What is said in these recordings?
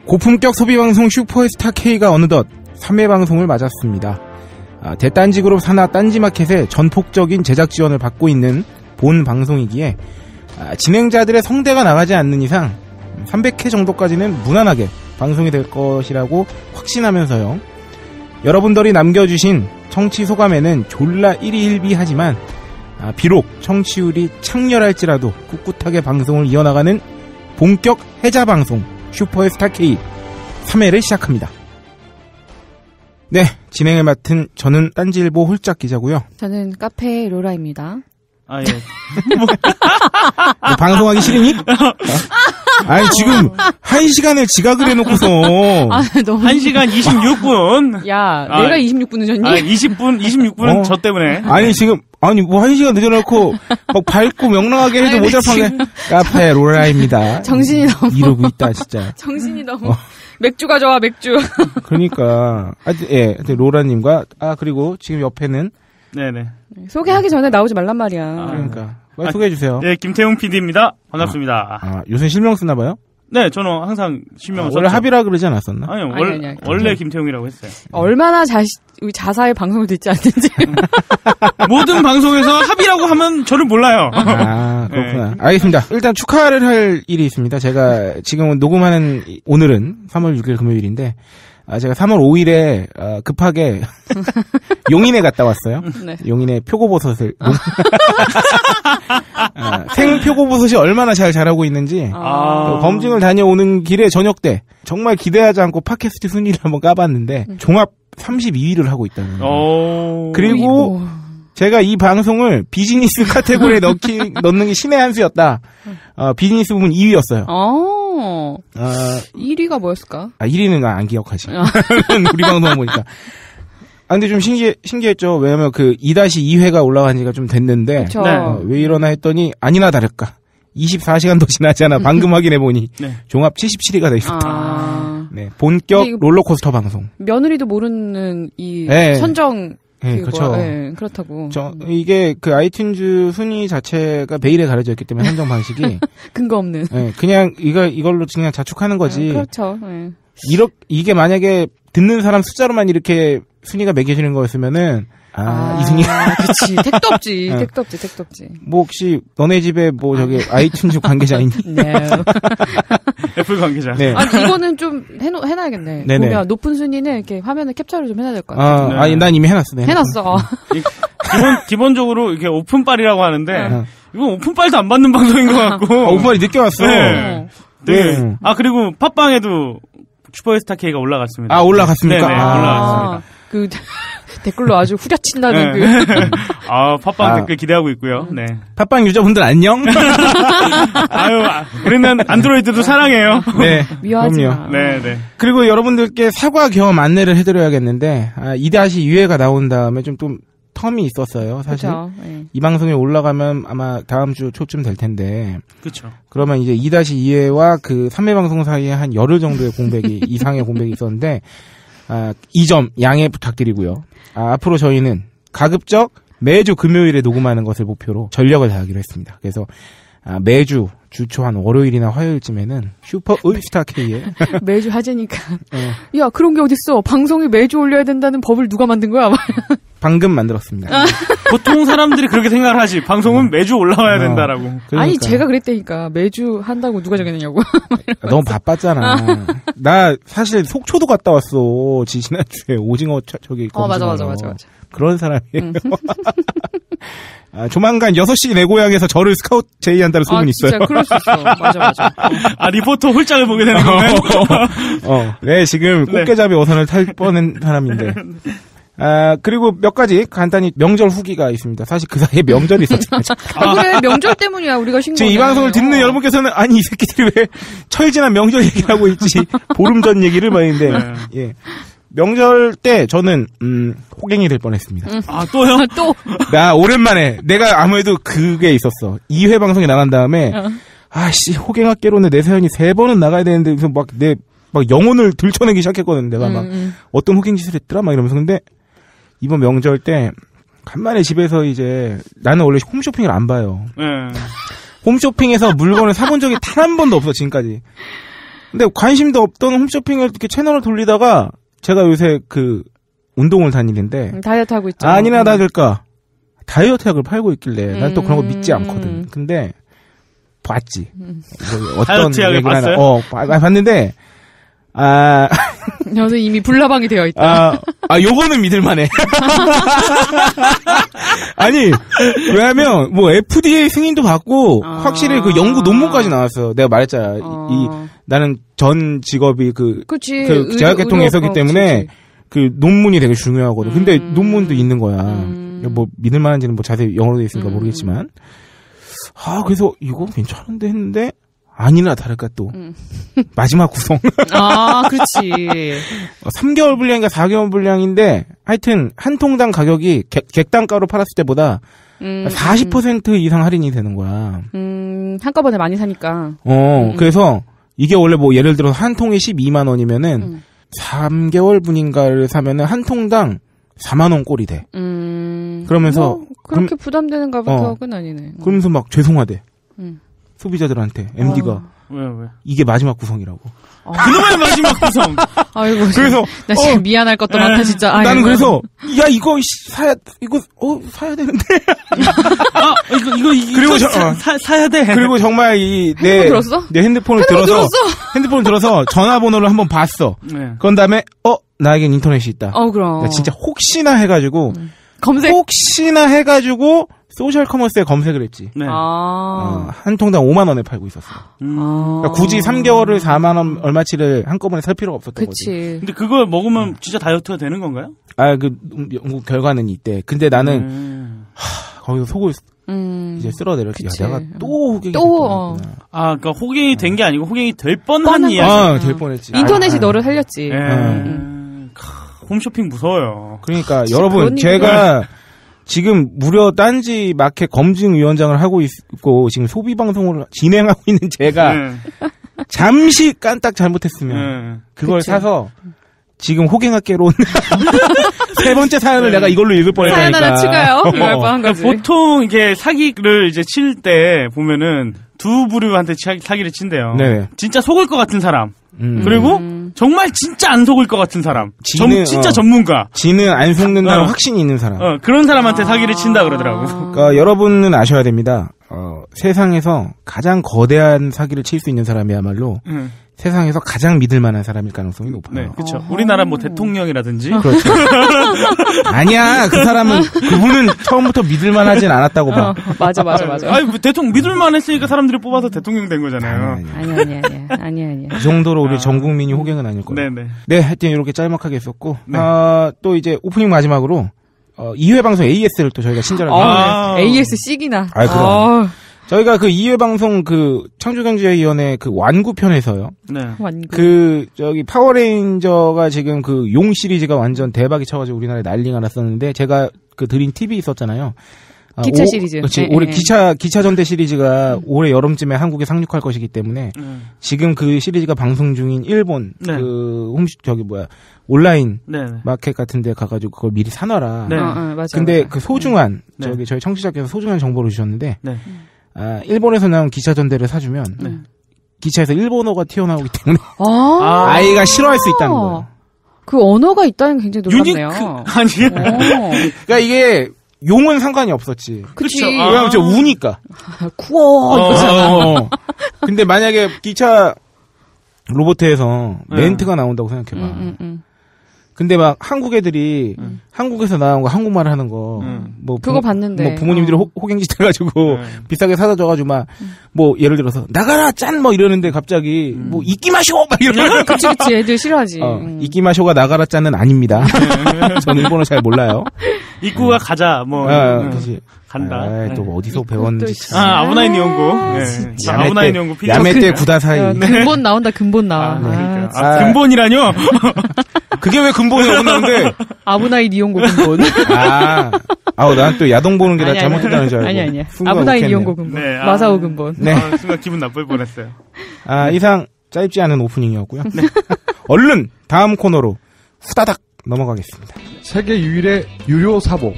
고품격 소비방송 슈퍼스타 K가 어느덧 3회 방송을 맞았습니다. 대딴지그룹 산하 딴지마켓의 전폭적인 제작 지원을 받고 있는 본 방송이기에 진행자들의 성대가 나가지 않는 이상 300회 정도까지는 무난하게 방송이 될 것이라고 확신하면서요. 여러분들이 남겨주신 청취 소감에는 졸라 일희일비하지만 비록 청취율이 창렬할지라도 꿋꿋하게 방송을 이어나가는 본격 해자 방송 슈퍼스타 K 3회를 시작합니다. 네, 진행을 맡은 저는 딴지일보 홀짝 기자고요. 저는 카페 로라입니다. 아, 예. 뭐 방송하기 싫으니? 아니, 지금 1시간을 지각을 해놓고서. 너무. 1시간 26분. 야, 내가 26분 늦었니? 26분은 저 때문에. 아니, 지금, 뭐 1시간 늦어놓고, 막 밝고 명랑하게 해도 모자판게 카페 로라입니다. 정신이 너무. 이러고 있다, 진짜. 정신이 너무. 맥주 가져와, 맥주. 그러니까. 로라님과, 그리고 지금 옆에는. 네네. 소개하기 전에 나오지 말란 말이야. 그러니까. 빨리 소개해주세요. 네, 김태용 PD입니다. 반갑습니다. 요새 실명 쓰나봐요? 네, 저는 항상 실명을 썼죠. 원래 합의라 그러지 않았었나? 아니요, 원래 김태용이라고 했어요. 얼마나 자사의 방송을 듣지 않는지. 모든 방송에서 합의라고 하면 저를 몰라요. 그렇구나. 네. 알겠습니다. 일단 축하를 할 일이 있습니다. 제가 지금 녹음하는 오늘은 3월 6일 금요일인데, 제가 3월 5일에 급하게 용인에 갔다 왔어요. 네. 용인에 표고버섯을 생표고버섯이 얼마나 잘 자라고 있는지 검증을 다녀오는 길에 저녁 때 정말 기대하지 않고 팟캐스트 순위를 한번 까봤는데 종합 32위를 하고 있다는 거예요. 그리고 제가 이 방송을 비즈니스 카테고리에 넣는 게 신의 한 수였다. 비즈니스 부분 2위였어요. 1위가 뭐였을까? 1위는 안 기억하지. 우리 방송 보니까. 근데 좀 신기했죠. 왜냐면 2-2회가 올라간 지가 좀 됐는데. 왜 이러나 했더니 아니나 다를까. 24시간도 지나지 않아. 방금 확인해보니. 네. 종합 77위가 돼 있었다. 네. 본격 롤러코스터 방송. 며느리도 모르는 선정. 네, 그렇죠. 네, 그렇다고. 이게 아이튠즈 순위 자체가 베일에 가려져 있기 때문에 선정 방식이 근거 없는. 네, 그냥 이걸로 그냥 자축하는 거지. 그렇죠. 네. 이게 만약에 듣는 사람 숫자로만 이렇게 순위가 매겨지는 거였으면은 이 순위. 그치. 택도 없지. 택도 없지. 뭐 혹시 너네 집에 아이튠즈 관계자 있니? 네. 애플 관계자. 네. 이거는 좀 해놔야겠네. 네네. 보면 높은 순위는 이렇게 화면에 캡처를 좀 해놔야 될 것 같아. 네. 난 이미 해놨어. 해놨어. 기본적으로 이렇게 오픈빨이라고 하는데, 이건 오픈빨도 안 받는 방송인 것 같고. 오픈빨이 늦게 왔어. 네. 그리고 팟빵에도 슈퍼스타 K가 올라갔습니다. 올라갔습니까? 네네, 올라갔습니다. 댓글로 아주 후려친다는 팟빵 댓글 기대하고 있고요. 네. 팟빵 유저분들 안녕? 그러면 안드로이드도 사랑해요. 네. 미워하지 마. 네. 그리고 여러분들께 사과 겸 안내를 해드려야겠는데, 2-2회가 나온 다음에 좀 텀이 있었어요, 사실. 그쵸, 네. 이 방송에 올라가면 아마 다음 주 초쯤 될 텐데. 그쵸. 그러면 이제 2-2회와 3회 방송 사이에 한 열흘 정도의 이상의 공백이 있었는데, 이 점 양해 부탁드리고요. 앞으로 저희는 가급적 매주 금요일에 녹음하는 것을 목표로 전력을 다하기로 했습니다. 그래서 매주 주초 한 월요일이나 화요일쯤에는 슈퍼스타 K에 매주 하재니까 야 그런 게 어딨어. 방송이 매주 올려야 된다는 법을 누가 만든 거야? 방금 만들었습니다. 보통 사람들이 그렇게 생각을 하지. 방송은 매주 올라와야 된다라고. 그러니까. 아니 제가 그랬다니까. 매주 한다고 누가 정했느냐고. 너무 바빴잖아. 나 사실 속초도 갔다 왔어. 지난주에 오징어 맞아. 그런 사람이에요. 조만간 6시 내 고향에서 저를 스카우트 제의한다는 소문이 있어요. 진짜 그럴 수 있어. 맞아. 리포터 홀짝을 보게 되는 거네. 네, 지금 꽃게잡이 어선을 탈 뻔한 사람인데. 그리고 몇 가지 간단히 명절 후기가 있습니다. 사실 그 사이에 명절이 있었잖아요. 그래, 명절 때문이야, 우리가 신고. 지금 이 방송을 듣는 여러분께서는, 이 새끼들이 왜 철지난 명절 얘기를 하고 있지, 보름 전 얘기를 봤는데, 예. 명절 때 저는, 호갱이 될 뻔했습니다. 또요? 또? 나 오랜만에, 내가 아무래도 그게 있었어. 2회 방송에 나간 다음에, 호갱학개론에 내 사연이 3번은 나가야 되는데, 그래서 막 영혼을 들춰내기 시작했거든. 내가 어떤 호갱 짓을 했더라? 막 이러면서. 근데, 이번 명절 때 간만에 집에서 이제 나는 원래 홈쇼핑을 안 봐요. 홈쇼핑에서 물건을 사본 적이 단 한 번도 없어 지금까지. 근데 관심도 없던 홈쇼핑을 이렇게 채널을 돌리다가 제가 요새 그 운동을 다니는데 다이어트 하고 있죠. 아니나 다를까 다이어트 약을 팔고 있길래 난 또 그런 거 믿지 않거든. 근데 봤지. 어떤 다이어트 약을 봤어요? 봤는데 저는 이미 불나방이 되어 있다. 요거는 믿을만해. 아니, 왜냐면, 뭐, FDA 승인도 받고, 확실히 그 연구 논문까지 나왔어요. 내가 말했잖아. 나는 전 직업이 제약계통에서기 때문에, 그 논문이 되게 중요하거든. 근데 논문도 있는 거야. 뭐, 믿을만한지는 뭐 자세히 영어로 돼 있으니까 모르겠지만. 그래서 이거 괜찮은데 했는데, 아니나 다를까 또 마지막 구성. 그렇지. 3개월 분량인가 4개월 분량인데 하여튼 한 통당 가격이 객단가로 팔았을 때보다 40% 이상 할인이 되는 거야. 한꺼번에 많이 사니까. 그래서 이게 원래 뭐 예를 들어서 한 통에 12만 원이면은 3개월 분인가를 사면은 한 통당 4만 원 꼴이 돼. 그러면서 그렇게 부담되는 가격은 아니네. 그러면서 막 죄송하대. 소비자들한테 MD가 왜? 이게 마지막 구성이라고. 그놈의 마지막 구성. 아이고. 그래서 나 지금 미안할 것도 많다 진짜. 나는 그래서 이거 사야 되는데. 이거 그리고 사야 돼. 그리고 정말 내 핸드폰을 들어서 전화번호를 한번 봤어. 네. 그런 다음에 나에겐 인터넷이 있다. 그럼. 나 진짜 혹시나 해가지고 검색. 소셜 커머스에 검색을 했지. 네. 한 통당 5만 원에 팔고 있었어. 그러니까 굳이 3개월을 4만 원 얼마치를 한꺼번에 살 필요가 없었던 거지. 근데 그걸 먹으면 진짜 다이어트가 되는 건가요? 그 연구 결과는 있대. 근데 나는 거기서 속을 이제 쓸어내렸지. 내가 또 호갱이 그러니까 호갱이 된 게 아니고 호갱이 될 뻔한 이야기. 될 뻔했지. 인터넷이 너를 살렸지. 홈쇼핑 무서워요. 그러니까 여러분 제가 지금 무려 딴지 마켓 검증위원장을 하고 있고 지금 소비 방송을 진행하고 있는 제가 잠시 깐딱 잘못했으면 그걸 사서 지금 호갱학개론 세 번째 사연을 내가 이걸로 읽을 뻔했다니까. 사연 하나 추가요. 한 가지. 보통 이게 사기를 이제 칠 때 보면은 두 부류한테 사기를 친대요. 네. 진짜 속을 것 같은 사람. 그리고 정말 진짜 안 속을 것 같은 사람. 진짜 전문가. 지는 안 속는다는 확신이 있는 사람. 그런 사람한테 사기를 친다 그러더라고요. 그러니까 여러분은 아셔야 됩니다. 세상에서 가장 거대한 사기를 칠 수 있는 사람이야말로 세상에서 가장 믿을 만한 사람일 가능성이 높아요. 네, 그렇죠. 우리나라 뭐 대통령이라든지. 그렇죠. 아니야, 그분은 처음부터 믿을 만하진 않았다고 봐. 맞아. 대통령 믿을 만했으니까 사람들이 뽑아서 대통령 된 거잖아요. 아니야. 이 정도로 우리 전 국민이 호갱은 아닐 거예요. 네, 하여튼 이렇게 짤막하게 했었고, 또 이제 오프닝 마지막으로 2회 방송 AS를 또 저희가 친절하게 AS 씩이나. 그럼. 저희가 그 2회 방송 창조경제위원회 완구편에서요. 네. 파워레인저가 지금 용 시리즈가 완전 대박이 쳐가지고 우리나라에 난리가 났었는데 제가 드린 팁이 있었잖아요. 기차 시리즈. 그렇지. 올해 기차 전대 시리즈가 올해 여름쯤에 한국에 상륙할 것이기 때문에 지금 그 시리즈가 방송 중인 일본 온라인 마켓 같은 데 가가지고 그걸 미리 사놔라. 맞아. 근데 소중한 저희 청취자께서 소중한 정보를 주셨는데 일본에서 나온 기차 전대를 사주면 기차에서 일본어가 튀어나오기 때문에 아이가 싫어할 수 있다는 거예요. 그 언어가 있다는 게 굉장히 놀랍네요. 그러니까 이게 용은 상관이 없었지. 그치. 왜냐면 저 우니까. 구워. 근데 만약에 기차 로봇에서 멘트가 나온다고 생각해봐. 근데 막 한국 애들이 한국에서 나온 거 한국말 하는 거 그거 봤는데 뭐 부모님들이 호갱짓 해가지고 비싸게 사다 줘가지고 막 뭐 예를 들어서 나가라 짠 뭐 이러는데 갑자기 뭐 이끼 마쇼 막 이러면 그치 애들 싫어하지. 이끼 마쇼가 나가라 짠은 아닙니다. 저는 일본어 잘 몰라요. 이끼가 가자 뭐 그치. 간다. 또 어디서 배웠는지. 아브나이 니온고. 아브나이 니온고. 야매 때 구다사이. 근본 나온다. 근본 나와. 그러니까. 근본이라뇨? 그게 왜 근본이 오는데? 아브나이 니온고 근본. 난 또 야동 보는 게 나 잘못했다는 줄 알고. 아니야. 아브나이 니온고 근본. 네, 마사오 근본. 네. 순간 기분 나쁠 뻔했어요. 이상 짧지 않은 오프닝이었고요. 얼른 다음 코너로 후다닥 넘어가겠습니다. 세계 유일의 유료 사복.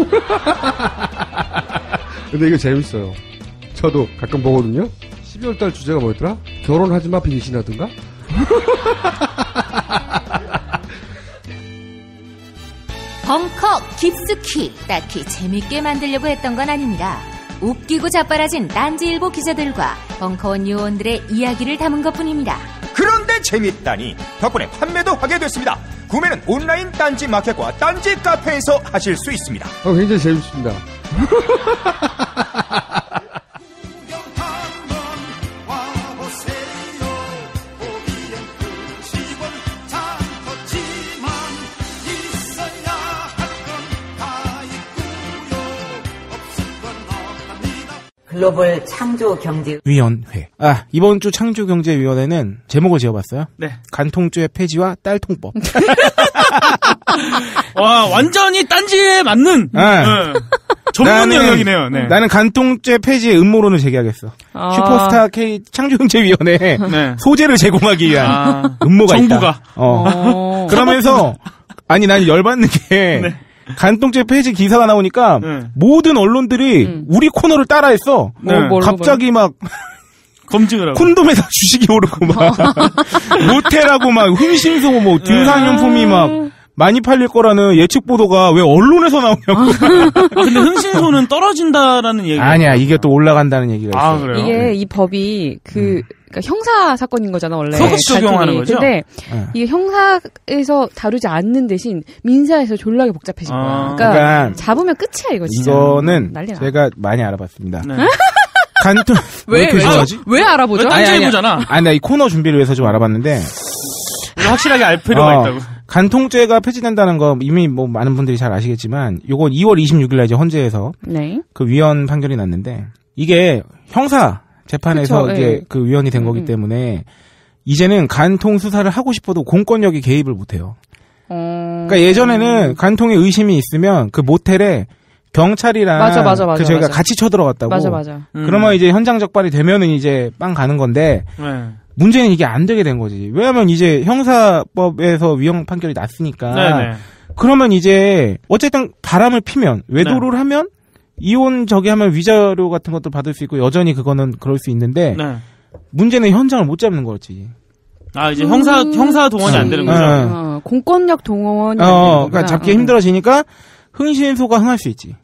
근데 이거 재밌어요. 저도 가끔 보거든요. 12월달 주제가 뭐였더라? 결혼하지마 빙신하든가? 벙커 깊숙이 딱히 재밌게 만들려고 했던 건 아닙니다. 웃기고 자빠라진 딴지일보 기자들과 벙커원 요원들의 이야기를 담은 것뿐입니다. 그런데 재밌다니 덕분에 판매도 하게 됐습니다. 구매는 온라인 딴지 마켓과 딴지 카페에서 하실 수 있습니다. 굉장히 재밌습니다. 글로벌 창조경제위원회. 이번 주 창조경제위원회는 제목을 지어봤어요. 네. 간통죄 폐지와 딸통법. 와, 완전히 딴지에 맞는. 네. 전문 영역이네요. 네. 나는 간통죄 폐지의 음모론을 제기하겠어. 슈퍼스타 K 창조경제위원회에 네. 소재를 제공하기 위한 음모가 정부가. 있다. 그러면서 아니 난 열받는 게 네. 간통죄 폐지 기사가 나오니까 모든 언론들이 우리 코너를 따라했어. 네. 갑자기 막 검증을 하고 콘돔에다 주식이 오르고 막 모텔하고 막 흥신소 뭐 등산용품이 막 많이 팔릴 거라는 예측 보도가 왜 언론에서 나오냐고. 근데 흥신소는 떨어진다라는 얘기가 아니야. 이게 또 올라간다는 얘기가 있어요. 그래요? 이게 이 법이 그러니까 형사 사건인 거잖아 원래. 소급 적용하는 거죠. 근데 이게 형사에서 다루지 않는 대신 민사에서 졸라게 복잡해진 거야. 그러니까 잡으면 끝이야 이거 진짜. 이거는 난리나. 제가 많이 알아봤습니다. 네. 간통 왜 알아보죠? 딴지해보잖아. 나 이 코너 준비를 위해서 좀 알아봤는데 확실하게 알 필요가 있다고. 간통죄가 폐지된다는 거 이미 뭐 많은 분들이 잘 아시겠지만 요건 2월 26일 날 이제 헌재에서 네. 그 위헌 판결이 났는데 이게 형사 재판에서 그쵸, 이제 네. 그 위헌이 된 거기 때문에 이제는 간통 수사를 하고 싶어도 공권력이 개입을 못 해요. 그러니까 예전에는 간통에 의심이 있으면 그 모텔에 경찰이랑 맞아, 그 저희가 같이 쳐들어갔다고. 맞아. 그러면 이제 현장 적발이 되면은 이제 빵 가는 건데 네. 문제는 이게 안 되게 된 거지. 왜냐하면 이제 형사법에서 위헌 판결이 났으니까. 네네. 그러면 이제 어쨌든 바람을 피면 외도를 하면 이혼 저기 하면 위자료 같은 것도 받을 수 있고 여전히 그거는 그럴 수 있는데 문제는 현장을 못 잡는 거지. 이제 형사 동원이 안 되는 거죠. 공권력 동원이 안 되는 거구나. 그러니까 잡기 힘들어지니까 흥신소가 흥할 수 있지.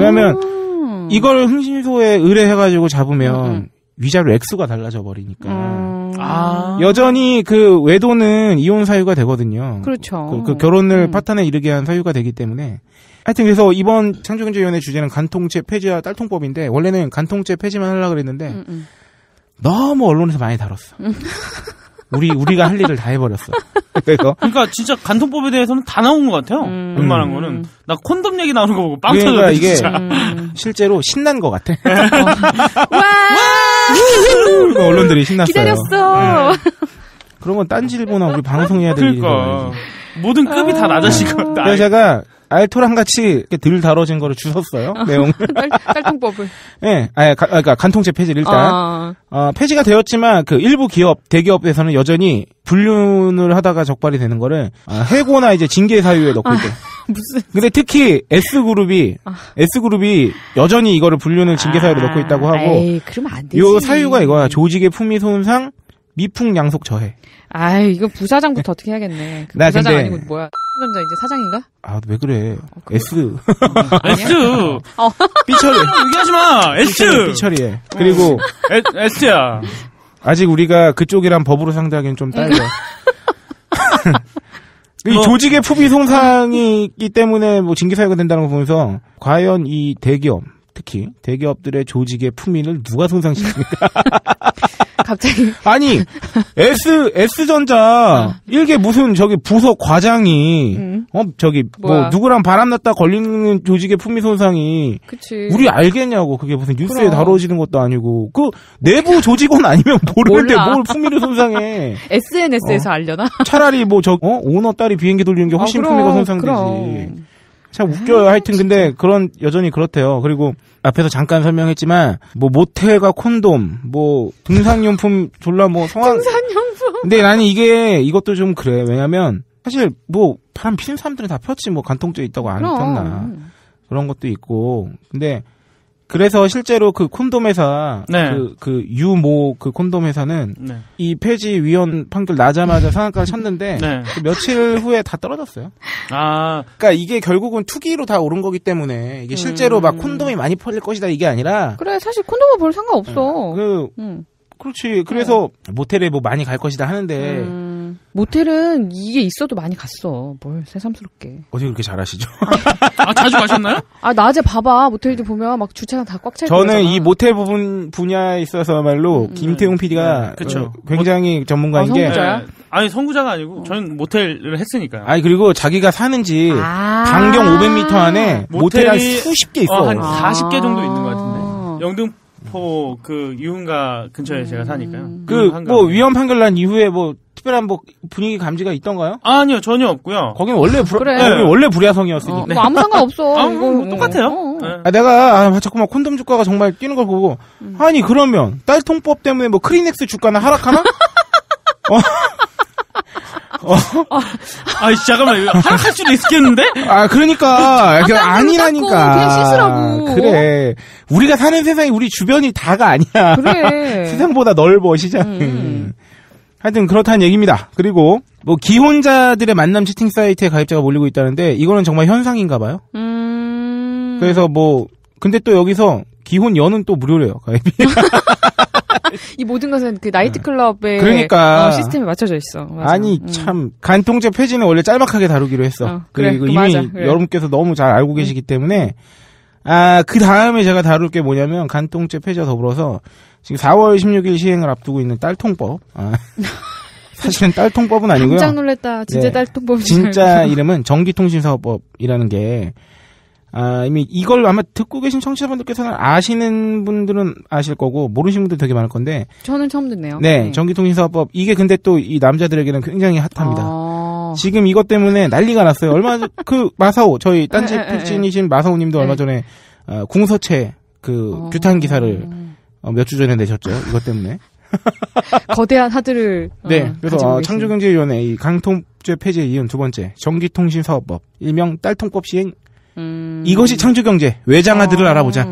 왜냐하면 이걸 흥신소에 의뢰해가지고 잡으면 위자료 액수가 달라져 버리니까. 여전히 그 외도는 이혼 사유가 되거든요. 그렇죠. 그 결혼을 파탄에 이르게 한 사유가 되기 때문에. 하여튼 그래서 이번 창조경제위원회 주제는 간통죄 폐지와 딸통법인데 원래는 간통죄 폐지만 하려고 그랬는데 너무 언론에서 많이 다뤘어. 우리가 할 일을 다 해버렸어. 그래서 그러니까 진짜 간통법에 대해서는 다 나온 것 같아요. 웬만한 거는 나 콘돔 얘기 나오는 거 보고 빵 터졌어. 그러니까 이게 진짜. 실제로 신난 것 같아. 언론들이 신났어요. 기다렸어. 그런 건 딴지일보나 우리 방송해야 될 일이고. 그러니까 모든 급이 다 낮아질 것 같다. 그래서 제가 알토랑 같이 이렇게 덜 다뤄진 거를 주웠어요. 내용을. 딸통법을. 네, 그러니까 간통죄 폐지를 일단 폐지가 되었지만 그 일부 기업, 대기업에서는 여전히 불륜을 하다가 적발이 되는 거를 해고나 이제 징계 사유에 넣고 있대. 무슨? 근데 특히 S그룹이 여전히 이거를 불륜을 징계 사유로 넣고 있다고 하고. 에이, 그러면 안 되지. 요 사유가 이거야. 조직의 품위 손상, 미풍 양속 저해. 이거 부사장부터 어떻게 해야겠네. 나 부사장 근데 아니고 뭐야? 전자 이제 사장인가? 왜 그래? S. 삐처리. 얘기하지 마. S. 삐처리해. 그리고 S야. 아직 우리가 그쪽이랑 법으로 상대하기엔 좀 딸려. 이 조직의 품위 손상이 있기 때문에 뭐 징계 사유가 된다는 거 보면서 과연 이 대기업, 특히 대기업들의 조직의 품위를 누가 손상시킵니까? 갑자기. 아니, S전자, 일개 무슨 저기 부서 과장이, 뭐야. 누구랑 바람났다 걸리는 조직의 품위 손상이, 그치. 우리 알겠냐고, 그게 무슨 뉴스에 다뤄지는 것도 아니고, 그 내부 조직원 아니면 모르는데 뭘 품위를 손상해. SNS에서 알려나? 차라리 오너 딸이 비행기 돌리는 게 훨씬 품위가 손상되지. 참 웃겨요. 하여튼 근데 여전히 그렇대요. 그리고 앞에서 잠깐 설명했지만 모텔과 콘돔, 등산용품 졸라 성황. 등산용품. 근데 나는 이것도 좀 그래. 왜냐면 사실 바람 피는 사람들은 다 폈지 간통죄 있다고 안 폈나. 그런 것도 있고. 근데 그래서 실제로 그 콘돔 회사, 네. 유모 그 콘돔 회사는 네. 이 폐지 위헌 판결 나자마자 상한가를 쳤는데 네. 그 며칠 후에 다 떨어졌어요. 그러니까 이게 결국은 투기로 다 오른 거기 때문에 이게 실제로 막 콘돔이 많이 팔릴 것이다 이게 아니라. 그래 사실 콘돔은 별 상관없어. 그렇지. 그래서 모텔에 뭐 많이 갈 것이다 하는데. 모텔은 이게 있어도 많이 갔어. 뭘 새삼스럽게. 어디 그렇게 잘하시죠? 자주 가셨나요? 낮에 봐봐. 모텔들 보면 막 주차장 다 꽉 차 있고. 저는 이 모텔 분야에 있어서말로 김태용 PD가 굉장히 전문가인 게. 선구자야? 아니 선구자가 아니고 저는 모텔을 했으니까요. 아니 그리고 반경 500m 안에 모텔이 한 수십 개 있어. 한 40개 정도 있는 것 같은데. 영등포 그 유흥가 근처에 제가 사니까요. 뭐 위헌 판결 난 이후에 뭐 특별한 뭐 분위기 감지가 있던가요? 아니요, 전혀 없고요. 거긴 원래 원래 불야성이었으니까. 뭐 아무 상관없어. 이거 똑같아요. 내가 자꾸만 콘돔 주가가 정말 뛰는 걸 보고 아니 그러면 딸통법 때문에 뭐 크리넥스 주가는 하락하나? 잠깐만, 하락할 수도 있겠는데? 그러니까. 아니라니까. 그냥 씻으라고. 그래. 우리가 사는 세상이 우리 주변이 다가 아니야. 그래. 세상보다 넓어, 시장이. 하여튼 그렇다는 얘기입니다. 그리고 뭐 기혼자들의 만남 채팅 사이트에 가입자가 몰리고 있다는데 이거는 정말 현상인가 봐요. 그래서 뭐 근데 또 여기서 기혼 여는 또 무료래요, 가입이. 이 모든 것은 그 나이트클럽의 그러니까. 시스템에 맞춰져 있어. 맞아. 아니 참 간통죄 폐지는 원래 짤막하게 다루기로 했어. 그리고 이미 맞아, 여러분께서 너무 잘 알고 계시기 때문에 그 다음에 제가 다룰 게 뭐냐면 간통죄 폐지와 더불어서 지금 4월 16일 시행을 앞두고 있는 딸통법. 사실은 딸통법은 아니고요. 깜짝 놀랐다. 진짜 딸통법이 진짜 이름은 전기통신사업법이라는 게 이미 이걸 아마 듣고 계신 청취자분들께서는 아시는 분들은 아실 거고 모르시는 분들 되게 많을 건데 저는 처음 듣네요. 네, 전기통신사업법 이게 근데 또 이 남자들에게는 굉장히 핫합니다. 지금 이것 때문에 난리가 났어요. 얼마 전 마사오 저희 딴지 필진이신 마사오님도 얼마 전에 궁서체 규탄 기사를 몇 주 전에 내셨죠. 이것 때문에. 거대한 하드를. 네. 그래서 창조경제위원회 이 강통죄 폐지에 이은 두 번째 전기통신사업법 일명 딸통법 시행. 이것이 창조경제 외장하드를 알아보자.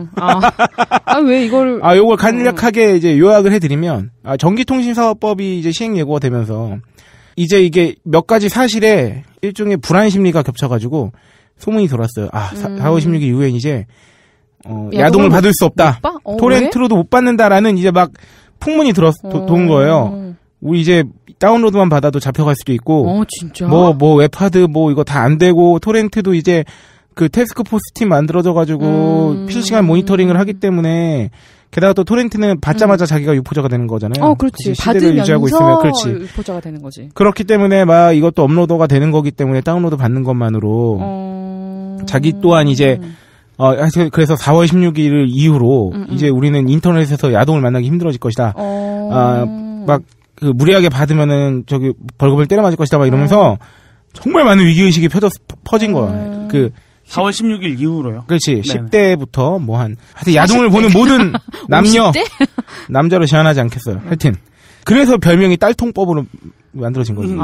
왜 이걸? 요걸 간략하게 이제 요약을 해드리면 전기통신사업법이 이제 시행 예고가 되면서 이제 이게 몇 가지 사실에 일종의 불안 심리가 겹쳐가지고 소문이 돌았어요. 4월 16일 이후엔 이제 야동을 받을 수 없다. 토렌트로도 못 받는다라는 이제 막 풍문이 돈 거예요. 우리 이제 다운로드만 받아도 잡혀갈 수도 있고. 진짜? 뭐 웹하드 뭐 이거 다 안 되고 토렌트도 이제 그 태스크포스 팀 만들어져가지고 실시간 모니터링을 하기 때문에 게다가 또 토렌트는 받자마자 자기가 유포자가 되는 거잖아요. 그렇지. 시대를 유지하고 있으면 그렇지. 유포자가 되는 거지. 그렇기 때문에 막 이것도 업로드가 되는 거기 때문에 다운로드 받는 것만으로 자기 또한 이제 그래서 4월 16일 이후로 이제 우리는 인터넷에서 야동을 만나기 힘들어질 것이다. 막 무리하게 받으면은 벌금을 때려 맞을 것이다. 막 이러면서 정말 많은 위기의식이 퍼진 거야. 4월 16일 이후로요? 그렇지. 10대부터 하여튼 야동을 보는 모든 남자로 제한하지 않겠어요. 하여튼. 그래서 별명이 딸통법으로 만들어진 거지.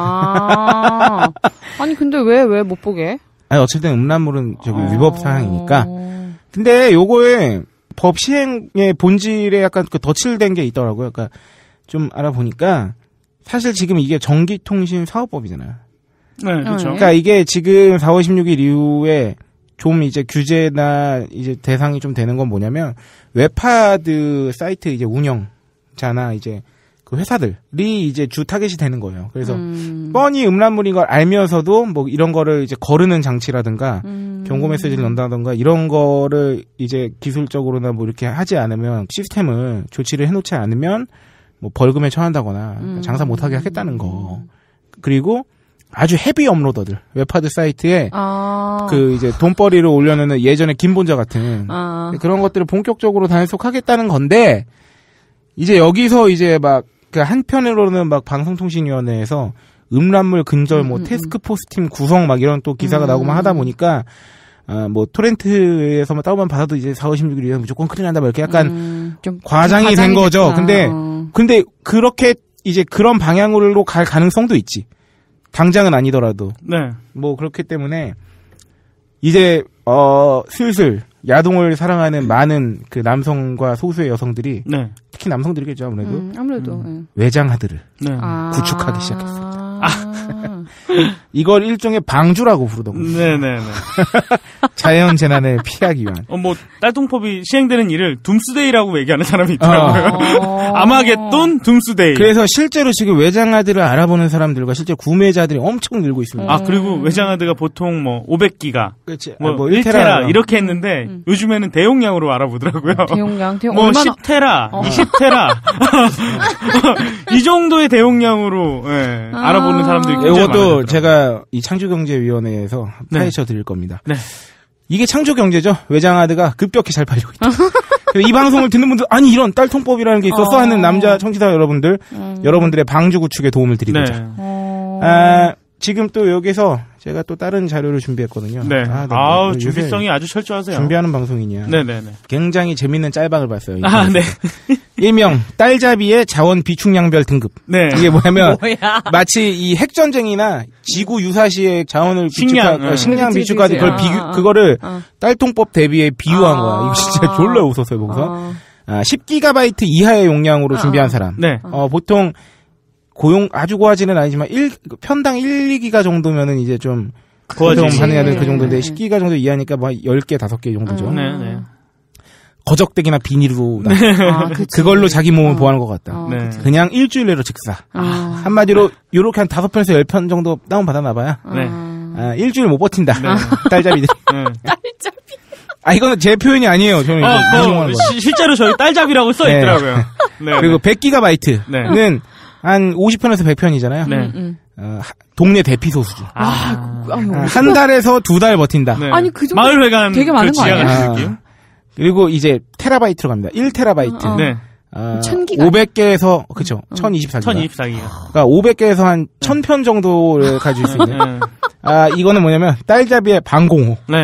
아니, 근데 왜 못 보게? 아니, 어쨌든 음란물은 위법 사항이니까. 근데 요거에 법 시행의 본질에 약간 덧칠된 게 있더라고요. 그러니까 좀 알아보니까 사실 지금 이게 전기통신사업법이잖아요. 네, 그렇죠. 그러니까 이게 지금 4월 16일 이후에 좀 이제 규제나 이제 대상이 좀 되는 건 뭐냐면 웹하드 사이트 이제 운영자나 이제 그 회사들이 이제 주 타겟이 되는 거예요. 그래서 뻔히 음란물인 걸 알면서도 뭐 이런 거를 이제 거르는 장치라든가 경고 메시지를 넣는다든가 이런 거를 이제 기술적으로나 뭐 이렇게 하지 않으면 시스템을 조치를 해놓지 않으면 뭐 벌금에 처한다거나 장사 못하게 하겠다는 거. 그리고 아주 헤비 업로더들 웹하드 사이트에 이제 돈벌이를 올려놓는 예전에 김본자 같은 그런 것들을 본격적으로 단속하겠다는 건데 이제 여기서 이제 막 그 한편으로는 막 방송통신위원회에서 음란물 근절 뭐 태스크포스 팀 구성 막 이런 또 기사가 나오고 막 하다 보니까 뭐 토렌트에서만 다운만 받아도 이제 4월 16일이면 무조건 큰일 난다 막 이렇게 약간 좀 과장이 된 거죠. 근데 그렇게 이제 그런 방향으로 갈 가능성도 있지. 당장은 아니더라도. 네. 뭐 그렇기 때문에 이제 슬슬 야동을 사랑하는 많은 그 남성과 소수의 여성들이 네. 특히 남성들이겠죠 아무래도 외장하드를 구축하기 시작했습니다. 이걸 일종의 방주라고 부르더군요. 네네네. 자연 재난을 피하기 위한. 뭐 딸통법이 시행되는 일을 둠스데이라고 얘기하는 사람이 있더라고요. 아마겟돈 둠스데이. 그래서 실제로 지금 외장하드를 알아보는 사람들과 실제 구매자들이 엄청 늘고 있습니다. 그리고 외장하드가 보통 뭐 500기가, 그렇지. 뭐 1테라 이렇게 했는데 요즘에는 대용량으로 알아보더라고요. 대용량 뭐 얼마나... 10테라, 20테라 이 정도의 대용량으로 알아보는 사람들이 굉장히 많아요. 이것도 제가 이 창조경제위원회에서 파헤쳐 드릴 겁니다. 네. 이게 창조경제죠. 외장하드가 급격히 잘 팔리고 있다. 이 방송을 듣는 분들 아니 이런 딸통법이라는 게 있었어 하는 남자 청취자 여러분들 여러분들의 방주 구축에 도움을 드리고자. 네. 지금 또 여기서 제가 또 다른 자료를 준비했거든요. 네. 준비성이 아주 철저하세요. 준비하는 방송이냐. 네네네. 굉장히 재밌는 짤방을 봤어요. 네. 일명 딸잡이의 자원 비축량별 등급. 네. 이게 뭐냐면 마치 이 핵전쟁이나 지구 유사시의 자원을 식량 비축까지 그거를 딸통법 대비에 비유한 거야. 이거 진짜 졸라 웃었어요, 거기서. 10GB 이하의 용량으로 준비한 사람. 네. 보통 아주 고하지는 아니지만 편당 1, 2기가 정도면은 이제 좀 하느냐 그 정도인데 10기가 정도 이하니까 뭐 10개, 5개 정도죠. 네. 거적대기나 비닐로 그걸로 자기 몸을 보호하는 것 같다. 그냥 일주일 내로 즉사. 한마디로 요렇게 한 5편에서 10편 정도 다운 받아놔봐야 일주일 못 버틴다. 딸잡이들이. 딸잡이. 이거는 제 표현이 아니에요. 저는 실제로 저희 딸잡이라고 써 있더라고요. 네. 그리고 100GB는 한 50편에서 100편이잖아요. 네. 동네 대피소 수준. 한 달에서 2달 버틴다. 네. 아니 그 정도 마을회관 되게 많은 거 아니야? 그리고 이제 테라바이트로 갑니다. 1테라바이트. 네. 1000기가. 500개에서 그렇죠. 1024기가. 1024기가. 그러니까 500개에서 한 1000편 정도를 가질 수 있는. 이거는 뭐냐면 딸잡이의 방공호. 네.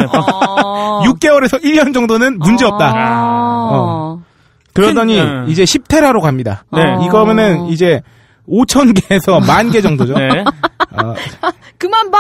6개월에서 1년 정도는 문제 없다. 그러더니 이제 10테라로 갑니다. 네. 이거면은 이제 5,000개에서 10,000개 정도죠. 네. 그만 봐!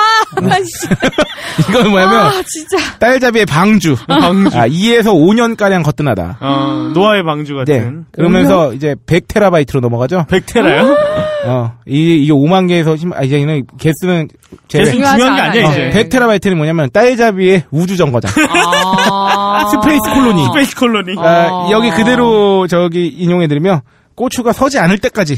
이건 뭐냐면, 진짜. 딸잡이의 방주. 2에서 5년가량 거뜬하다. 노아의 방주 같은. 네. 그러면서 이제 100테라바이트로 넘어가죠. 100테라요? 이게 5만 개에서, 이제는 개수는 중요한 게 아니야, 이제. 100테라바이트는 뭐냐면, 딸잡이의 우주정거장. 스페이스 콜로니. 스페이스 콜로니. 여기 그대로 인용해드리면, 고추가 서지 않을 때까지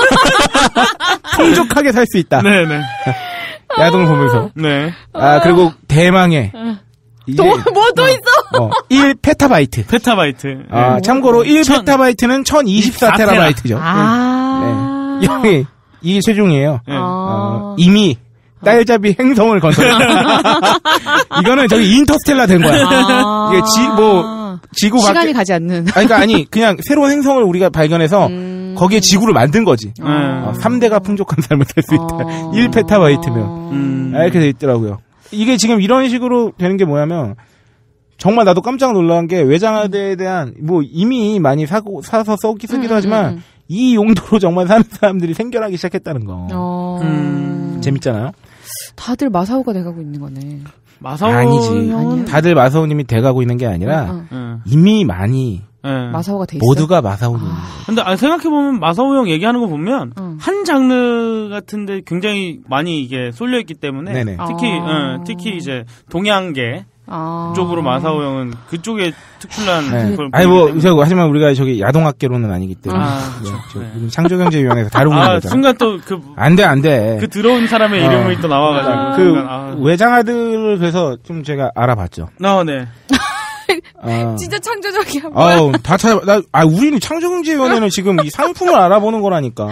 풍족하게 살 수 있다. 네네. 야동을 보면서. 네. 그리고 대망의 또 있어? 1페타바이트. 페타바이트. 참고로 1페타바이트는 1024테라바이트죠. 네. 여기 이게 최종이에요. 네. 이미 딸잡이 행성을 건설했다. 이거는 저기 인터스텔라 된 거야. 이게 지구 시간이 가지 않는. 그냥 새로운 행성을 우리가 발견해서 거기에 지구를 만든 거지. 3대가 풍족한 삶을 살 수 있다. 1페타바이트면. 이렇게 돼 있더라고요. 이게 지금 이런 식으로 되는 게 뭐냐면 정말 나도 깜짝 놀란 게 외장하드에 대한 이미 많이 사서 쓰기도 하지만 이 용도로 정말 사는 사람들이 생겨나기 시작했다는 거. 재밌잖아요. 다들 마사오가 돼가고 있는 거네. 마사오 아니지. 다들 마사오님이 돼가고 있는 게 아니라 이미 많이 마사오가 돼 있어. 모두가 마사오님. 근데 생각해보면 마사오 형 얘기하는 거 보면 한 장르 같은데 굉장히 많이 이게 쏠려있기 때문에 네네. 특히 이제 동양계 쪽으로 마사오 형은 그쪽에 특출난 하지만 우리가 저기 야동학계로는 아니기 때문에 창조경제위원회에서 다루고 있는 거죠. 순간 또 안 돼. 그 들어온 사람의 이름이 또 나와가지고 외장하드를 그래서 좀 제가 알아봤죠. 네. 진짜 창조적이야. 다 찾아봐. 우리는 창조경제위원회는 지금 이 상품을 알아보는 거라니까.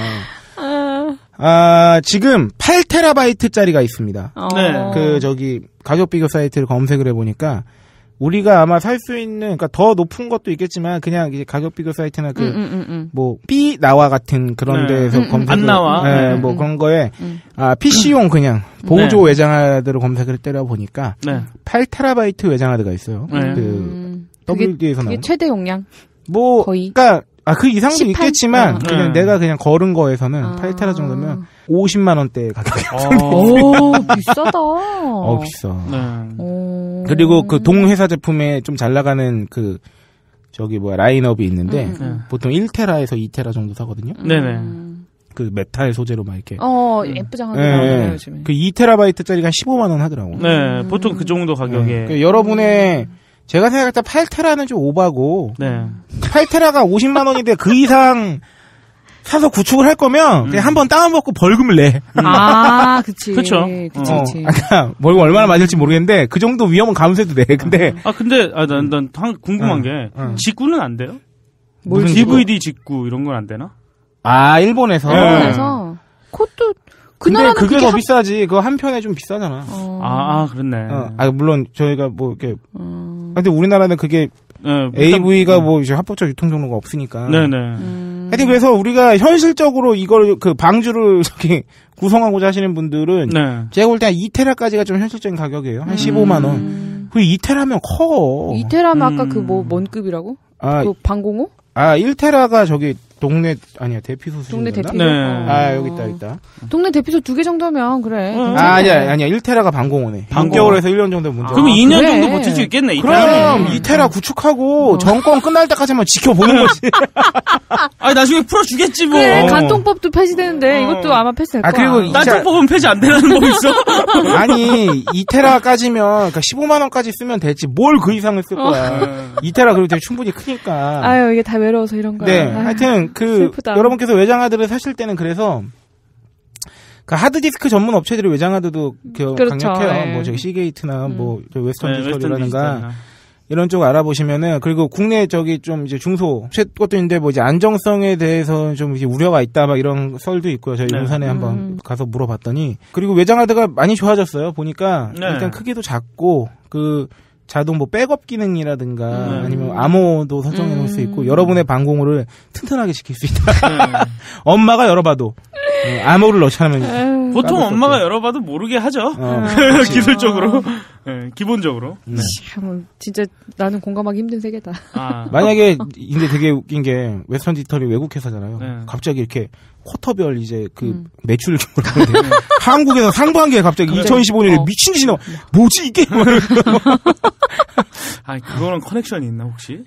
지금 8테라바이트짜리가 있습니다. 네. 가격 비교 사이트를 검색을 해보니까 우리가 아마 살 수 있는, 그러니까 더 높은 것도 있겠지만 그냥 이제 가격 비교 사이트나 삐 나와 같은 그런 데에서 검색을 안 나와. 그런 거에 PC용 그냥 보조 외장하드를 검색을 때려 보니까 8테라바이트 외장하드가 있어요. WD에서 나온. 그게 최대 용량. 거의. 그러니까 그 이상도 18? 있겠지만 그냥 내가 그냥 걸은 거에서는 8테라 정도면 50만 원대 가격이. 오, 비싸다. 비싸. 그리고 그 동회사 제품에 좀 잘 나가는 그 저기 뭐야 라인업이 있는데 보통 1테라에서 2테라 정도 사거든요. 네네. 그 메탈 소재로 막 이렇게. 예쁘장하게 요즘에. 그 2테라바이트짜리가 한 15만 원 하더라고. 네, 보통 그 정도 가격에. 그 여러분의 제가 생각할 때 8테라는 좀 오바고. 네. 8테라가 50만 원인데 그 이상 사서 구축을 할 거면 그냥 한번 다운받고 벌금을 내. 그치. 그쵸. 그치. 아까 벌금 얼마나 맞을지 모르겠는데 그 정도 위험은 감수해도 돼. 근데 난 궁금한 게 직구는 안 돼요? 무슨 DVD 직구 이런 건 안 되나? 일본에서. 그것도 근데 그게 더 비싸지. 그거 한 편에 좀 비싸잖아. 그렇네. 물론 저희가 뭐 이렇게. 근데 우리나라는 그게 AV가 뭐 이제 합법적 유통 경로가 없으니까. 네네. 하여튼 그래서 우리가 현실적으로 이걸 그 방주를 저기 구성하고자 하시는 분들은 제가 볼 때 한 2테라까지가 좀 현실적인 가격이에요. 한 15만 원. 그 2테라면 커. 2테라면 아까 그 뭔 급이라고? 그 방공호? 1테라가 저기 동네 대피소 수준. 동네 대피소. 네. 여기 있다. 동네 대피소 2개 정도면 그래. 아니야. 1테라가 방공호네. 6개월에서 1년 정도 문제. 그러면 2년 정도 버틸 수 있겠네. 그럼 2테라 구축하고 정권 끝날 때까지만 지켜보는 거지. 나중에 풀어주겠지 뭐. 그래, 간통법도 폐지되는데 이것도 아마 폐지될 거야. 그리고 딴통법은 폐지 안 되는 법 있어? 아니 2테라까지면 그러니까 15만 원까지 쓰면 되지 뭘 그 이상을 쓸 거야. 2테라 그래도 되게 충분히 크니까. 이게 다 외로워서 이런 거야. 네, 하여튼 슬프다. 여러분께서 외장하드를 사실 때는 그래서 그 하드디스크 전문 업체들이 외장하드도 강력해요. 뭐 저기 시게이트나 뭐 웨스턴 디지털이라든가 이런 쪽 알아보시면은 그리고 국내 저기 좀 이제 중소 업체 것도 있는데 뭐 이제 안정성에 대해서 좀 이제 우려가 있다 막 이런 썰도 있고요. 저희 용산에 한번 가서 물어봤더니 그리고 외장하드가 많이 좋아졌어요. 보니까 일단 크기도 작고 그 자동 뭐 백업 기능이라든가 아니면 암호도 설정해 놓을 수 있고 여러분의 방공호를 튼튼하게 지킬 수 있다. 엄마가 열어봐도 암호를 넣지 않으면 보통 엄마가 열어봐도 모르게 하죠. 기술적으로 기본적으로. 참 진짜 나는 공감하기 힘든 세계다. 만약에 근데 되게 웃긴 게 웨스턴 디지털이 외국 회사잖아요. 갑자기 이렇게 쿼터별 이제 그 매출 규모를 한국에서 상반기에 갑자기 2015년에 미친 듯이 나와. 뭐지 이게? 그거는 커넥션이 있나 혹시?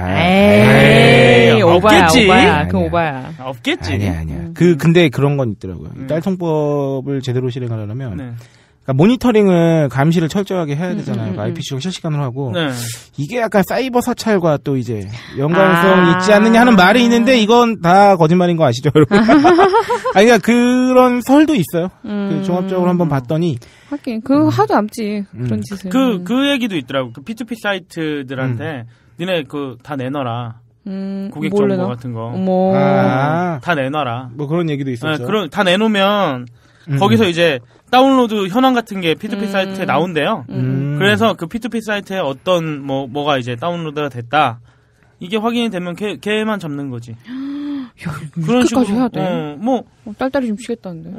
오바야. 그건 오바야. 없겠지. 아니야. 근데 그런 건 있더라고요. 딸통법을 제대로 실행하려면 그러니까 모니터링을 감시를 철저하게 해야 되잖아요. IP 추적 실시간으로 하고 이게 약간 사이버 사찰과 또 이제 연관성이 있지 않느냐 하는 말이 있는데 이건 다 거짓말인 거 아시죠, 여러분? 그러니까 그런 설도 있어요. 그 종합적으로 한번 봤더니 하긴 그거 하도 남지 그런 짓을. 그 얘기도 있더라고. 그 P2P 사이트들한테 니네 그 다 내놔라. 고객 정보 내놔? 같은 거. 다 내놔라. 뭐 그런 얘기도 있었죠. 다 내놓으면 거기서 이제 다운로드 현황 같은 게 P2P 사이트에 나온대요. 그래서 그 P2P 사이트에 어떤 뭐가 이제 다운로드가 됐다. 이게 확인이 되면 걔만 잡는 거지. 야, 그런 식으로 해야 돼. 딸딸이 좀 쉬겠다는데.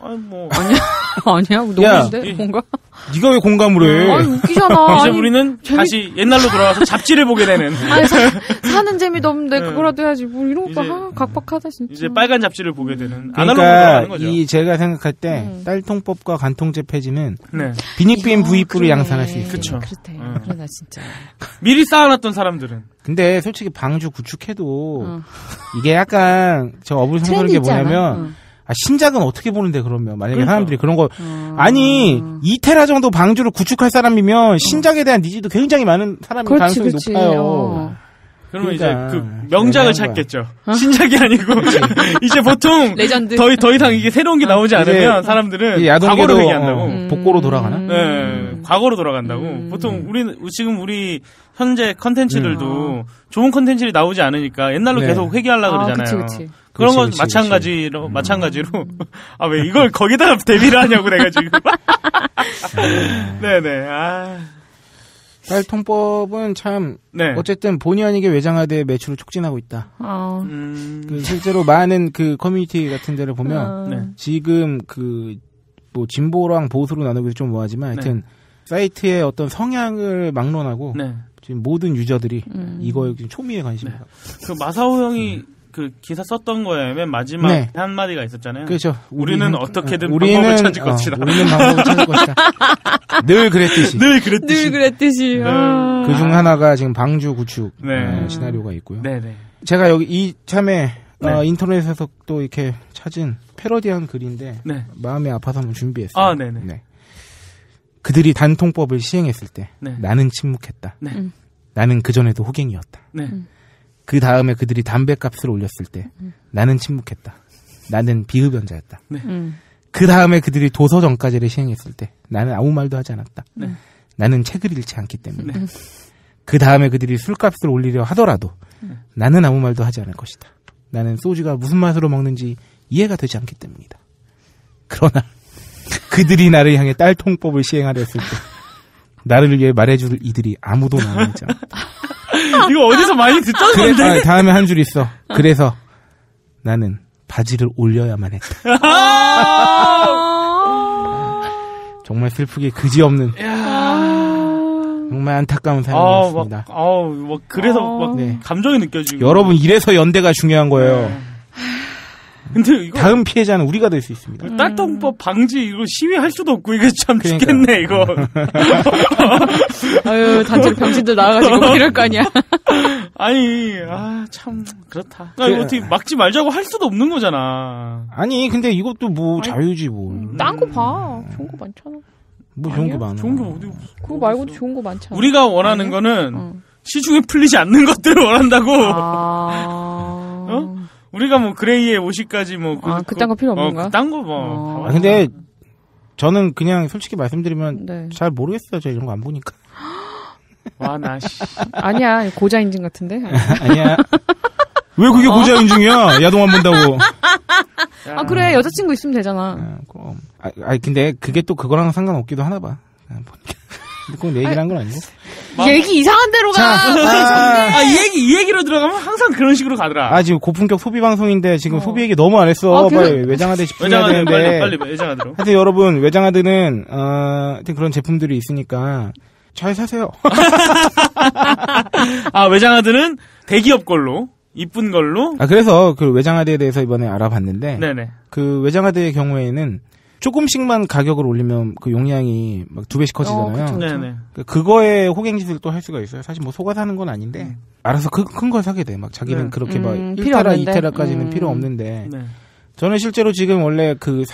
아니야. 너무한데 뭔가. 네가 왜 공감을 해? 웃기잖아. 이제 우리는 다시 옛날로 돌아와서 잡지를 보게 되는. 사는 재미도 없는데 그거라도 해야지. 뭐 이런 거 각박하다 진짜. 이제 빨간 잡지를 보게 되는. 그러니까 제가 생각할 때 딸통법과 간통죄 폐지는 빈익빈 부익부를 양산할 수 있어요. 그렇죠. 그러나 진짜. 미리 쌓아놨던 사람들은. 근데 솔직히 방주 구축해도 이게 약간 저 어불성설인 게 뭐냐면 신작은 어떻게 보는데 그러면 만약에 사람들이 그런 거 아니 2테라 정도 방주를 구축할 사람이면 신작에 대한 니즈도 굉장히 많은 사람이 가능성이 높아요. 그러면 그러니까, 이제 그 명작을 찾겠죠. 신작이 아니고 이제 보통 레전드. 더 이상 이게 새로운 게 나오지 않으면 사람들은 과거로 회귀한다고. 복고로 돌아가나? 네, 과거로 돌아간다고. 보통 우리 현재 컨텐츠들도 좋은 컨텐츠들이 나오지 않으니까 옛날로 계속 회귀하려고 그러잖아요. 그치. 그런 건 마찬가지로 왜 이걸 거기다가 대비를 하냐고 내가 지금. 네네. 딸통법은 참 어쨌든 본의 아니게 외장하드의 매출을 촉진하고 있다. 그 실제로 많은 그 커뮤니티 같은 데를 보면 지금 그 뭐 진보랑 보수로 나누기도 좀 뭐하지만 하여튼 사이트의 어떤 성향을 막론하고 지금 모든 유저들이 이거에 초미의 관심이다. 그 마사오 형이 그 기사 썼던 거에 맨 마지막 네. 한마디가 있었잖아요. 그렇죠. 우리는 어떻게든 방법을 찾을 것이다. 우리는 방법을 찾을 것이다. 늘 그랬듯이. 그중 하나가 지금 방주 구축 시나리오가 있고요. 네네. 제가 여기 이참에 인터넷에서 또 이렇게 찾은 패러디한 글인데 마음이 아파서 한번 준비했어요. 아, 네네. 네. 그들이 단통법을 시행했을 때 나는 침묵했다. 나는 그전에도 호갱이었다. 그 다음에 그들이 담배값을 올렸을 때 나는 침묵했다. 나는 비흡연자였다. 그 다음에 그들이 도서정가제를 시행했을 때 나는 아무 말도 하지 않았다. 나는 책을 읽지 않기 때문에. 그 다음에 그들이 술값을 올리려 하더라도 나는 아무 말도 하지 않을 것이다. 나는 소주가 무슨 맛으로 먹는지 이해가 되지 않기 때문이다. 그러나 그들이 나를 향해 딸통법을 시행하려 했을 때 나를 위해 말해줄 이들이 아무도 남아있지 않았다. 이거 어디서 많이 듣던 건데? 다음에 한 줄 있어. 그래서 나는 바지를 올려야만 했다. 정말 슬프게 그지없는 정말 안타까운 사연이었습니다. 그래서 막 감정이 느껴지고. 여러분 이래서 연대가 중요한 거예요. 근데 이거 다음 피해자는 우리가 될 수 있습니다. 딸통법 방지 이거 시위할 수도 없고 이게 참 죽겠네 이거. 아유 단체로 병신들 나와가지고 이럴 거 아니야. 아니 참 그렇다. 어떻게 막지 말자고 할 수도 없는 거잖아. 아니 근데 이것도 뭐 자유지 뭐. 딴 거 봐. 좋은 거 많잖아. 뭐 좋은 거 많아. 좋은 게 어디 없어. 그거 말고도 좋은 거 많잖아. 우리가 원하는 거는 시중에 풀리지 않는 것들을 원한다고. 우리가 뭐 그레이의 50까지 뭐 그딴 거 필요 없는 거야? 그딴 거 뭐. 근데 저는 그냥 솔직히 말씀드리면 잘 모르겠어요. 저 이런 거 안 보니까. 와, 나 씨. 아니야. 고자 인증 같은데. 아니야. 왜 그게 고자 인증이야? 야동 안 본다고. 그래. 여자친구 있으면 되잖아. 그럼. 근데 그게 또 그거랑 상관없기도 하나 봐. 꼭 내 얘기를 한 건 아니고. 얘기 이상한 데로 가. 이 얘기로 들어가면 항상 그런 식으로 가더라. 지금 고품격 소비 방송인데 지금 소비 얘기 너무 안 했어. 빨리 외장하드 집중해야 되는데. 빨리 외장하드로. 하여튼 여러분 외장하드는 하여튼 그런 제품들이 있으니까 잘 사세요. 외장하드는 대기업 걸로 이쁜 걸로. 그래서 그 외장하드에 대해서 이번에 알아봤는데. 네네. 그 외장하드의 경우에는 조금씩만 가격을 올리면 그 용량이 막 2배씩 커지잖아요. 네네. 그거에 호갱짓을 또 할 수가 있어요. 사실 뭐 속아 사는 건 아닌데 알아서 큰 걸 사게 돼. 막 자기는 그렇게 막 1테라, 2테라까지는 필요 없는데. 저는 실제로 지금 원래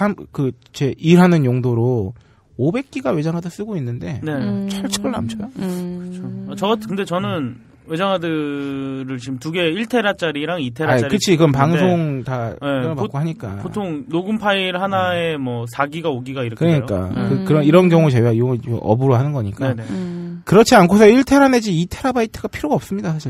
제 일하는 용도로 500기가 외장하드 쓰고 있는데 철철 남쳐요. 그렇죠. 근데 저는 외장하드를 지금 2개 1테라짜리랑 2테라짜리. 그치. 그럼 방송 다 받고 하니까. 보통 녹음 파일 하나에 뭐 4기가 5기가 이렇게. 그러니까. 이런 경우 제외 이거 업으로 하는 거니까. 그렇지 않고서 1테라 내지 2테라바이트가 필요가 없습니다. 사실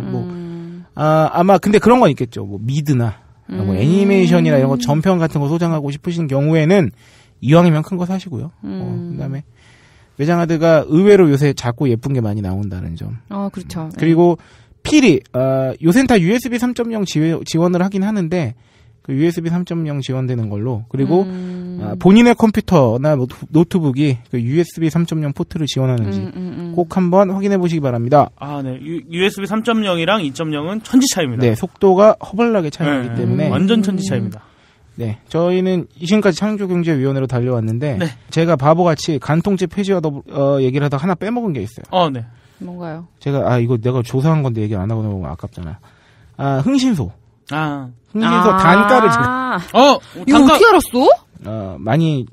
아마 근데 그런 건 있겠죠. 뭐 미드나 뭐 애니메이션이나 이런 거 전편 같은 거 소장하고 싶으신 경우에는 이왕이면 큰 거 사시고요. 그다음에 외장하드가 의외로 요새 작고 예쁜 게 많이 나온다는 점. 그렇죠. 그리고 필히 요새는 다 USB 3.0 지원을 하긴 하는데 그 USB 3.0 지원되는 걸로 그리고 본인의 컴퓨터나 노트북이 그 USB 3.0 포트를 지원하는지 꼭 한번 확인해 보시기 바랍니다. 네. USB 3.0이랑 2.0은 천지 차이입니다. 네, 속도가 허벌나게 차이나기 때문에 완전 천지 차이입니다. 네, 저희는 지금까지 창조경제위원회로 달려왔는데 제가 바보같이 간통죄 폐지와 얘기를 하다가 하나 빼먹은 게 있어요. 네. 뭔가요? 제가 이거 내가 조사한 건데 얘기 안 하고 너무 아깝잖아. 흥신소. 흥신소 단가를 제가. 이거 어떻게 알았어? 많이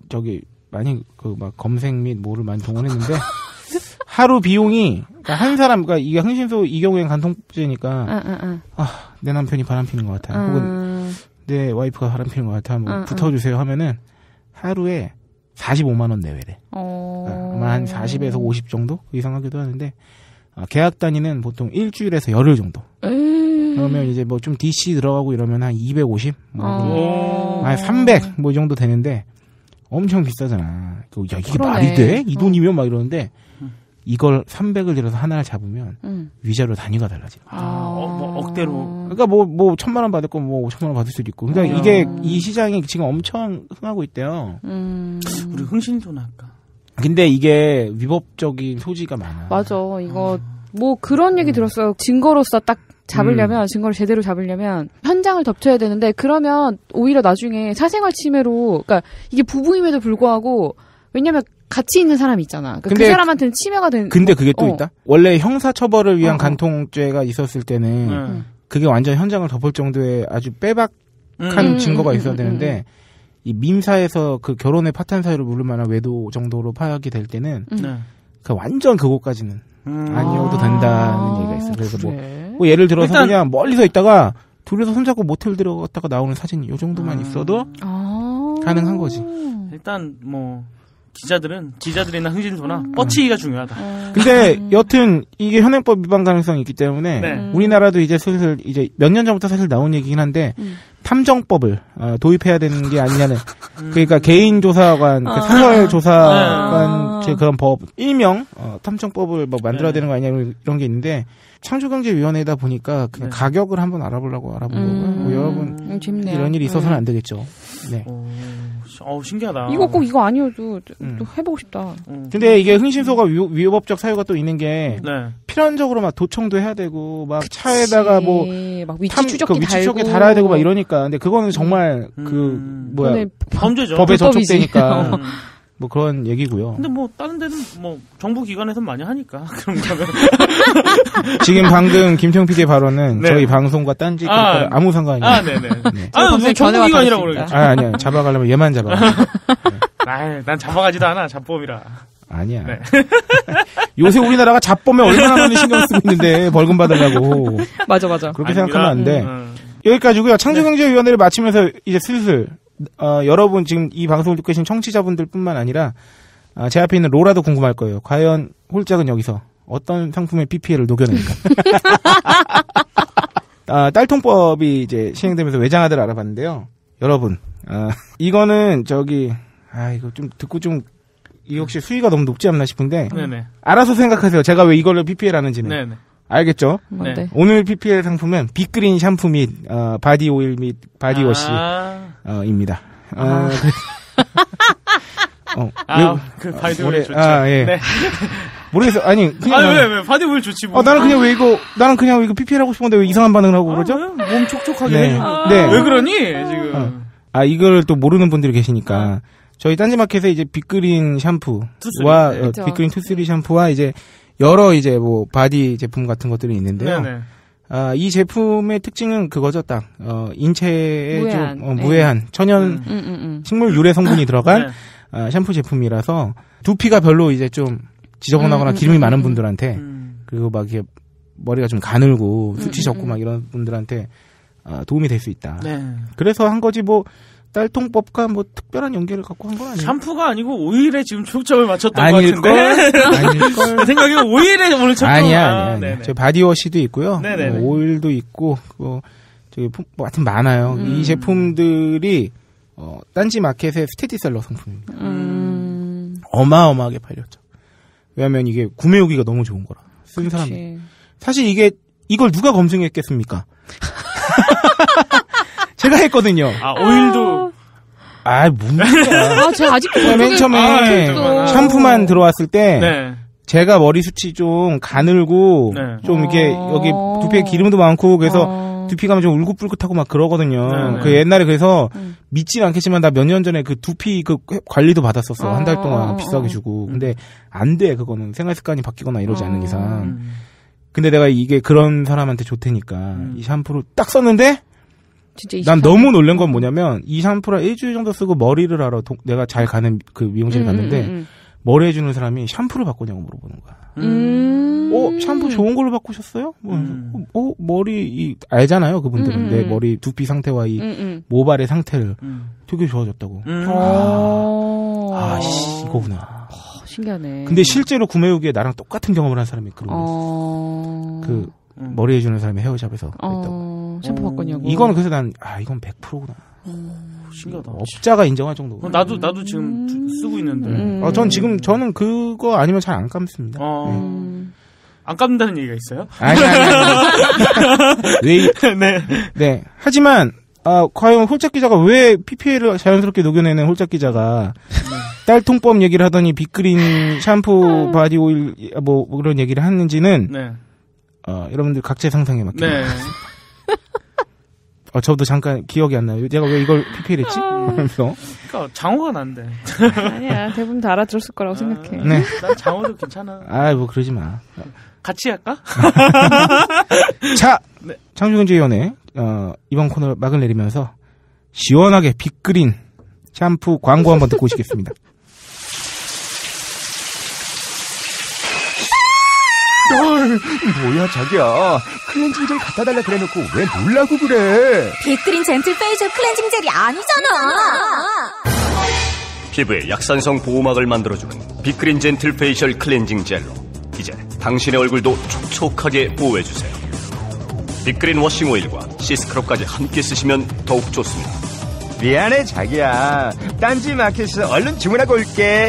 막 검색 및 뭐를 많이 동원했는데 하루 비용이 한 사람 이게 흥신소 이 경우엔 간통죄니까 내 남편이 바람 피는 것 같아. 혹은 내 와이프가 바람 피는 것 같아. 뭐 붙어주세요 하면은 하루에 45만 원 내외래. 아마 한 40에서 50 정도 그 이상 하기도 하는데 계약 단위는 보통 일주일에서 열흘 정도. 그러면 이제 뭐 좀 DC 들어가고 이러면 한 250, 한 300 뭐 이 정도 되는데 엄청 비싸잖아. 이게 그러네. 말이 돼? 이 돈이면 막 이러는데 이걸 300을 들여서 하나를 잡으면 위자료 단위가 달라지는 거야. 뭐 억대로. 그러니까 뭐 1,000만 원 받을 거 뭐 5,000만 원 받을 수도 있고. 그러니까 이게 이 시장이 지금 엄청 흥하고 있대요. 우리 흥신소나 할까? 근데 이게 위법적인 소지가 많아. 맞아. 이거 뭐 그런 얘기 들었어요. 증거로서 딱 잡으려면 증거를 제대로 잡으려면 현장을 덮쳐야 되는데 그러면 오히려 나중에 사생활 침해로 그러니까 이게 부부임에도 불구하고 왜냐면 같이 있는 사람이 있잖아. 그러니까 그 사람한테는 침해가 된. 근데 그게 또 있다. 원래 형사처벌을 위한 간통죄가 있었을 때는 그게 완전 현장을 덮을 정도의 아주 빼박한 증거가 있어야 되는데 이 민사에서 그 결혼의 파탄 사유를 물을 만한 외도 정도로 파악이 될 때는 그 완전 그곳까지는 아니어도 된다는 얘기가 있어. 그래서 뭐 예를 들어서 그냥 멀리서 있다가 둘이서 손잡고 모텔 들어갔다가 나오는 사진이 요 정도만 있어도 가능한 거지. 일단 뭐 기자들이나 흥신소나 뻗치기가 중요하다. 근데 여튼 이게 현행법 위반 가능성이 있기 때문에 우리나라도 이제 슬슬 이제 몇 년 전부터 사실 나온 얘기긴 한데 탐정법을 도입해야 되는 게 아니냐는 그러니까 개인조사관, 그 사설조사관 그런 법 일명 탐정법을 뭐 만들어야 되는 거 아니냐 이런 게 있는데 창조경제위원회다 보니까 그냥 가격을 한번 알아본 거고요. 뭐 여러분 이런 일이 있어서는 안 되겠죠. 네. 신기하다. 이거 꼭 이거 아니어도 또 해보고 싶다. 근데 이게 흥신소가 위법적 사유가 또 있는 게 필연적으로 막 도청도 해야 되고 막 그치. 차에다가 뭐 막 위치 추적기 달아야 되고 막 이러니까 근데 그거는 정말 범죄죠. 법에 저촉되니까 뭐 그런 얘기고요. 근데 뭐 다른 데는 뭐 정부 기관에서 많이 하니까 그런 거면 지금 방금 김태형 PD의 발언은 저희 방송과 딴지 아무 상관이 네네. 네. 무슨 정부 기관이라고 그러겠지. 아니야. 잡아가려면 얘만 잡아. 난 잡아가지도 않아. 잡범이라. 아니야. 네. 요새 우리나라가 잡범에 얼마나 많이 신경 쓰고 있는데 벌금 받으려고. 맞아. 그렇게 생각하면 안 돼. 여기까지고요. 창조경제위원회를 마치면서 이제 슬슬 여러분 지금 이 방송을 듣고 계신 청취자분들 뿐만 아니라 제 앞에 있는 로라도 궁금할 거예요. 과연 홀짝은 여기서 어떤 상품의 PPL을 녹여낼까? 딸통법이 이제 시행되면서 외장하드를 알아봤는데요. 여러분, 이거는 이거 좀 듣고 좀 이 혹시 수위가 너무 높지 않나 싶은데 알아서 생각하세요. 제가 왜 이거를 PPL 하는지는. 네네. 알겠죠? 네. 오늘 PPL 상품은 빅그린 샴푸 및 바디 오일 및 바디워시 입니다. 그 바디 오일 좋죠. 예. 네. 모르겠어. 아니 그냥 왜 바디 오일 좋지 뭐. 나는 그냥 이거 PPL 하고 싶은데 왜 이상한 반응을 하고 그러죠? 몸 촉촉하게 해주고. 네. 왜 그러니 지금? 이걸 또 모르는 분들이 계시니까 저희 딴지마켓에 이제 빅그린 샴푸와 빅그린 투쓰리 샴푸와 이제 여러 이제 뭐 바디 제품 같은 것들이 있는데요. 이 제품의 특징은 그거죠, 딱 인체에 무해한 천연 식물 유래 성분이 들어간 샴푸 제품이라서 두피가 별로 이제 좀 지저분하거나 기름이 많은 분들한테 그리고 막 이렇게 머리가 좀 가늘고 수치 적고 막 이런 분들한테 도움이 될 수 있다. 그래서 한 거지 뭐. 딸통법과 뭐 특별한 연계를 갖고 한 건 아니에요. 샴푸가 아니고 오일에 지금 초점을 맞췄던 것 같은데. 아닐걸. 내 생각에는 오일에 오늘 초점. 아니야. 저 바디워시도 있고요. 오일도 있고, 저기 뭐 하여튼 많아요. 이 제품들이 딴지 마켓의 스테디셀러 상품입니다. 어마어마하게 팔렸죠. 왜냐하면 이게 구매후기가 너무 좋은 거라. 쓴 사람들. 사실 이걸 누가 검증했겠습니까? 제가 했거든요. 오일도. 뭡니까. 제가 아직도 맨 처음에 샴푸만 들어왔을 때, 제가 머리숱이 좀 가늘고, 좀 이렇게, 여기 두피에 기름도 많고, 그래서 두피 가면 좀 울긋불긋하고 막 그러거든요. 그 옛날에 그래서 믿진 않겠지만, 나 몇 년 전에 그 두피 그 관리도 받았었어. 한 달 동안 비싸게 주고. 근데 안 돼, 그거는. 생활 습관이 바뀌거나 이러지 않는 이상. 근데 내가 이게 그런 사람한테 좋다니까, 이 샴푸를 딱 썼는데, 난 너무 놀란 건 뭐냐면 이 샴푸를 일주일 정도 쓰고 머리를 하러 내가 잘 가는 그 미용실에 갔는데 머리 해주는 사람이 샴푸를 바꾸냐고 물어보는 거야. 샴푸 좋은 걸로 바꾸셨어요? 머리 알잖아요 그분들은 내 머리 두피 상태와 이 모발의 상태를 되게 좋아졌다고. 이거구나. 신기하네. 근데 실제로 구매 후기에 나랑 똑같은 경험을 한 사람이 그러고 그 머리 해주는 사람이 헤어샵에서 그랬다고. 샴푸 바꾸냐고. 이거는 그래서 난 이건 100%구나. 신기하다. 업자가 인정할 정도고. 나도 지금 쓰고 있는데. 저는 그거 아니면 잘 안 감습니다. 안 감는다는 얘기가 있어요? 아니. 네. 하지만 과연 홀짝 기자가 왜 PPL을 자연스럽게 녹여내는 홀짝 기자가 딸통법 얘기를 하더니 빅그린 샴푸 바디 오일 뭐 그런 얘기를 하는지는 여러분들 각자 상상에 맡깁니다. 네. 저도 잠깐 기억이 안 나요. 내가 왜 이걸 PPL했지? 하면서. 그러니까 장어가 난데. 아니야, 대부분 다 알아들었을 거라고 생각해. 네. 난 장어도 괜찮아. 뭐 그러지 마. 같이 할까? 자, 네. 창조경제위원회 이번 코너 막을 내리면서 시원하게 빅그린 샴푸 광고 한번 듣고 오시겠습니다. 뭐야 자기야, 클렌징 젤 갖다 달라 그래놓고 왜 놀라고 그래? 빅그린 젠틀 페이셜 클렌징 젤이 아니잖아. 피부에 약산성 보호막을 만들어주는 빅그린 젠틀 페이셜 클렌징 젤로 이제 당신의 얼굴도 촉촉하게 보호해주세요. 빅그린 워싱 오일과 시스크럽까지 함께 쓰시면 더욱 좋습니다. 미안해 자기야, 딴지 마켓에서 얼른 주문하고 올게.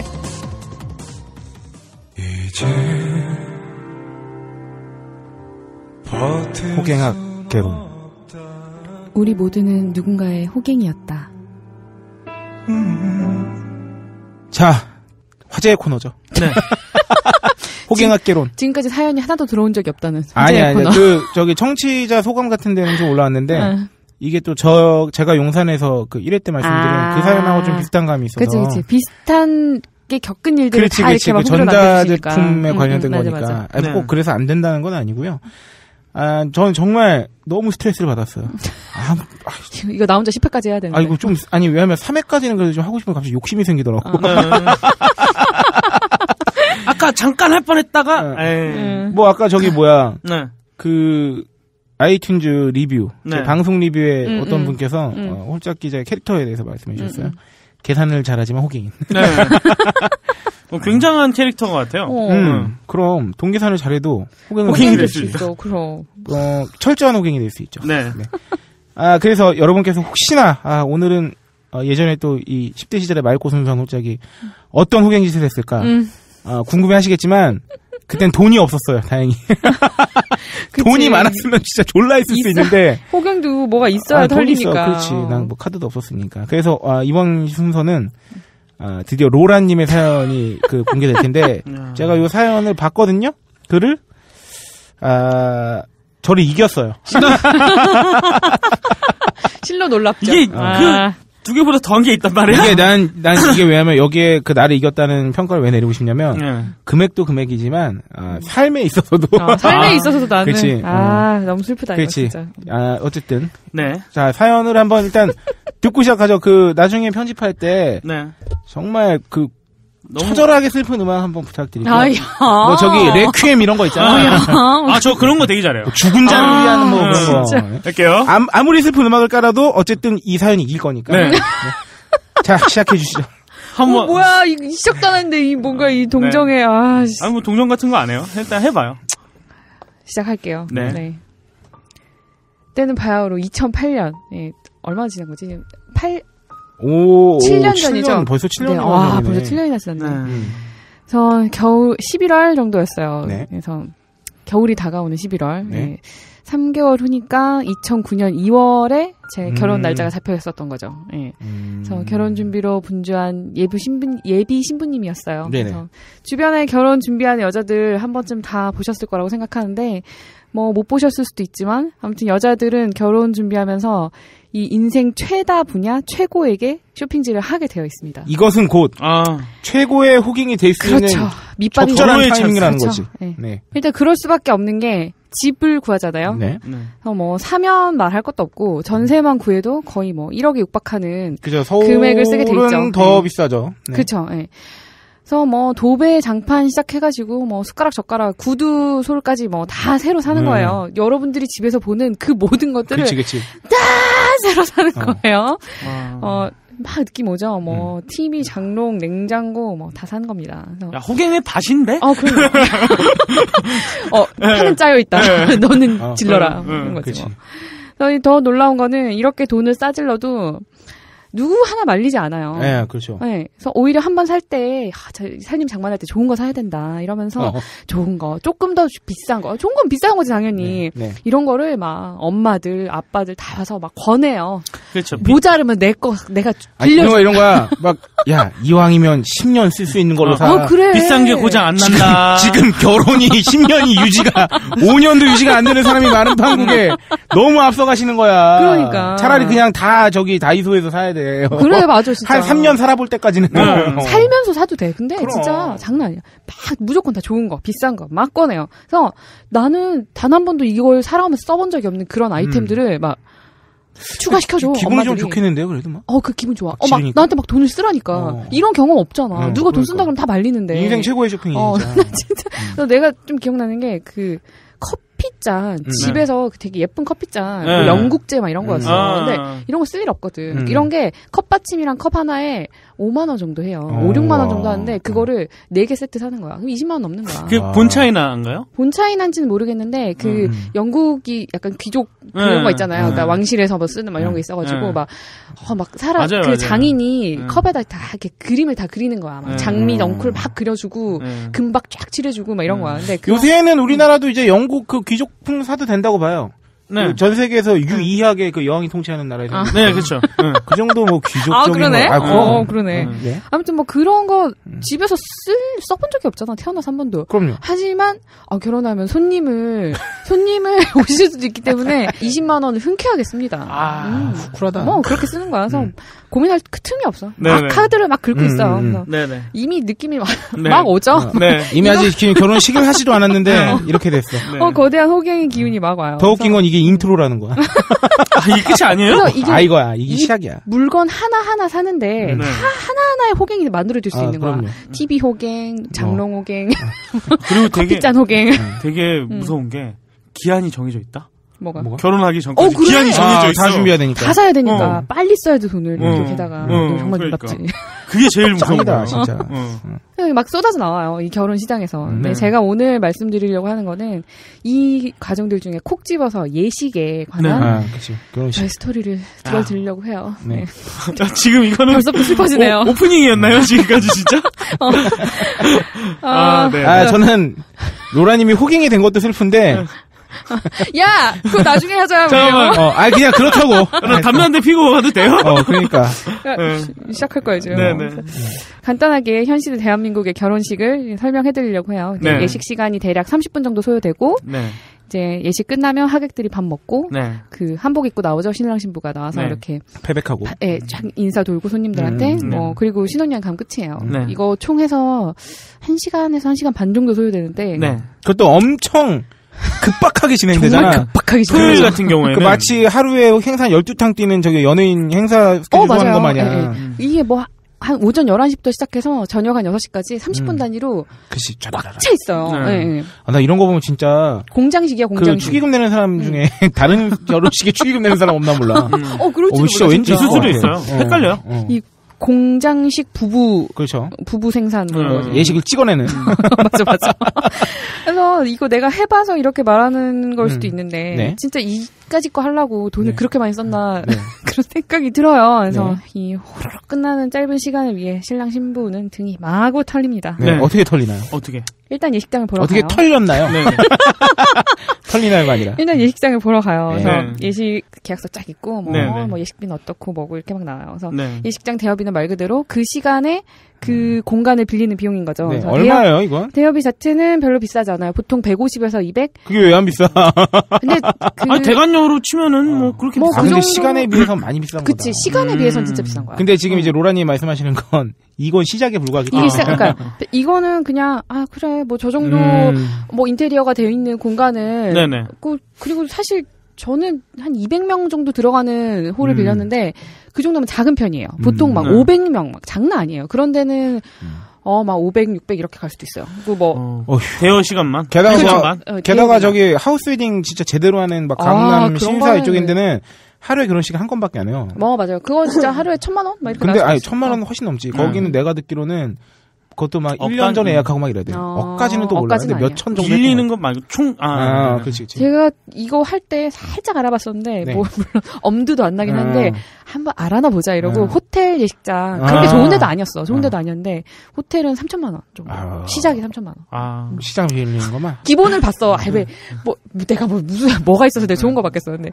호갱학 개론. 우리 모두는 누군가의 호갱이었다. 자, 화제의 코너죠. 네. 호갱학 개론. 지금까지 사연이 하나도 들어온 적이 없다는 화제의 코너. 저기 청취자 소감 같은 데는 좀 올라왔는데 이게 또 제가 용산에서 그 1회 때 말씀드린 그 사연하고 좀 비슷한 감이 있어서. 그치. 비슷한 게 겪은 일들을 다 이렇게 막 전자제품에 관련된 거니까. 맞아. 꼭 그래서 안 된다는 건 아니고요. 저는 정말 너무 스트레스를 받았어요. 이거 나 혼자 10회까지 해야 되는데. 이거 좀, 왜냐면 3회까지는 그래도 좀 하고 싶으면 갑자기 욕심이 생기더라고. 아까 잠깐 할 뻔 했다가, 아까 저기 네. 그, 아이튠즈 리뷰, 네. 방송 리뷰에 어떤 분께서, 홀짝 기자의 캐릭터에 대해서 말씀해 주셨어요. 계산을 잘하지만 호갱인. 네. 굉장한 캐릭터 같아요. 그럼 동계산을 잘해도 호갱이 될 수 있어. 그럼. 철저한 호갱이 될 수 있죠. 네. 그래서 여러분께서 혹시나 오늘은 예전에 또 이 10대 시절의 맑고 순수한 홀짝이 어떤 호갱 짓을 했을까 궁금해하시겠지만 그땐 돈이 없었어요. 다행히. 돈이 많았으면 진짜 졸라 했을 수 있는데 호갱도 뭐가 있어야 털리니까. 그렇지. 난 뭐 카드도 없었으니까. 그래서 이번 순서는 드디어 로라님의 사연이 공개될 텐데 제가 이 사연을 봤거든요. 글을 저를 이겼어요. 실로 놀랍죠. 이게 두 개보다 더한 게 있단 말이야? 이게 난 이게 왜냐면 여기에 나를 이겼다는 평가를 왜 내리고 싶냐면 금액도 금액이지만 삶에 있어서도 삶에 있어서도 나는 그렇지. 너무 슬프다. 그렇지. 진짜. 어쨌든 네. 자, 사연을 한번 일단 듣고 시작하죠. 나중에 편집할 때 네. 정말 너무 처절하게 슬픈 음악 한번 부탁드리고요. 뭐 저기 레퀴엠 이런 거 있잖아요. 저 그런 거 되게 잘해요. 죽은 자를 위한 그런 거. 할게요. 아무리 슬픈 음악을 깔아도 어쨌든 이 사연이 이길 거니까. 네. 자, 시작해 주시죠. 한번 뭐야, 시작도 안 했는데 뭔가 이 동정에 뭐 동정 같은 거 안 해요. 일단 해봐요. 시작할게요. 네. 때는 바야흐로 2008년. 얼마나 지난 거지? 7년 전이죠. 벌써 7년 네. 와, 벌써 7년이나 지났네. 그래서 겨울 11월 정도였어요. 네. 그래서 겨울이 다가오는 11월. 네. 3개월 후니까 2009년 2월에 제 결혼 날짜가 잡혀 있었던 거죠. 네. 그래서 결혼 준비로 분주한 예비 신부님이었어요. 네네. 그래서 주변에 결혼 준비하는 여자들 한 번쯤 다 보셨을 거라고 생각하는데 못 보셨을 수도 있지만 아무튼 여자들은 결혼 준비하면서 이 인생 최다 분야 최고에게 쇼핑질을 하게 되어 있습니다. 이것은 곧 최고의 호갱이 될 수 있는 밑밥이 적절한 타이밍이라는 거지. 네. 네. 일단 그럴 수밖에 없는 게 집을 구하잖아요. 네. 사면 말할 것도 없고 전세만 구해도 거의 1억에 육박하는 그죠. 금액을 쓰게 돼 있죠. 서울은 더 비싸죠. 네. 그렇죠. 네. 그래서 도배 장판 시작해가지고 숟가락 젓가락 구두 솔까지 다 새로 사는 거예요. 여러분들이 집에서 보는 그 모든 것들을 그치. 다 새로 사는 거예요. 막 느낌 오죠. TV, 장롱, 냉장고 다 사는 겁니다. 그래서 야, 호갱의 밭인데? 그럼요. 판은 짜여 있다. 너는 질러라. 그런 거지. 더 놀라운 거는 이렇게 돈을 싸질러도 누구 하나 말리지 않아요. 네, 그렇죠. 네, 그래서 오히려 한번 살 때, 살림 장만할 때 좋은 거 사야 된다. 이러면서 좋은 거, 조금 더 비싼 거, 좋은 건 비싼 거지 당연히. 이런 거를 막 엄마들, 아빠들 다 와서 막 권해요. 그렇죠. 모자르면 내가 빌려. 이런 거야. 막 야, 이왕이면 10년 쓸 수 있는 걸로 사. 그래. 비싼 게 고장 안 난다. 지금 결혼이 10년이 유지가 5년도 유지가 안 되는 사람이 많은 한국에 너무 앞서가시는 거야. 그러니까. 차라리 그냥 다 저기 다이소에서 사야 돼. 그래, 맞아, 진짜. 한 3년 살아볼 때까지는. 살면서 사도 돼. 근데 그럼. 진짜 장난 아니야. 막 무조건 다 좋은 거, 비싼 거 막 꺼내요. 그래서 나는 단 한 번도 이걸 사랑하면서 써본 적이 없는 그런 아이템들을 막 추가시켜줘. 기분이 엄마들이. 좀 좋겠는데요, 그래도 막. 그 기분 좋아. 막 지르니까. 나한테 막 돈을 쓰라니까. 이런 경험 없잖아. 누가 돈 쓴다 그러면 다 말리는데. 인생 최고의 쇼핑이 진짜. 그래서 내가 좀 기억나는 게 커피잔 집에서 되게 예쁜 커피잔 뭐 영국제 막 이런 거였어. 근데 이런 거 쓸 일 없거든. 이런 게 컵받침이랑 컵 하나에 5만 원 정도 해요. 5, 6만 원 정도 하는데 그거를 4개 세트 사는 거야. 그럼 20만 원 넘는 거야. 그 본 차이나인가요? 본 차이난지는 모르겠는데 그 영국이 약간 귀족 그런 거 있잖아요. 그러니까 왕실에서 뭐 쓰는 막 이런 거 있어가지고 막 맞아요. 장인이 컵에다 다 이렇게 그림을 다 그리는 거야. 막 장미 넝쿨 막 그려주고 금박 쫙 칠해주고 막 이런 거야. 근데 요새는 우리나라도 이제 영국 그 귀족품 사도 된다고 봐요. 네. 그 전 세계에서 유이하게 그 여왕이 통치하는 나라에서. 네, 그렇죠. 그 정도 뭐 귀족적인 그러네. 거. 그러네. 네. 아무튼 뭐 그런 거 집에서 써본 적이 없잖아. 태어나서 한 번도. 그럼요. 하지만 결혼하면 손님을 오실 수도 있기 때문에 20만 원을 흔쾌하겠습니다. 쿨하다. 그렇게 쓰는 거야. 그래서 고민할 틈이 없어. 네네. 막 카드를 막 긁고 있어. 네네. 이미 느낌이 막 오죠. 네. 이미 아직 결혼식을 하지도 않았는데 이렇게 됐어. 네. 거대한 호갱의 기운이 막 와요. 더 웃긴 건 이게 인트로라는 거야. 이게 끝이 아니에요? 이거야. 이게 시작이야. 물건 하나하나 사는데 하나하나의 호갱이 만들어질 수 있는 그럼요. 거야. TV 호갱, 장롱 호갱, 그리고 되게 커피잔 호갱. 되게 무서운 게 기한이 정해져 있다. 뭐가? 결혼하기 전까지 그래? 기한이 정해져 있어. 다 준비해야 되니까. 다 사야 되니까 빨리 써야 돼 돈을. 게다가 정말 놀랍지. 그게 제일 무서운 짱이다, 거야. 진짜. 막 쏟아져 나와요. 이 결혼 시장에서. 근데 제가 오늘 말씀드리려고 하는 거는 이 과정들 중에 콕 집어서 예식에 관한 저의 스토리를 들려드리려고 해요. 네. 지금 이거는 벌써부터 슬퍼지네요. 오프닝이었나요? 지금까지 진짜? 네. 저는 로라님이 호갱이 된 것도 슬픈데 야! 그거 나중에 하자. 잠깐만. 그냥 그렇다고. 담배 한 대 피고 가도 돼요? 그러니까. 시작할 거예요, 지금. 네네. 간단하게 현실 대한민국의 결혼식을 설명해드리려고 해요. 네. 예식 시간이 대략 30분 정도 소요되고, 네. 이제 예식 끝나면 하객들이 밥 먹고, 네. 그 한복 입고 나오죠. 신랑 신부가 나와서 네. 이렇게. 패백하고. 쫙 인사 돌고 손님들한테, 그리고 신혼여행 가면 끝이에요. 이거 총 해서 1시간에서 1시간 반 정도 소요되는데, 그것도 엄청 급박하게 진행되잖아. 정말 급박하게 토요일 같은 경우에는 마치 하루에 행사 12탕 뛰는 저기 연예인 행사 스케줄 하는 거 마냥. 이게 뭐 한 오전 11시부터 시작해서 저녁 한 6시까지 30분 단위로 꽉 차 있어요. 나 이런 거 보면 진짜 공장식이야, 공장식. 그 축의금 내는 사람 중에 다른 결혼식에 축의금 내는 사람 없나 몰라. 그럴지도 진짜 왠지 있을 수도 있어요. 헷갈려요. 이 공장식 부부 생산 예식을 찍어내는. 맞아. 그래서 이거 내가 해봐서 이렇게 말하는 걸 수도 있는데 진짜 이까짓 거 하려고 돈을 그렇게 많이 썼나 그런 생각이 들어요. 그래서 이 호로록 끝나는 짧은 시간을 위해 신랑 신부는 등이 마구 털립니다. 어떻게 털리나요? 어떻게? 일단 예식장을 보러 어떻게 가요. 털렸나요? 털리나요가 아니라. 일단 예식장을 보러 가요. 그래서 예식 계약서 쫙 있고 뭐 예식비는 어떻고 뭐고 이렇게 막 나와요. 그래서 예식장 대여비는 말 그대로 그 시간에 그 공간을 빌리는 비용인 거죠. 얼마예요, 이건? 대여비 자체는 별로 비싸지 않아요. 보통 150에서 200. 그게 왜 안 비싸? 근데 대관료로 치면은 뭐 그렇게 비싸. 근데 시간에 비해서 많이 비싼 거다. 그치, 시간에 비해서는 진짜 비싼 거야. 근데 지금 이제 로라님 말씀하시는 건 이건 시작에 불과하기 때문에. 그러니까 이거는 그냥 그래 뭐 저 정도 뭐 인테리어가 되어 있는 공간을 그리고 사실 저는 한 200명 정도 들어가는 홀을 빌렸는데 그 정도면 작은 편이에요. 보통 막 500명 막 장난 아니에요. 그런 데는 막 500, 600 이렇게 갈 수도 있어요. 그리고 대여 시간만. 게다가 저기 하우스 웨딩 진짜 제대로 하는 막 강남 신사 이쪽인데는 하루에 결혼식 한 건밖에 안 해요. 맞아요. 그거 진짜 하루에 1,000만 원? 막 이렇게. 근데 1,000만 원은 훨씬 넘지. 거기는 내가 듣기로는 그것도 막 1년 전에 예약하고 막 이래야 돼요. 억까지는 또 몰라요. 근데 몇 천 정도. 빌리는 것 말고 그렇지. 제가 이거 할 때 살짝 알아봤었는데, 뭐, 물론 엄두도 안 나긴 한데, 한번 알아나 보자 이러고, 호텔 예식장, 그렇게 좋은 데도 아니었어. 좋은 데도 아니었는데, 호텔은 3,000만 원 정도. 시작이 3,000만 원. 시장 빌리는 것만? 기본을 봤어. 내가 뭐가 있어서 내가 좋은 거 받겠어. 근데.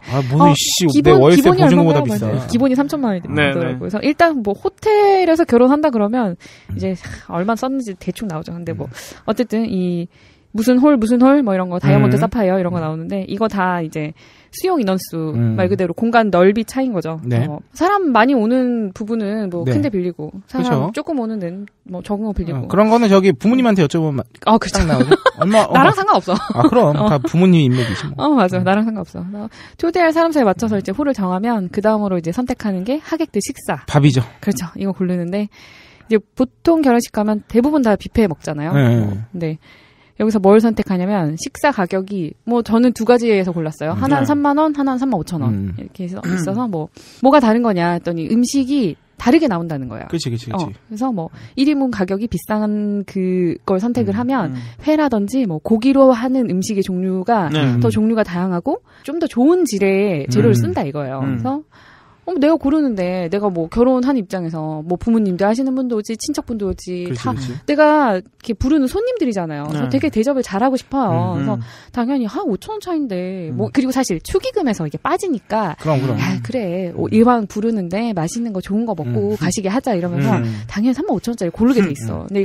내 월세 보증금보다 비싸. 기본이 3,000만 원이 되더라고요. 그래서 일단 뭐, 호텔에서 결혼한다 그러면, 이제, 얼마 썼는지 대충 나오죠. 근데 뭐, 어쨌든 무슨 홀 뭐 이런 거 다이아몬드 사파이어 이런 거 나오는데 이거 다 이제 수용 인원수 말 그대로 공간 넓이 차이인 거죠. 네. 사람 많이 오는 부분은 뭐 큰 데 빌리고 사람 그쵸? 조금 오는 데는 뭐 적은 거 빌리고 그런 거는 저기 부모님한테 여쭤보면 그쵸. 딱 나오죠. 나랑 상관없어. 그럼 다 부모님 인맥이지 뭐. 맞아. 나랑 상관없어. 초대할 사람 수에 맞춰서 이제 홀을 정하면 그 다음으로 이제 선택하는 게 하객들 식사. 밥이죠. 그렇죠. 이거 고르는데 이제 보통 결혼식 가면 대부분 다 뷔페 먹잖아요. 근데 여기서 뭘 선택하냐면 식사 가격이 뭐 저는 두 가지에서 골랐어요. 하나는 3만 원, 하나는 35,000원 이렇게 있어서 뭐가 다른 거냐 했더니 음식이 다르게 나온다는 거예요. 그렇지. 그래서 뭐 1인분 가격이 비싼 그걸 선택을 하면 회라든지 뭐 고기로 하는 음식의 종류가 더 종류가 다양하고 좀 더 좋은 질의 재료를 쓴다 이거예요. 그래서 내가 고르는데 내가 뭐 결혼한 입장에서 뭐 부모님들 하시는 분도 오지 친척분도 오지 다 내가 이렇게 부르는 손님들이잖아요. 그래서 되게 대접을 잘하고 싶어요. 그래서 당연히 5,000원 차인데 뭐 그리고 사실 축의금에서 이게 빠지니까 그럼 그래 이왕 부르는데 맛있는 거 좋은 거 먹고 가시게 하자 이러면서 당연히 35,000원짜리 고르게 돼 있어. 근데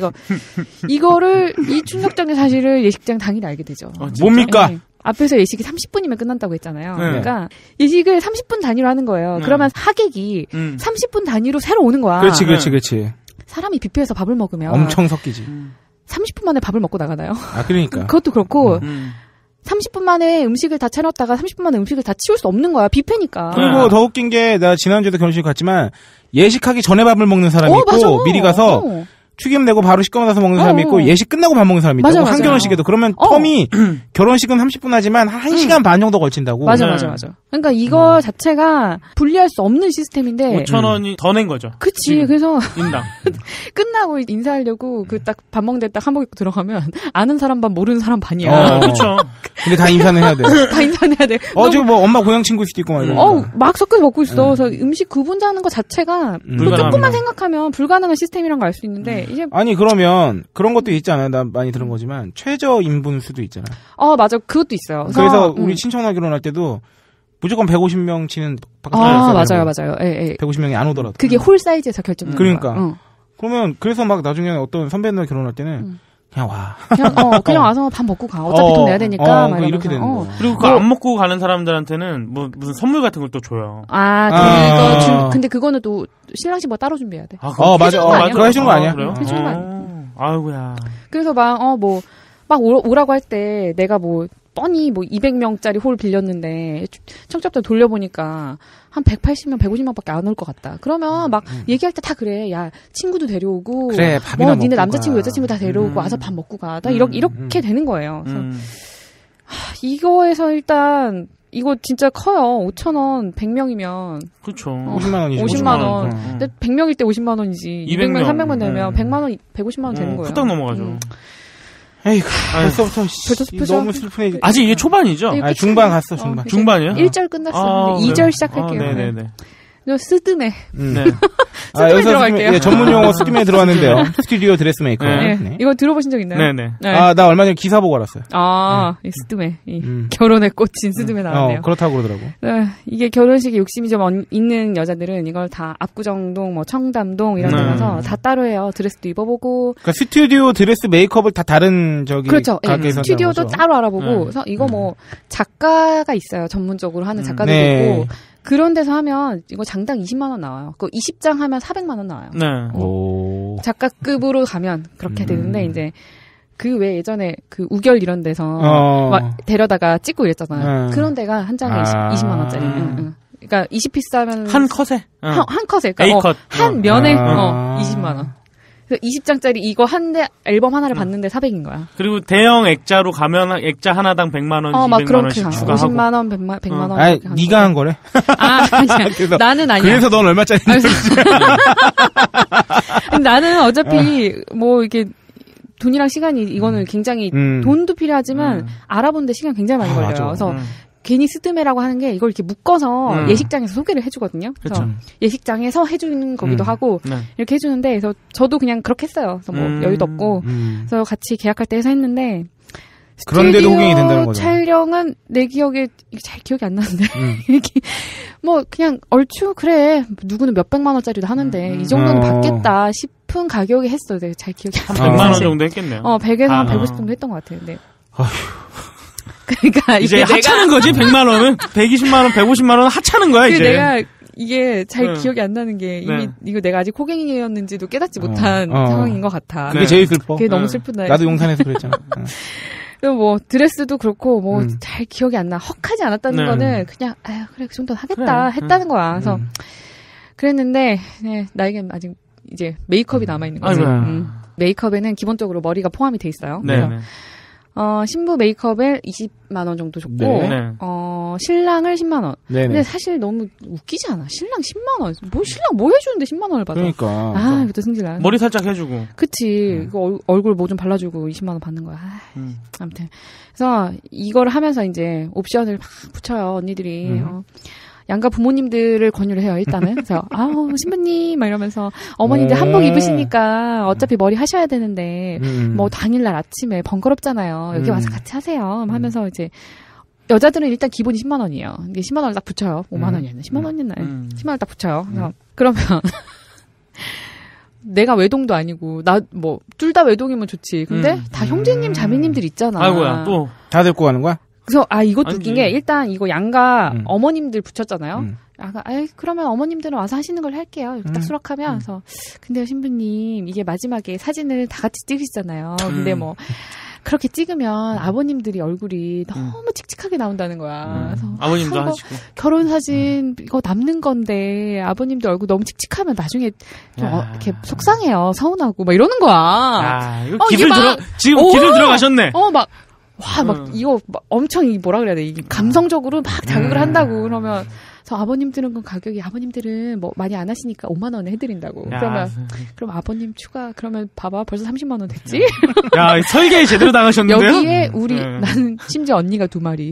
이거를 이 충격적인 사실을 예식장 당일에 알게 되죠. 뭡니까? 네. 앞에서 예식이 30분이면 끝난다고 했잖아요. 그러니까 예식을 30분 단위로 하는 거예요. 그러면 하객이 30분 단위로 새로 오는 거야. 그렇지. 사람이 뷔페에서 밥을 먹으면 엄청 섞이지. 30분 만에 밥을 먹고 나가나요? 그러니까. 그것도 그렇고 30분 만에 음식을 다 차렸다가 30분 만에 음식을 다 치울 수 없는 거야. 뷔페니까. 그리고 더 웃긴 게 나 지난주에도 결혼식 갔지만 예식하기 전에 밥을 먹는 사람이 있고 맞아. 미리 가서 축의금 내고 바로 식권 나서 먹는 사람이 있고 예식 끝나고 밥 먹는 사람이 있다고. 맞아. 한 결혼식에도. 그러면 텀이 결혼식은 30분 하지만 1시간 반 정도 걸친다고. 맞아. 그러니까 이거 자체가 분리할 수 없는 시스템인데 5,000원이 더 낸 거죠. 그치. 그래서 인당 끝나고 인사하려고 그 딱 밥 먹는데 딱 한복 입고 들어가면 아는 사람 반 모르는 사람 반이야. 그렇죠. 근데 다 인사는 해야 돼. 다 인사는 해야 돼. 지금 뭐 엄마 고향 친구일 수도 있고 막 이런. 막 섞여서 먹고 있어. 그래서 음식 구분자는 거 자체가 조금만 생각하면 불가능한 시스템이란 걸 알 수 있는데 이제 아니 그러면 그런 것도 있잖아요. 나 많이 들은 거지만 최저 인분 수도 있잖아. 맞아. 그것도 있어요. 그래서 우리 친척나 결혼할 때도 무조건 150명 치는 바깥에 맞아요. 예. 150명이 안 오더라도. 그게 홀 사이즈에서 결정되는 그러니까. 거야. 그러면 그래서 막 나중에 어떤 선배들 결혼할 때는 그냥 와. 그냥 와서 밥 먹고 가. 어차피 돈 내야 되니까. 막 이렇게 되는 거. 그리고 그거 안 먹고 가는 사람들한테는 뭐 무슨 선물 같은 걸 또 줘요. 근데 그거는 또 신랑집 뭐 따로 준비해야 돼. 맞아. 그거 해준 거 아니야? 그래요? 해준 거 아니야. 아이고야. 그래서 막 오라고 할 때 내가 뭐 뻔히 뭐 200명짜리 홀 빌렸는데 청첩장 돌려보니까 한 180명, 150명밖에 안 올 것 같다. 그러면 막 얘기할 때 다 그래. 야, 친구도 데려오고. 그래, 밥이나 먹고 니네 남자친구, 여자친구 다 데려오고 와서 밥 먹고 가. 이렇게 되는 거예요. 그래서 이거에서 일단 이거 진짜 커요. 5,000원 100명이면. 그렇죠. 50만 원이죠. 50만 원. 근데 100명일 때 50만 원이지. 200명, 300명 되면 100만 원, 150만 원 되는 거예요. 후딱 넘어가죠. 에이구, 벌써부터 너무 슬프네. 아직 이게 초반이죠? 중반 갔어, 중반. 중반이요? 1절 끝났어. 2절 시작할게요. 네네네. 스드메. 네. 스드메 들어갈게요. 전문 용어 스드메 들어왔는데요. 스튜디오 드레스메이커. 네. 이거 들어보신 적 있나요? 네네. 나 얼마 전에 기사 보고 알았어요. 이 스드메. 결혼에 꽂힌 스드메 나왔네요. 그렇다고 그러더라고. 이게 결혼식에 욕심이 좀 있는 여자들은 이걸 다 압구정동, 뭐 청담동 이런 데 가서 다 따로 해요. 드레스도 입어보고. 그러니까 스튜디오 드레스 메이크업을 다 다른 그렇죠. 가게에서 스튜디오도 따로 알아보고. 그래서 이거 뭐 작가가 있어요. 전문적으로 하는 작가들도 있고. 그런 데서 하면 이거 장당 20만 원 나와요. 그 20장 하면 400만 원 나와요. 네. 작가급으로 가면 그렇게 되는데 이제 그 외 예전에 그 우결 이런 데서 막 데려다가 찍고 이랬잖아요. 그런 데가 한 장에 20만 원짜리. 그러니까 20피스 하면 한 컷에 한 컷에 그러니까 A컷 한 면에 20만 원. 그래서 20장짜리 이거 앨범 하나를 봤는데 400인 거야. 그리고 대형 액자로 가면 액자 하나당 100만 원, 200만 원씩 추가하고. 50만 원, 100만 원. 아니, 네가 한 거래? 아니야. 나는 아니야. 그래서 넌 얼마짜리? 나는 어차피 뭐 이렇게 돈이랑 시간이 이거는 굉장히 돈도 필요하지만 알아보는데 시간 굉장히 많이 걸려요. 맞아. 그래서 괜히 스드메라고 하는 게 이걸 이렇게 묶어서 예식장에서 소개를 해주거든요. 그래서 그쵸. 예식장에서 해주는 거기도 하고 네. 이렇게 해주는데 그래서 저도 그냥 그렇게 했어요. 그래서 뭐 여유도 없고 그래서 같이 계약할 때 해서 했는데 그런데도 호갱이 된다는 거죠. 촬영은 내 기억에 잘 기억이 안 나는데 이렇게 뭐 그냥 얼추 그래 누구는 몇백만 원짜리도 하는데 이 정도는 받겠다 싶은 가격에 했어. 내가 잘 기억이 안 나. 100만 원 정도 했겠네요. 100에서 한 150 정도 했던 것 같아요. 근데 그러니까 이제 하찮은 거지 100만 원은 120만 원, 150만 원은 하찮은 거야 이제. 내가 이게 잘 기억이 안 나는 게 이미 이거 내가 아직 호갱이었는지도 깨닫지 못한 상황인 것 같아. 그게 제일 슬퍼. 그게 너무 슬프다. 나도 용산에서 그랬잖아. 그리고 뭐 드레스도 그렇고 뭐 잘 기억이 안 나. 헉하지 않았다는 거는 그냥 아유 그래 그 정도는 하겠다 했다는 거야. 그래서 그랬는데 나에겐 아직 이제 메이크업이 남아 있는 거지. 메이크업에는 기본적으로 머리가 포함이 돼 있어요. 그래서 신부 메이크업에 20만 원 정도 줬고, 신랑을 10만 원. 네네. 근데 사실 너무 웃기지 않아? 신랑 10만 원. 뭐 신랑 뭐 해주는데 10만 원을 받아? 그러니까. 이것도 승질나. 머리 살짝 해주고. 그치. 그 얼굴 뭐 좀 발라주고 20만 원 받는 거야. 아무튼. 그래서 이걸 하면서 이제 옵션을 막 붙여요 언니들이. 양가 부모님들을 권유를 해요, 일단은. 그래서, 신부님, 막 이러면서, 어머님들 한복 입으시니까 어차피 머리 하셔야 되는데, 뭐, 당일날 아침에 번거롭잖아요. 여기 와서 같이 하세요. 하면서 이제, 여자들은 일단 기본이 10만 원이에요. 이게 10만 원을 딱 붙여요. 5만 원이었나? 10만 원이었나? 10만 원 딱 붙여요. 그래서 그러면, 내가 외동도 아니고, 둘 다 외동이면 좋지. 근데 다 형제님, 자매님들 있잖아. 아이고야, 또. 다 데리고 가는 거야? 그래서 이것도 웃긴 게 일단 이거 양가 어머님들 붙였잖아요. 그러면 어머님들은 와서 하시는 걸 할게요. 이렇게 딱 수락하면 그래서 근데요 신부님 이게 마지막에 사진을 다 같이 찍으시잖아요. 근데 뭐 그렇게 찍으면 아버님들이 얼굴이 너무 칙칙하게 나온다는 거야. 그래서 아버님도 하시고 결혼 사진 이거 남는 건데 아버님들 얼굴 너무 칙칙하면 나중에 좀 이렇게 속상해요. 서운하고 막 이러는 거야. 이거 지금 길을 들어가셨네. 이거 엄청 뭐라 그래야 돼. 이게 감성적으로 막 자극을 한다고 그러면 그래서 아버님들은 그 가격이 아버님들은 뭐 많이 안 하시니까 5만 원에 해드린다고. 그럼 아버님 추가 그러면 봐봐 벌써 30만 원 됐지? 야 설계에 제대로 당하셨는데요? 여기에 나는 심지어 언니가 2마리,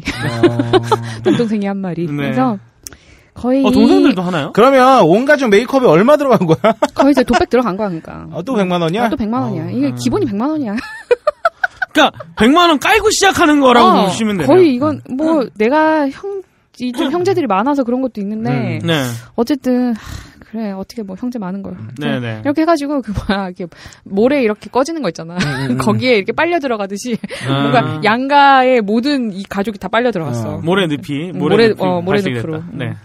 남동생이 1마리. 그래서 거의 동생들도 하나요? 그러면 온 가족 메이크업에 얼마 들어간 거야? 거의 이제 도백 들어간 거야 그러니까. 또 100만 원이야? 또 100만 원이야. 이게 기본이 100만 원이야. 그러니까 100만 원 깔고 시작하는 거라고 보시면 돼요. 거의 이건 뭐 내가 좀 형제들이 많아서 그런 것도 있는데 어쨌든 그래 어떻게 뭐 형제 많은 걸 이렇게 해가지고 이렇게 모래 이렇게 꺼지는 거 있잖아. 거기에 이렇게 빨려 들어가듯이 뭔가 양가의 모든 이 가족이 다 빨려 들어갔어. 모래 늪이 모래 늪으로. 네.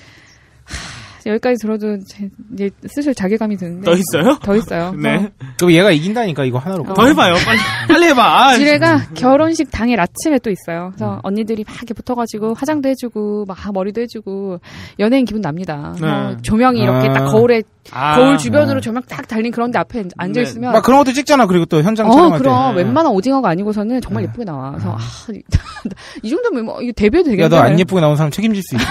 여기까지 들어도 이제 슬슬 자괴감이 드는데. 더 있어요? 더 있어요. 네. 그럼 얘가 이긴다니까 이거 하나로. 더 해봐요. 빨리 해봐. 지뢰가 결혼식 당일 아침에 또 있어요. 그래서 언니들이 막 이렇게 붙어가지고 화장도 해주고 막 머리도 해주고 연예인 기분 납니다. 조명이 이렇게 딱 거울 주변으로 조명 딱 달린 그런데 앞에 앉아 있으면. 막 그런 것도 찍잖아. 그리고 또 현장 촬영할 때. 그럼 웬만한 오징어가 아니고서는 정말 예쁘게 나와. 그래서 이 정도면 뭐 이거 데뷔해도 되겠네. 야, 너 안 예쁘게 나온 사람 책임질 수 있어?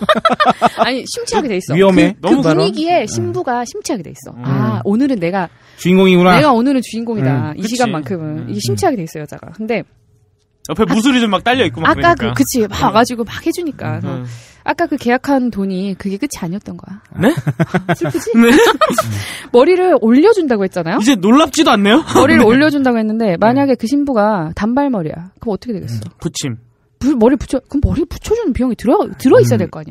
아니 심취하게 돼 있어. 위험해. 그 분위기에 신부가 심취하게 돼 있어. 오늘은 내가 주인공이구나. 내가 오늘은 주인공이다. 이 시간만큼은 이게 심취하게 돼 있어 여자가. 근데 옆에 무술이 좀 막 딸려 있고 막 아까 그러니까. 그치 막 와가지고 막 해주니까. 아까 그 계약한 돈이 그게 끝이 아니었던 거야. 네? 슬프지? 네? 머리를 올려준다고 했잖아요. 이제 놀랍지도 않네요. 머리를 올려준다고 했는데 만약에 그 신부가 단발머리야. 그럼 어떻게 되겠어? 붙임. 그럼 머리 붙여주는 비용이 들어 있어야 될 거 아니야.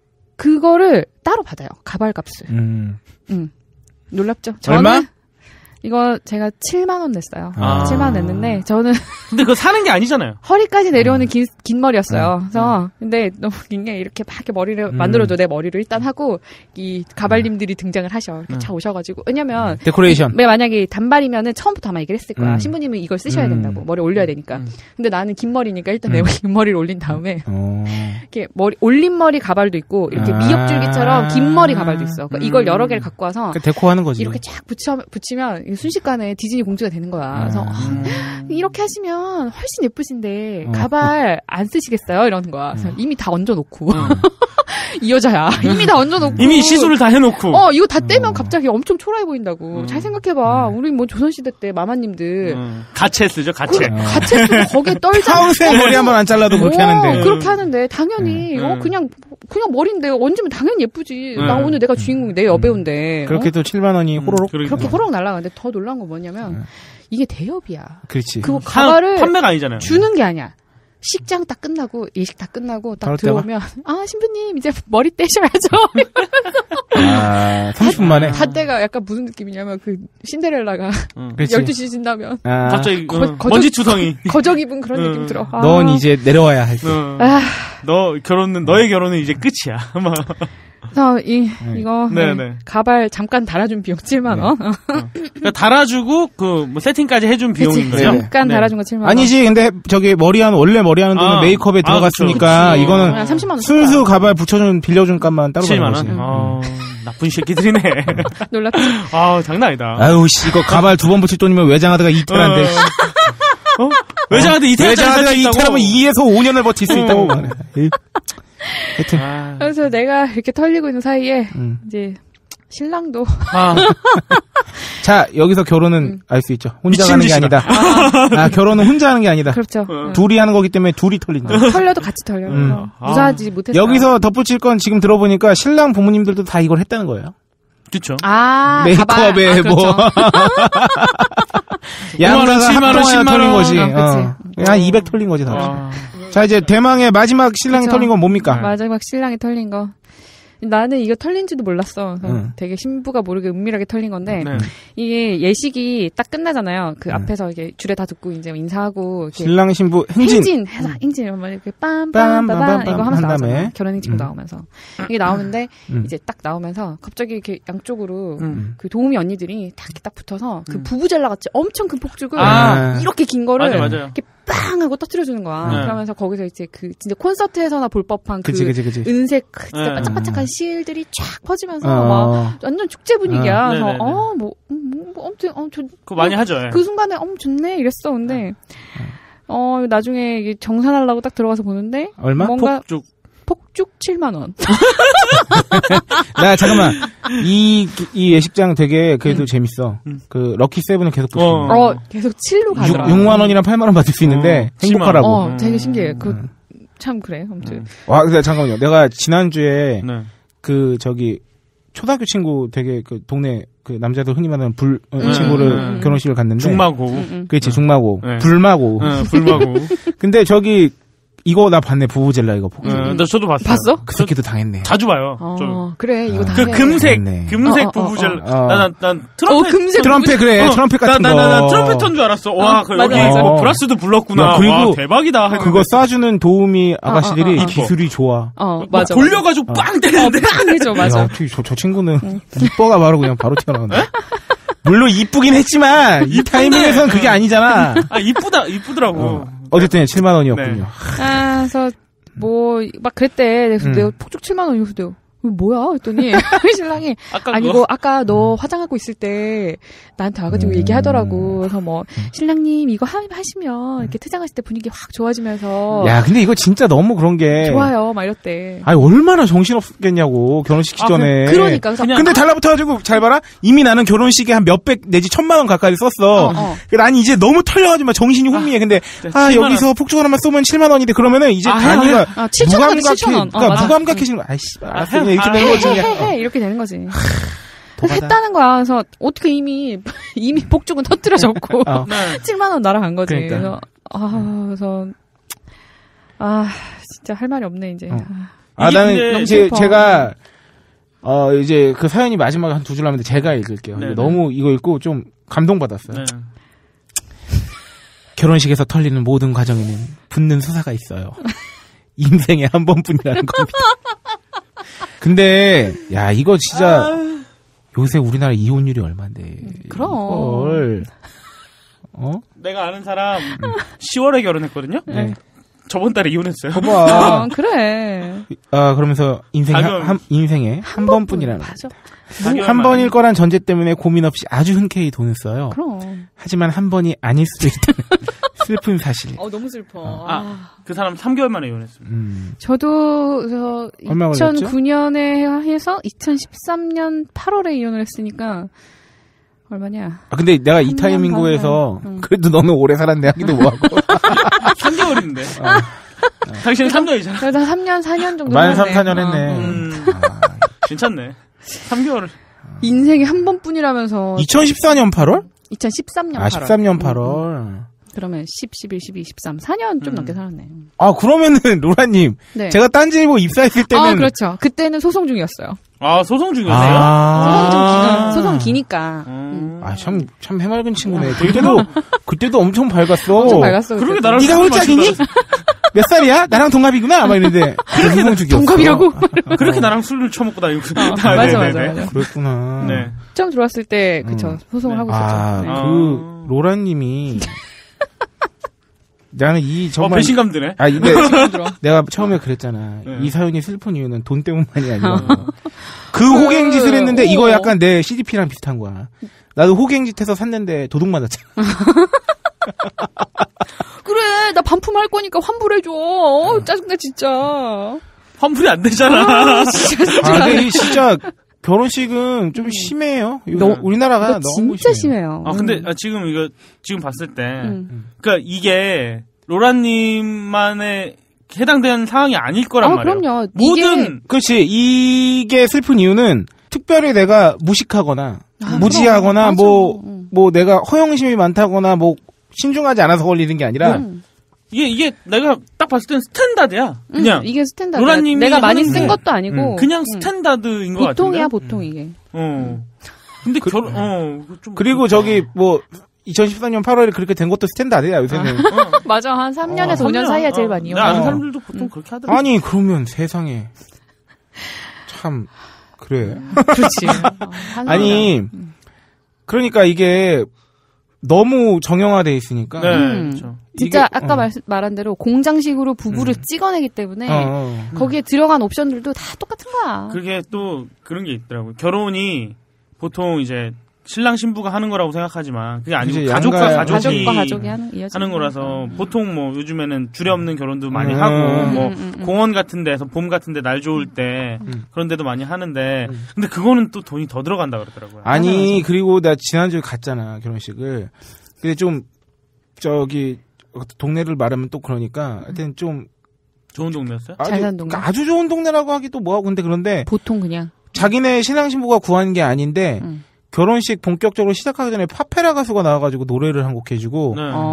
그거를 따로 받아요. 가발값을. 놀랍죠? 얼마? 이거 제가 7만 원 냈어요. 7만 원 냈는데 저는 근데 그거 사는 게 아니잖아요. 허리까지 내려오는 긴 머리였어요. 그래서 근데 너무 긴 게 이렇게 막 이렇게 머리를 만들어줘. 내 머리를 일단 하고 이 가발님들이 등장을 하셔. 이렇게 차 오셔가지고 왜냐면 데코레이션. 만약에 단발이면은 처음부터 아마 얘기를 했을 거야. 신부님은 이걸 쓰셔야 된다고 머리 올려야 되니까. 근데 나는 긴 머리니까 일단 내 긴 머리를 올린 다음에 이렇게 머리 올린 머리 가발도 있고 이렇게 미역줄기처럼 긴 머리 가발도 있어. 그러니까 이걸 여러 개를 갖고 와서 그러니까 데코하는 거지. 이렇게 쫙 붙이면 순식간에 디즈니 공주가 되는 거야. 그래서 이렇게 하시면 훨씬 예쁘신데 가발 안 쓰시겠어요? 이러는 거야. 그래서 이미 다 얹어놓고 이 여자야. 이미 다 얹어놓고 이미 시술을 다 해놓고 이거 다 떼면 갑자기 엄청 초라해 보인다고. 잘 생각해봐. 우리 뭐 조선시대 때 마마님들 가채 쓰죠. 가채. 가채 쓰고 거기에 떨잖아. 평생 머리 한번 안 잘라도 그렇게 하는데. 그렇게 하는데 당연히 그냥 머리인데 얹으면 당연히 예쁘지. 나 오늘 내가 주인공 내 여배우인데. 그렇게 또 7만 원이 호로록. 그렇게 호로록 날라가는데 더 놀란 건 뭐냐면 이게 대여비야. 그렇지. 그거 가발을 판매가 아니잖아요. 주는 게 아니야. 식장 딱 끝나고 예식 다 끝나고 딱 들어오면 신부님 이제 머리 떼셔야죠. 30분 만에. 다 때가 약간 무슨 느낌이냐면 그 신데렐라가 12시 진다면 갑자기 먼지 투성이 거적 입은 그런 느낌 들어. 넌 이제 내려와야 할 때. 너의 결혼은 이제 끝이야. 그래서 이거 가발 잠깐 달아준 비용 7만 원. 그러니까 달아주고 뭐 세팅까지 해준 비용인 거죠. 잠깐 달아준 거 7만 원. 아니지. 근데 저기 원래 머리하는 돈은 메이크업에 들어갔으니까 그치. 이거는 30만 원 순수 가발 빌려준 값만 따로 받는 거지. 7만 원. 나쁜 새끼들이네. 놀랍지. 장난 아니다. 아유 씨 이거 가발 2번 붙일 돈이면 외장하드가 이태한데. 외장하드 이태하면 2에서 5년을 버틸 수 있다고. 하여튼. 그래서 내가 이렇게 털리고 있는 사이에 이제 신랑도 자 여기서 결혼은 알 수 있죠. 혼자 가는 게 아니다. 결혼은 혼자 하는 게 아니다. 그렇죠. 둘이 하는 거기 때문에 둘이 털린다. 털려도 같이 털려. 무사하지 못했어. 여기서 덧붙일 건 지금 들어보니까 신랑 부모님들도 다 이걸 했다는 거예요. 그렇죠. 메이크업에 그렇죠. 양가가 7만 원, 10만 털린 원. 거지. 한 200 털린 거지 다. 자 이제 대망의 마지막 신랑이 털린 건 뭡니까? 마지막 신랑이 털린 거. 나는 이거 털린지도 몰랐어. 되게 신부가 모르게 은밀하게 털린 건데 이게 예식이 딱 끝나잖아요. 그 앞에서 이렇게 줄에 다 듣고 이제 인사하고 신랑 신부 행진 이렇게 빰빰빰빰 이거 하면서 나오잖아. 결혼행진곡 나오면서 이게 나오는데 이제 딱 나오면서 갑자기 이렇게 양쪽으로 그 도우미 언니들이 딱 붙어서 그 부부젤라 같이 엄청 큰 폭죽을 이렇게 긴 거를 이렇게 빵 하고 터뜨려주는 거야. 그러면서 거기서 이제 그 진짜 콘서트에서나 볼 법한 그 은색 진짜 반짝반짝한 실들이 쫙 퍼지면서 막 완전 축제 분위기야. 그래서 아무튼 그거 많이 하죠. 그 순간에 좋네 이랬어. 근데 나중에 이게 정산하려고 딱 들어가서 보는데 얼마? 뭔가 폭죽 7만 원. 잠깐만. 이 예식장 되게 그래도 재밌어. 그 럭키 세븐은 계속 볼 수 있는. 계속 7로 가더라. 6만 원이랑 8만 원 받을 수 있는데 행복하라고. 되게 신기해. 참 그래. 아무튼. 근데 잠깐만요. 내가 지난주에 그 저기 초등학교 친구 되게 그 동네 그 남자들 흔히 말하는 친구를 결혼식을 갔는데 중마고. 그렇지 중마고. 불마고. 불마고. 근데 저기 이거 나 봤네. 부부젤라 이거 보고. 저도 봤어요. 봤어? 그 새끼도 당했네. 자주 봐요. 그래 이거 다. 그 금색 부부젤라. 난 트럼펫 그래. 트럼펫 같은 거. 난 트럼펫인 줄 알았어. 와, 여기 브라스도 불렀구나. 그리고 와, 대박이다. 그거 쏴주는 도우미 아가씨들이 기술이 좋아. 맞아. 돌려가지고 빵 때리는데. 빵 해줘 맞아. 저 친구는 이뻐가 바로 튀어나온다. 물론 이쁘긴 했지만 이 타이밍에서는 그게 아니잖아. 이쁘더라고. 어쨌든 7만 원이었군요. 그래서 막 그랬대. 그래서 내가 폭죽 7만 원 이러서 내가 뭐야? 했더니 신랑이 아까 너 화장하고 있을 때 나한테 와가지고 얘기하더라고. 그래서 신랑님 이거 하시면 이렇게 퇴장하실 때 분위기 확 좋아지면서. 야, 근데 이거 진짜 너무 그런 게 좋아요. 막 이랬대. 아니 얼마나 정신없겠냐고 결혼식 직전에. 그러니까. 근데 달라붙어가지고 잘 봐라. 이미 나는 결혼식에 한 몇백 내지 1,000만 원 가까이 썼어. 난 이제 너무 털려가지고 막 정신이 혼미해. 근데 여기서 폭죽 하나만 쏘면 7만 원인데 그러면은 이제 단위가 7,000원, 7,000원. 그러니까 무감각해지는 거야. 아이씨, 알았어. 이렇게 되는 거지. 이렇게 되는 거지. 했다는 거야. 그래서 어떻게 이미 폭죽은 터뜨려졌고 7만 원 날아간 거지. 그러니까. 그래서 진짜 할 말이 없네 이제. 나는 제가 이제 그 사연이 마지막에 한 두 줄 남았는데 제가 읽을게요. 네네. 너무 이거 읽고 좀 감동받았어요. 네. 결혼식에서 털리는 모든 과정에는 붙는 수사가 있어요. 인생에 한 번뿐이라는 겁니다. 근데 야 이거 진짜 요새 우리나라 이혼율이 얼마인데. 그럼. 이걸, 내가 아는 사람 10월에 결혼했거든요. 네. 저번 달에 이혼했어요. 봐봐. 그래. 그러면서 인생에 한 번뿐이라는 맞아. 한 번일 거란 전제 때문에 고민 없이 아주 흔쾌히 돈을 써요. 그럼. 하지만 한 번이 아닐 수도 있다는 슬픈 사실. 너무 슬퍼. 그 사람 3개월 만에 이혼했습니다. 저도 얼마 걸렸죠? 2009년에 해서 2013년 8월에 이혼을 했으니까 얼마냐? 근데 내가 이 타이밍구에서 그래도 너는 오래 살았네 하기도 뭐하고 3개월인데. 당신은 3년이잖아. 그래서 3년 4년 정도 만 3, 살았네. 4년 했네. 괜찮네. 3개월을. 인생에 한 번뿐이라면서 2014년 8월? 2013년 8월. 13년 8월. 그러면 10, 11, 12, 13, 4년 좀 넘게 살았네. 그러면은 로라님, 네. 제가 딴지일보 입사했을 때는 그렇죠. 그때는 소송 중이었어요. 소송 중이었어요? 소송 기니까. 참 해맑은 친구네. 그때도 엄청 밝았어. 엄청 밝았어. 그러게 나랑 네가 홀짝이니? 몇 살이야? 나랑 동갑이구나? 막 이랬는데. 소송 중이었어. 동갑이라고? 그렇게 나랑 술을 처먹고 다니고. 맞아. 그랬구나. 네. 처음 들어왔을 때, 그쵸. 소송을 하고 있었죠. 네. 로라님이. 나는 정말. 배신감 드네. 근데 내가 처음에 그랬잖아. 네. 이 사연이 슬픈 이유는 돈 때문만이 아니라. 그 호갱짓을 했는데 이거 약간 내 CDP랑 비슷한 거야. 나도 호갱짓해서 샀는데 도둑 맞았잖아. 그래, 나 반품할 거니까 환불해줘. 짜증나, 진짜. 환불이 안 되잖아. 근데 진짜 결혼식은 좀 심해요. 우리나라가 너무 진짜 심해요. 근데 지금 봤을 때, 그러니까 이게 로라님만의 해당되는 상황이 아닐 거란 말이에요. 그럼요. 그렇지. 이게 슬픈 이유는 특별히 내가 무식하거나 무지하거나 뭐 내가 허영심이 많다거나 뭐 신중하지 않아서 걸리는 게 아니라 이게 내가 딱 봤을 땐 스탠다드야. 그냥 이게 스탠다드. 로라님이 내가 많이 쓴 것도 아니고 그냥 스탠다드인 것 같은데. 보통 이게. 근데 좀 그리고 저기 뭐 2014년 8월에 그렇게 된 것도 스탠다드야 요새는. 맞아. 한 3년에서 5년 사이야 제일 많이. 나 아는 사람들도 보통 그렇게 하더라고. 아니 그러면 세상에 참 그래. 그렇지. 아니 그러니까 이게 너무 정형화돼 있으니까. 그렇죠. 진짜 아까 말한 대로 공장식으로 부부를 찍어내기 때문에 거기에 들어간 옵션들도 다 똑같은 거야. 그게 또 그런 게 있더라고요. 결혼이 보통 이제 신랑 신부가 하는 거라고 생각하지만 그게 아니고 가족과 가족이 하는 거라서 보통 뭐 요즘에는 주례 없는 결혼도 많이 하고 뭐 공원 같은 데서 봄 같은 데 날 좋을 때 그런 데도 많이 하는데 근데 그거는 또 돈이 더 들어간다 그러더라고요. 아니 그리고 나 지난주에 갔잖아 결혼식을. 근데 좀 저기 동네를 말하면 또 그러니까 하여튼 좀 좋은 동네였어요? 잘 사는 동네? 아주 좋은 동네라고 하기도 뭐하고 근데 그런데 보통 그냥 자기네 신랑 신부가 구한 게 아닌데 결혼식 본격적으로 시작하기 전에 파페라 가수가 나와가지고 노래를 한 곡 해주고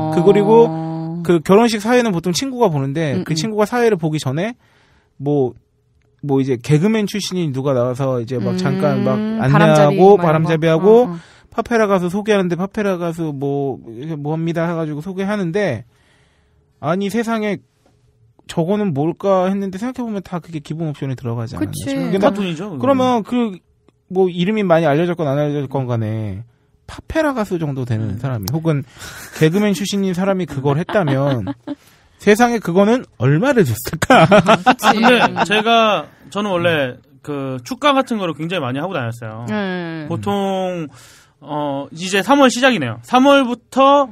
그리고 그 결혼식 사회는 보통 친구가 보는데 그 친구가 사회를 보기 전에 뭐 이제 개그맨 출신이 누가 나와서 이제 막 잠깐 막 안내하고 바람잡이하고 파페라 가수 소개하는데 파페라 가수 뭐 합니다 해가지고 소개하는데 아니 세상에 저거는 뭘까 했는데 생각해보면 다 그게 기본 옵션에 들어가지 않아요. 그치. 다 돈이죠. 그러면 뭐 이름이 많이 알려졌건 안 알려졌건 간에 파페라 가수 정도 되는 사람이 혹은 개그맨 출신인 사람이 그걸 했다면 세상에 그거는 얼마를 줬을까? 근데 저는 원래 그 축가 같은 거를 굉장히 많이 하고 다녔어요. 보통 이제 3월 시작이네요. 3월부터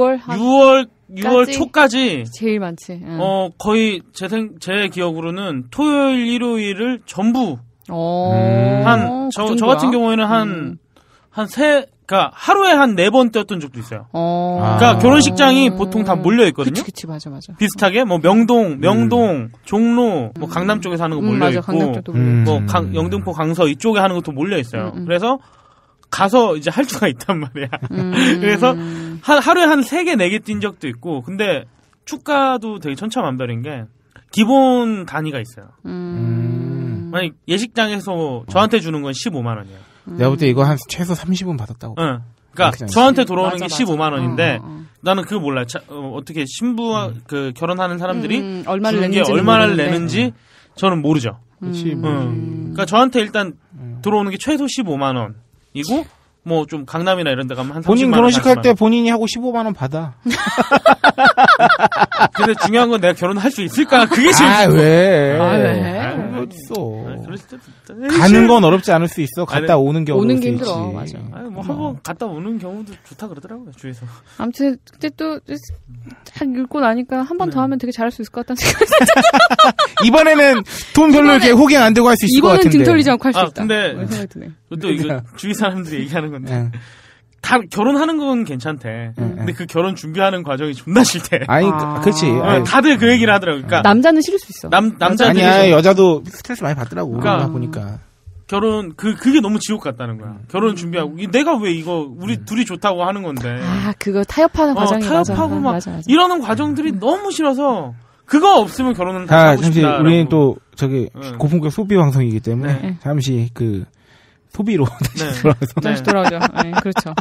6월 초까지 제일 많지. 거의 제 기억으로는 토요일 일요일을 전부 저 같은 경우에는 그러니까 하루에 한 4번 뛰었던 적도 있어요. 그러니까 결혼식장이 보통 다 몰려 있거든요. 그치, 맞아. 비슷하게 뭐 명동, 종로, 뭐 강남 쪽에서 하는 거 몰려 있고, 뭐 영등포, 강서 이쪽에 하는 것도 몰려 있어요. 그래서 가서 이제 할 수가 있단 말이야. 그래서 하루에 한 3개, 4개 뛴 적도 있고, 근데 축가도 되게 천차만별인 게 기본 단위가 있어요. 만약 예식장에서 저한테 주는 건 15만 원이에요. 내가 볼 때 이거 한 최소 30은 받았다고. 응. 그러니까 저한테 들어오는 게 15만 원인데 나는 그거 몰라요. 어떻게 신부 그 결혼하는 사람들이 얼마를 내는지 저는 모르죠. 그러니까 저한테 일단 들어오는 게 최소 15만 원이고 뭐 좀 강남이나 이런 데 가면 한 30만 원. 본인 결혼식 할 때 본인이 하고 15만 원 받아. 근데 중요한 건 내가 결혼할 수 있을까? 그게 제일 왜? 어딨어. 가는 건 어렵지 않을 수 있어. 갔다 오는 게 어려울 수 있지. 맞아. 뭐 한번 갔다 오는 경우도 좋다 그러더라고요, 주에서. 아무튼 그때 또 잘 읽고 나니까 한 번 더 하면 되게 잘할 수 있을 것 같다는 생각이 이번에는 돈 별로 이렇게 호갱 안 되고 할 수 있을 것 같은데. 이번엔 등 털리지 않고 할 수 있다. 근데 또 이거 주위 사람들이 얘기하는 건데. 다 결혼하는 건 괜찮대. 근데 그 결혼 준비하는 과정이 존나 싫대. 아니, 그렇지. 다들 그 얘기를 하더라고. 그러니까 남자는 싫을 수 있어. 남자들이 아니야, 여자도 스트레스 많이 받더라고. 그러니까 보니까. 결혼 그게 너무 지옥 같다는 거야. 결혼 준비하고 내가 왜 이거 우리 둘이 좋다고 하는 건데. 그거 타협하는 과정이 타협하고 맞아. 이러는 과정들이 너무 싫어서 그거 없으면 결혼은 다 하고 잠시 싶다. 우리는 또 고품격 소비 방송이기 때문에 잠시 소비로 다시 돌아오죠. 네, 그렇죠.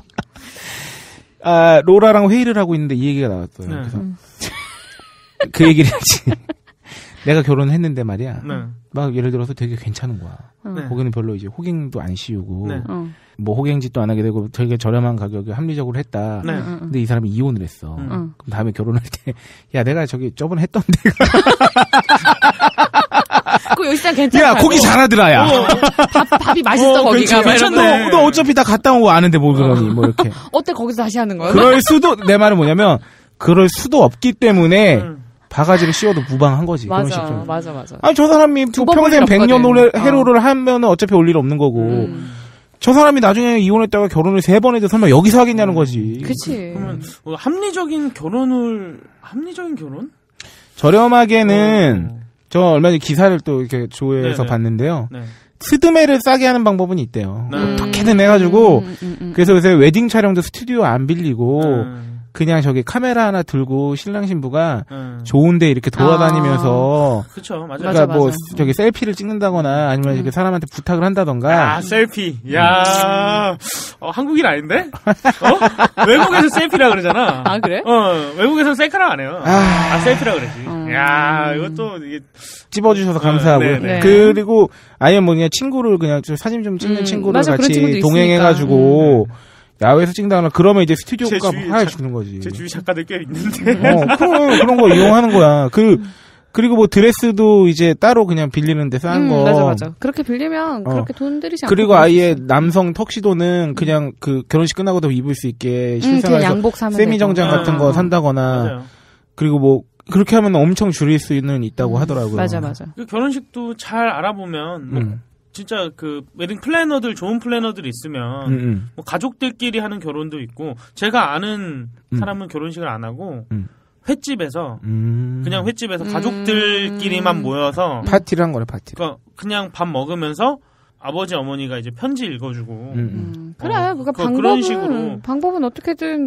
로라랑 회의를 하고 있는데 이 얘기가 나왔어요. 그래서 그 얘기를 했지. 내가 결혼했는데 말이야. 막 예를 들어서 되게 괜찮은 거야. 거기는 별로 이제 호갱도 안 씌우고 뭐 호갱짓도 안 하게 되고 되게 저렴한 가격에 합리적으로 했다. 근데 이 사람이 이혼을 했어. 그럼 다음에 결혼할 때 야 내가 저번에 했던 데가 그 여기서 괜찮아. 야 거기 잘하더라 야. 밥이 맛있어 거기가. 너 어차피 다 갔다 오고 아는데 뭐 그러니 뭐 이렇게. 어때 거기서 다시 하는 거야? 그럴 수도 내 말은 뭐냐면 그럴 수도 없기 때문에 바가지를 씌워도 무방한 거지. 맞아. 아니 저 사람이 평생 100년 해로를 하면은 어차피 올 일 없는 거고. 저 사람이 나중에 이혼했다가 결혼을 3번 해도 설마 여기서 하겠냐는 거지. 그치. 그러면 합리적인 결혼? 저렴하게는 저 얼마 전에 기사를 또 이렇게 조회해서 봤는데요. 스드메를 싸게 하는 방법은 있대요. 어떻게든 해가지고 그래서 요새 웨딩 촬영도 스튜디오 안 빌리고 그냥 저기 카메라 하나 들고 신랑 신부가 좋은데 이렇게 돌아다니면서 그쵸, 맞아요. 그러니까 뭐 저기 셀피를 찍는다거나 아니면 이렇게 사람한테 부탁을 한다던가. 셀피. 야, 한국인 아닌데? 외국에서 셀피라 그러잖아. 아 그래? 외국에서 셀카라 안 해요. 셀피라 그러지. 야, 이것도 이게 찝어주셔서 감사하고요. 네. 그리고 아예 뭐냐 친구를 그냥 사진 좀 찍는 친구를 같이 동행해가지고. 야외에서 찍다거나 그러면 이제 스튜디오가 하나 주는 거지. 제 주위 작가들 꽤 있는데. 그런 거 이용하는 거야. 그리고 뭐 드레스도 이제 따로 그냥 빌리는데 싼 거. 맞아. 그렇게 빌리면 그렇게 돈 들이지 않고. 그리고 아예 남성 턱시도는 그냥 그 결혼식 끝나고도 입을 수 있게 실생활에서 양복 사면 세미정장 같은 거 산다거나. 맞아요. 그리고 뭐 그렇게 하면 엄청 줄일 수는 있다고 하더라고요. 맞아. 그 결혼식도 잘 알아보면 진짜 그 웨딩 플래너들 좋은 플래너들 있으면 뭐 가족들끼리 하는 결혼도 있고 제가 아는 사람은 결혼식을 안 하고 횟집에서 그냥 횟집에서 가족들끼리만 모여서 파티를 한 거래 파티. 그러니까 그냥 밥 먹으면서 아버지 어머니가 이제 편지 읽어주고 그래 그러니까 그런 식으로 방법은 어떻게든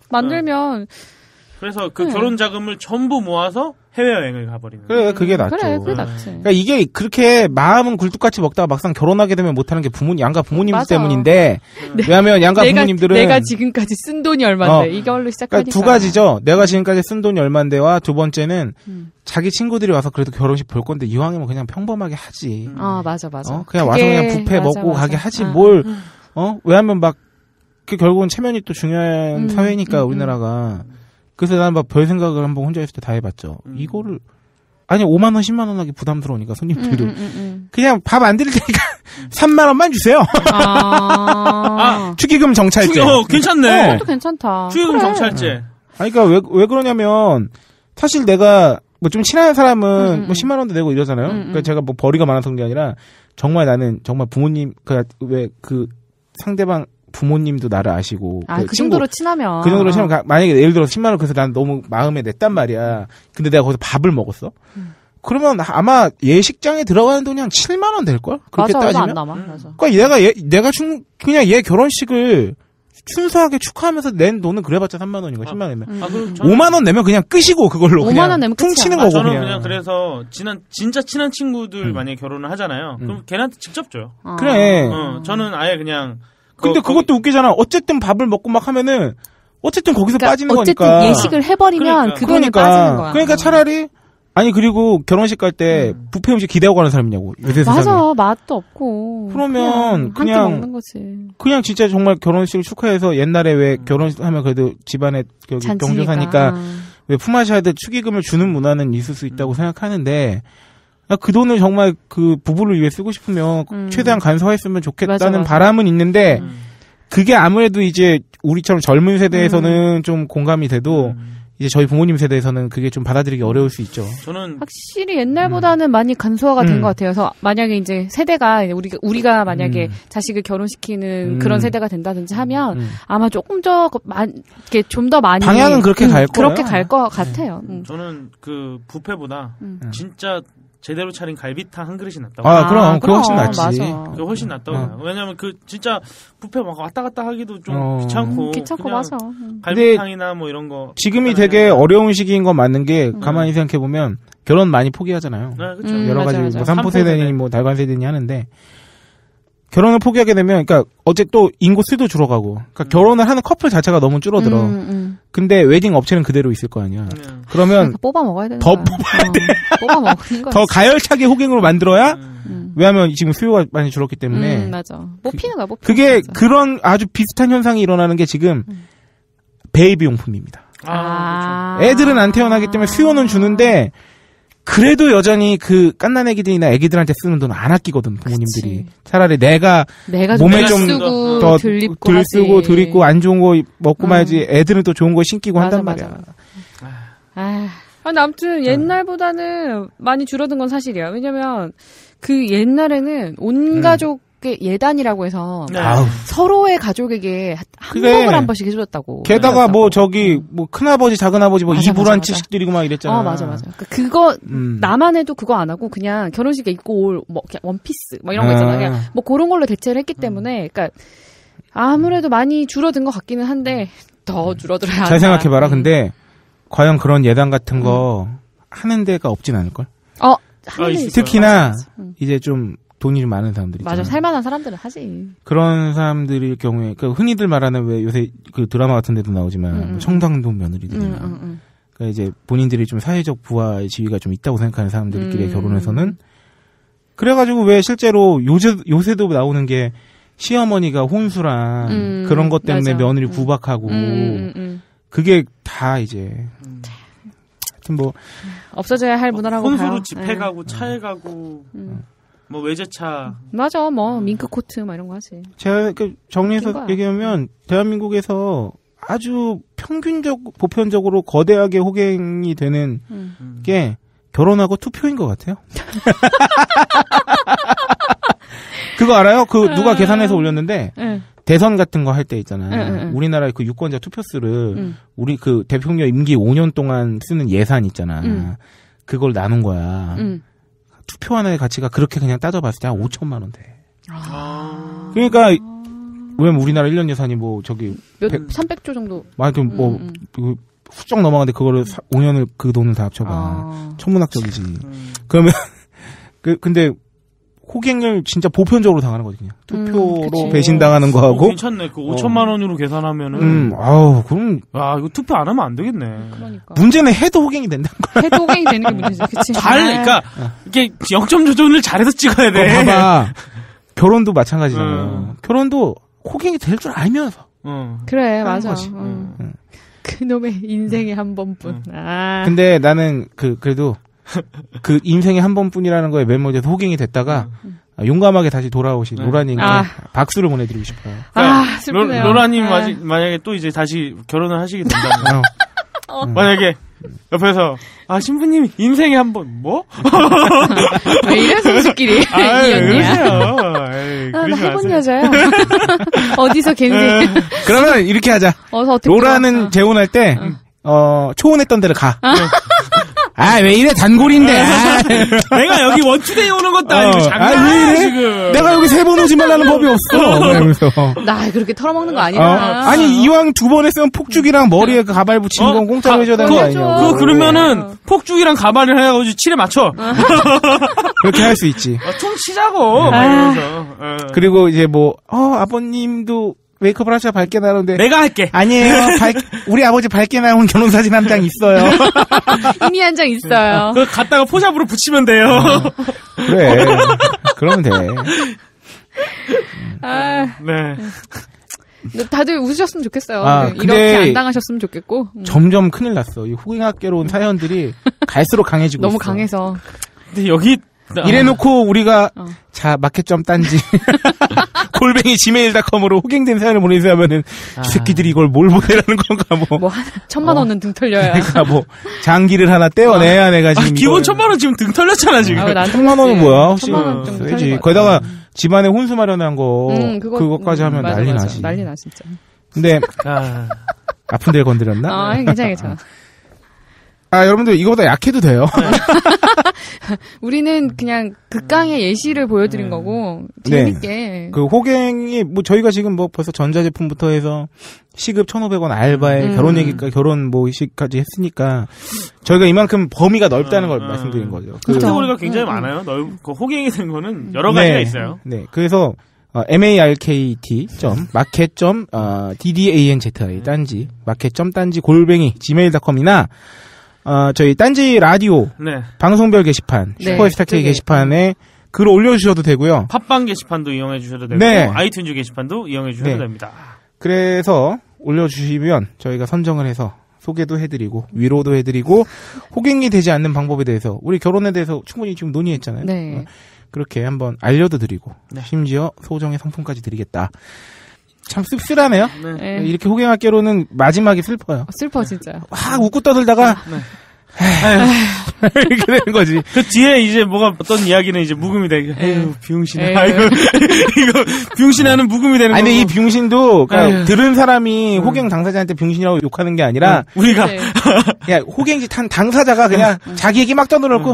만들면 그래서 그 결혼 자금을 전부 모아서 해외여행을 가버리는. 그래, 그게 낫죠. 그게 낫지. 그러니까 이게 그렇게 마음은 굴뚝같이 먹다가 막상 결혼하게 되면 못하는 게 양가 부모님들 때문인데. 왜냐하면 양가 부모님들은. 내가 지금까지 쓴 돈이 얼만데. 이걸로 시작하니까. 그러니까 두 가지죠. 내가 지금까지 쓴 돈이 얼만데와 두 번째는 자기 친구들이 와서 그래도 결혼식 볼 건데 이왕이면 그냥 평범하게 하지. 맞아. 그냥 와서 그냥 뷔페 먹고 가게 하지 뭘. 왜냐면 막 그 결국은 체면이 또 중요한 사회니까 우리나라가. 그래서 나는 막 별 생각을 한번 혼자 있을 때 다 해봤죠. 이거를 아니 5만 원 10만 원 하기 부담스러우니까 손님들도 그냥 밥 안 드릴 테니까 3만 원만 주세요. 축의금 정찰제. 괜찮네. 그것도 괜찮다. 축의금 정찰제. 아니 그러니까 왜 그러냐면 사실 내가 뭐 좀 친한 사람은 뭐 10만 원도 내고 이러잖아요. 그러니까 제가 뭐 벌이가 많아서 그런 게 아니라 정말 나는 정말 부모님 그 상대방 부모님도 나를 아시고. 그 정도로 친하면. 그 정도로 친하면, 만약에 예를 들어서 10만원 그래서 난 너무 마음에 냈단 말이야. 근데 내가 거기서 밥을 먹었어? 그러면 아마 얘 식장에 들어가는 돈이 한 7만원 될걸? 그렇게 맞아, 따지면? 안 남아. 맞아. 그러니까 내가 그냥 얘 결혼식을 순수하게 축하하면서 낸 돈은 그래봤자 3만원인가 10만원이면. 5만원 내면 그냥 끝이고 그걸로. 5만원 내면 퉁치는 거고. 저는 그냥 그래서 진짜 친한 친구들 만약에 결혼을 하잖아요. 그럼 걔네한테 직접 줘요. 그래. 저는 아예 그냥 근데 그것도 웃기잖아. 어쨌든 밥을 먹고 막 하면은 어쨌든 거기서 그러니까 빠지는 어쨌든 거니까. 예식을 해버리면 그 돈에 빠지는 거야. 그러니까 차라리 아니 그리고 결혼식 갈 때 뷔페 음식 기대하고 가는 사람이냐고. 요새 맞아. 세상에. 맛도 없고. 그러면 한끼 먹는 거지. 그냥 진짜 정말 결혼식을 축하해서 옛날에 왜 결혼하면 그래도 집안에 경조사니까 왜 품앗이하듯 축의금을 주는 문화는 있을 수 있다고 생각하는데 그 돈을 정말 그 부부를 위해 쓰고 싶으면 최대한 간소화했으면 좋겠다는 맞아. 바람은 있는데 그게 아무래도 이제 우리처럼 젊은 세대에서는 좀 공감이 돼도 이제 저희 부모님 세대에서는 그게 좀 받아들이기 어려울 수 있죠. 저는 확실히 옛날보다는 많이 간소화가 된 것 같아요. 그래서 만약에 이제 세대가 우리가 만약에 자식을 결혼시키는 그런 세대가 된다든지 하면 아마 조금 더 이렇게 좀 더 많이 방향은 그렇게 갈 거예요. 그렇게 갈 것 같아요. 저는 그 뷔페보다 진짜 제대로 차린 갈비탕 한 그릇이 낫다고. 그럼 그거 훨씬 낫지. 맞아. 그거 훨씬 낫다고 해요. 왜냐면 그 진짜 뷔페 막 왔다 갔다 하기도 좀 귀찮고 맞아. 갈비탕이나 뭐 이런 거. 지금이 되게 어려운 시기인 건 맞는 게 가만히 생각해 보면 결혼 많이 포기하잖아요. 네, 그렇죠. 여러 가지 뭐 삼포 세대니 뭐 달관 세대니 하는데 결혼을 포기하게 되면 그러니까 어째 또 인구 수도 줄어가고 그러니까 결혼을 하는 커플 자체가 너무 줄어들어. 근데 웨딩 업체는 그대로 있을 거 아니야. 그러면 뽑아 먹어야 되는 더 뽑아야 돼. 뽑아 먹는 거. 더 가열차게 호갱으로 만들어야 왜냐하면 지금 수요가 많이 줄었기 때문에. 맞아. 뽑히는 거야. 그게 맞아. 그런 아주 비슷한 현상이 일어나는 게 지금 베이비 용품입니다. 그렇죠. 애들은 안 태어나기 때문에 수요는 주는데 그래도 여전히 그 깐난 애기들이나 애기들한테 쓰는 돈은 안 아끼거든 부모님들이. 그치. 차라리 내가 몸에 좀 더 덜 쓰고 덜 입고 안 좋은 거 먹고 말지 애들은 또 좋은 거 신기고 맞아, 한단 말이야. 근데 아무튼 옛날보다는 많이 줄어든 건 사실이야. 왜냐면 그 옛날에는 온 가족의 예단이라고 해서 서로의 가족에게 한복을 한 번씩 해줬다고. 게다가 뭐 저기 뭐 큰아버지 작은아버지 뭐 이불안치씩 드리고 막 이랬잖아. 맞아. 그거 나만 해도 그거 안 하고 그냥 결혼식에 입고 올 뭐 원피스 뭐 이런 거 있잖아. 그냥 뭐 그런 걸로 대체를 했기 때문에 그러니까 아무래도 많이 줄어든 것 같기는 한데 더 줄어들어야. 잘 생각해봐라. 근데 과연 그런 예단 같은 거 하는 데가 없진 않을걸? 하는 데 특히나 이제 좀 돈이 좀 많은 사람들이 맞아. 살만한 사람들은 하지. 그런 사람들일 경우에 그러니까 흔히들 말하는 왜 요새 그 드라마 같은 데도 나오지만 청담동 며느리들이나 그러니까 이제 본인들이 좀 사회적 부와 지위가 좀 있다고 생각하는 사람들끼리 결혼해서는 그래가지고 왜 실제로 요새도 나오는 게 시어머니가 혼수랑 그런 것 때문에 맞아. 며느리 구박하고 그게 다 이제 하여튼 뭐 없어져야 할 문화라고 혼수로 봐요. 집회 가고 차에 가고 뭐 외제차 맞아 뭐 밍크 코트 막 이런 거 하지. 제가 정리해서 얘기하면 대한민국에서 아주 보편적으로 거대하게 호갱이 되는 게 결혼하고 투표인 것 같아요. 그거 알아요? 그 누가 계산해서 올렸는데 대선 같은 거 할 때 있잖아. 우리나라의 그 유권자 투표수를 우리 그 대통령 임기 5년 동안 쓰는 예산 있잖아. 그걸 나눈 거야. 투표 하나의 가치가 그렇게 그냥 따져봤을 때 한 5천만 원 돼. 그러니까 왜냐면 우리나라 1년 예산이 뭐 저기 300조 정도. 하여튼 뭐 훌쩍 넘어가는데 그거를 5년을 그 돈을 다 합쳐봐. 천문학적이지. 그러면 근데 호갱을 진짜 보편적으로 당하는 거지 그냥 투표로 배신당하는 거하고. 괜찮네. 그 5천만 원으로 계산하면은. 그럼. 이거 투표 안 하면 안 되겠네. 그러니까. 문제는 해도 호갱이 된다는 거야. 해도 호갱이 되는 게 문제지. 그치. 그러니까 이게 0점 조절을 잘해서 찍어야 돼. 봐봐. 결혼도 마찬가지잖아요. 결혼도 호갱이 될 줄 알면서. 그래 맞아. 그놈의 인생에 한 번뿐. 근데 나는 그래도. 그 인생에 한 번뿐이라는 거에 매몰돼서 호갱이 됐다가 용감하게 다시 돌아오신 로라님께 박수를 보내드리고 싶어요. 슬프네요. 로라님 만약에 또 이제 다시 결혼을 하시게 된다면 만약에 옆에서 신부님 인생에 한 번 뭐? 왜 이래 선수끼리 이 언니야. 나 해본 여자야. 어디서 걘지. 그러면 이렇게 하자. 로라는 재혼할 때 초혼했던 데를 가. 왜 이래 단골인데. 내가 여기 원투데이 오는 것도 아니고 장난이야 지금. 내가 여기 3번 오지 말라는 법이 없어. 그러면서. 나 그렇게 털어먹는 거 아니야. 아니 이왕 2번 했으면 폭죽이랑 머리에 그 가발 붙이는 건 공짜로 해줘야 되는 거 아니냐고. 그러면은 폭죽이랑 가발을 해가지고 칠에 맞춰. 그렇게 할 수 있지. 총 치자고. 그리고 이제 아버님도 메이크업을 하셔 밝게 나오는데 내가 할게. 아니에요. 우리 아버지 밝게 나온 결혼사진 한 장 있어요. 이미 한 장 있어요. 그거 갖다가 포샵으로 붙이면 돼요. 그래. 그러면 돼. 네. 다들 웃으셨으면 좋겠어요. 이렇게 안 당하셨으면 좋겠고. 점점 큰일 났어. 이 호갱학개론 사연들이 갈수록 강해지고 너무 있어. 강해서. 근데 여기 이래놓고 우리가 자 마켓점 딴지 골뱅이 gmail.com으로 호갱된 사연을 보내주세요 하면은 이 새끼들이 이걸 뭘 보내라는 건가 뭐 1,000만 원은 등 털려야. 그러니까 장기를 하나 떼어내야 내가 지금 기본 1,000만 원 지금 등 털렸잖아 지금. 1,000만 원은 뭐야? 1,000만 원 정도 털리지. 거기다가 집안에 혼수 마련한 거 그거까지 하면 맞아, 난리 맞아. 나지. 난리 나 진짜. 근데 아픈 데를 건드렸나? 괜찮아. 여러분들 이거보다 약해도 돼요. 우리는 그냥 극강의 예시를 보여드린 거고 재밌게. 그 호갱이 저희가 지금 벌써 전자제품부터 해서 시급 1,500원 알바에 결혼 얘기까지 결혼 시까지 했으니까 저희가 이만큼 범위가 넓다는 걸 말씀드린 거죠. 카테고리가 굉장히 많아요. 그 호갱이 된 거는 여러 가지가 있어요. 네, 그래서 market.ddanzi 딴지 market.딴지 gmail.com이나 저희 딴지 라디오 방송별 게시판 슈퍼스타 K 게시판에 글 올려주셔도 되고요. 팟빵 게시판도 이용해 주셔도 되고 아이튠즈 게시판도 이용해 주셔도 됩니다. 그래서 올려주시면 저희가 선정을 해서 소개도 해드리고 위로도 해드리고 호갱이 되지 않는 방법에 대해서 우리 결혼에 대해서 충분히 지금 논의했잖아요. 네. 그렇게 한번 알려도 드리고 심지어 소정의 상품까지 드리겠다. 참 씁쓸하네요. 네. 이렇게 호갱학개로는 마지막에 슬퍼요. 슬퍼 진짜. 확 웃고 떠들다가 이렇게 되는 거지. 그 뒤에 이제 어떤 이야기는 이제 묵음이 되고, 에휴, 비용신해. 이거 비용신하는 묵음이 되는 거. 아니, 근데 이 비용신도, 들은 사람이 호갱 당사자한테 비용신이라고 욕하는 게 아니라, 우리가. 그냥 호갱짓 한 당사자가 그냥 자기 얘기 막 떠들었고,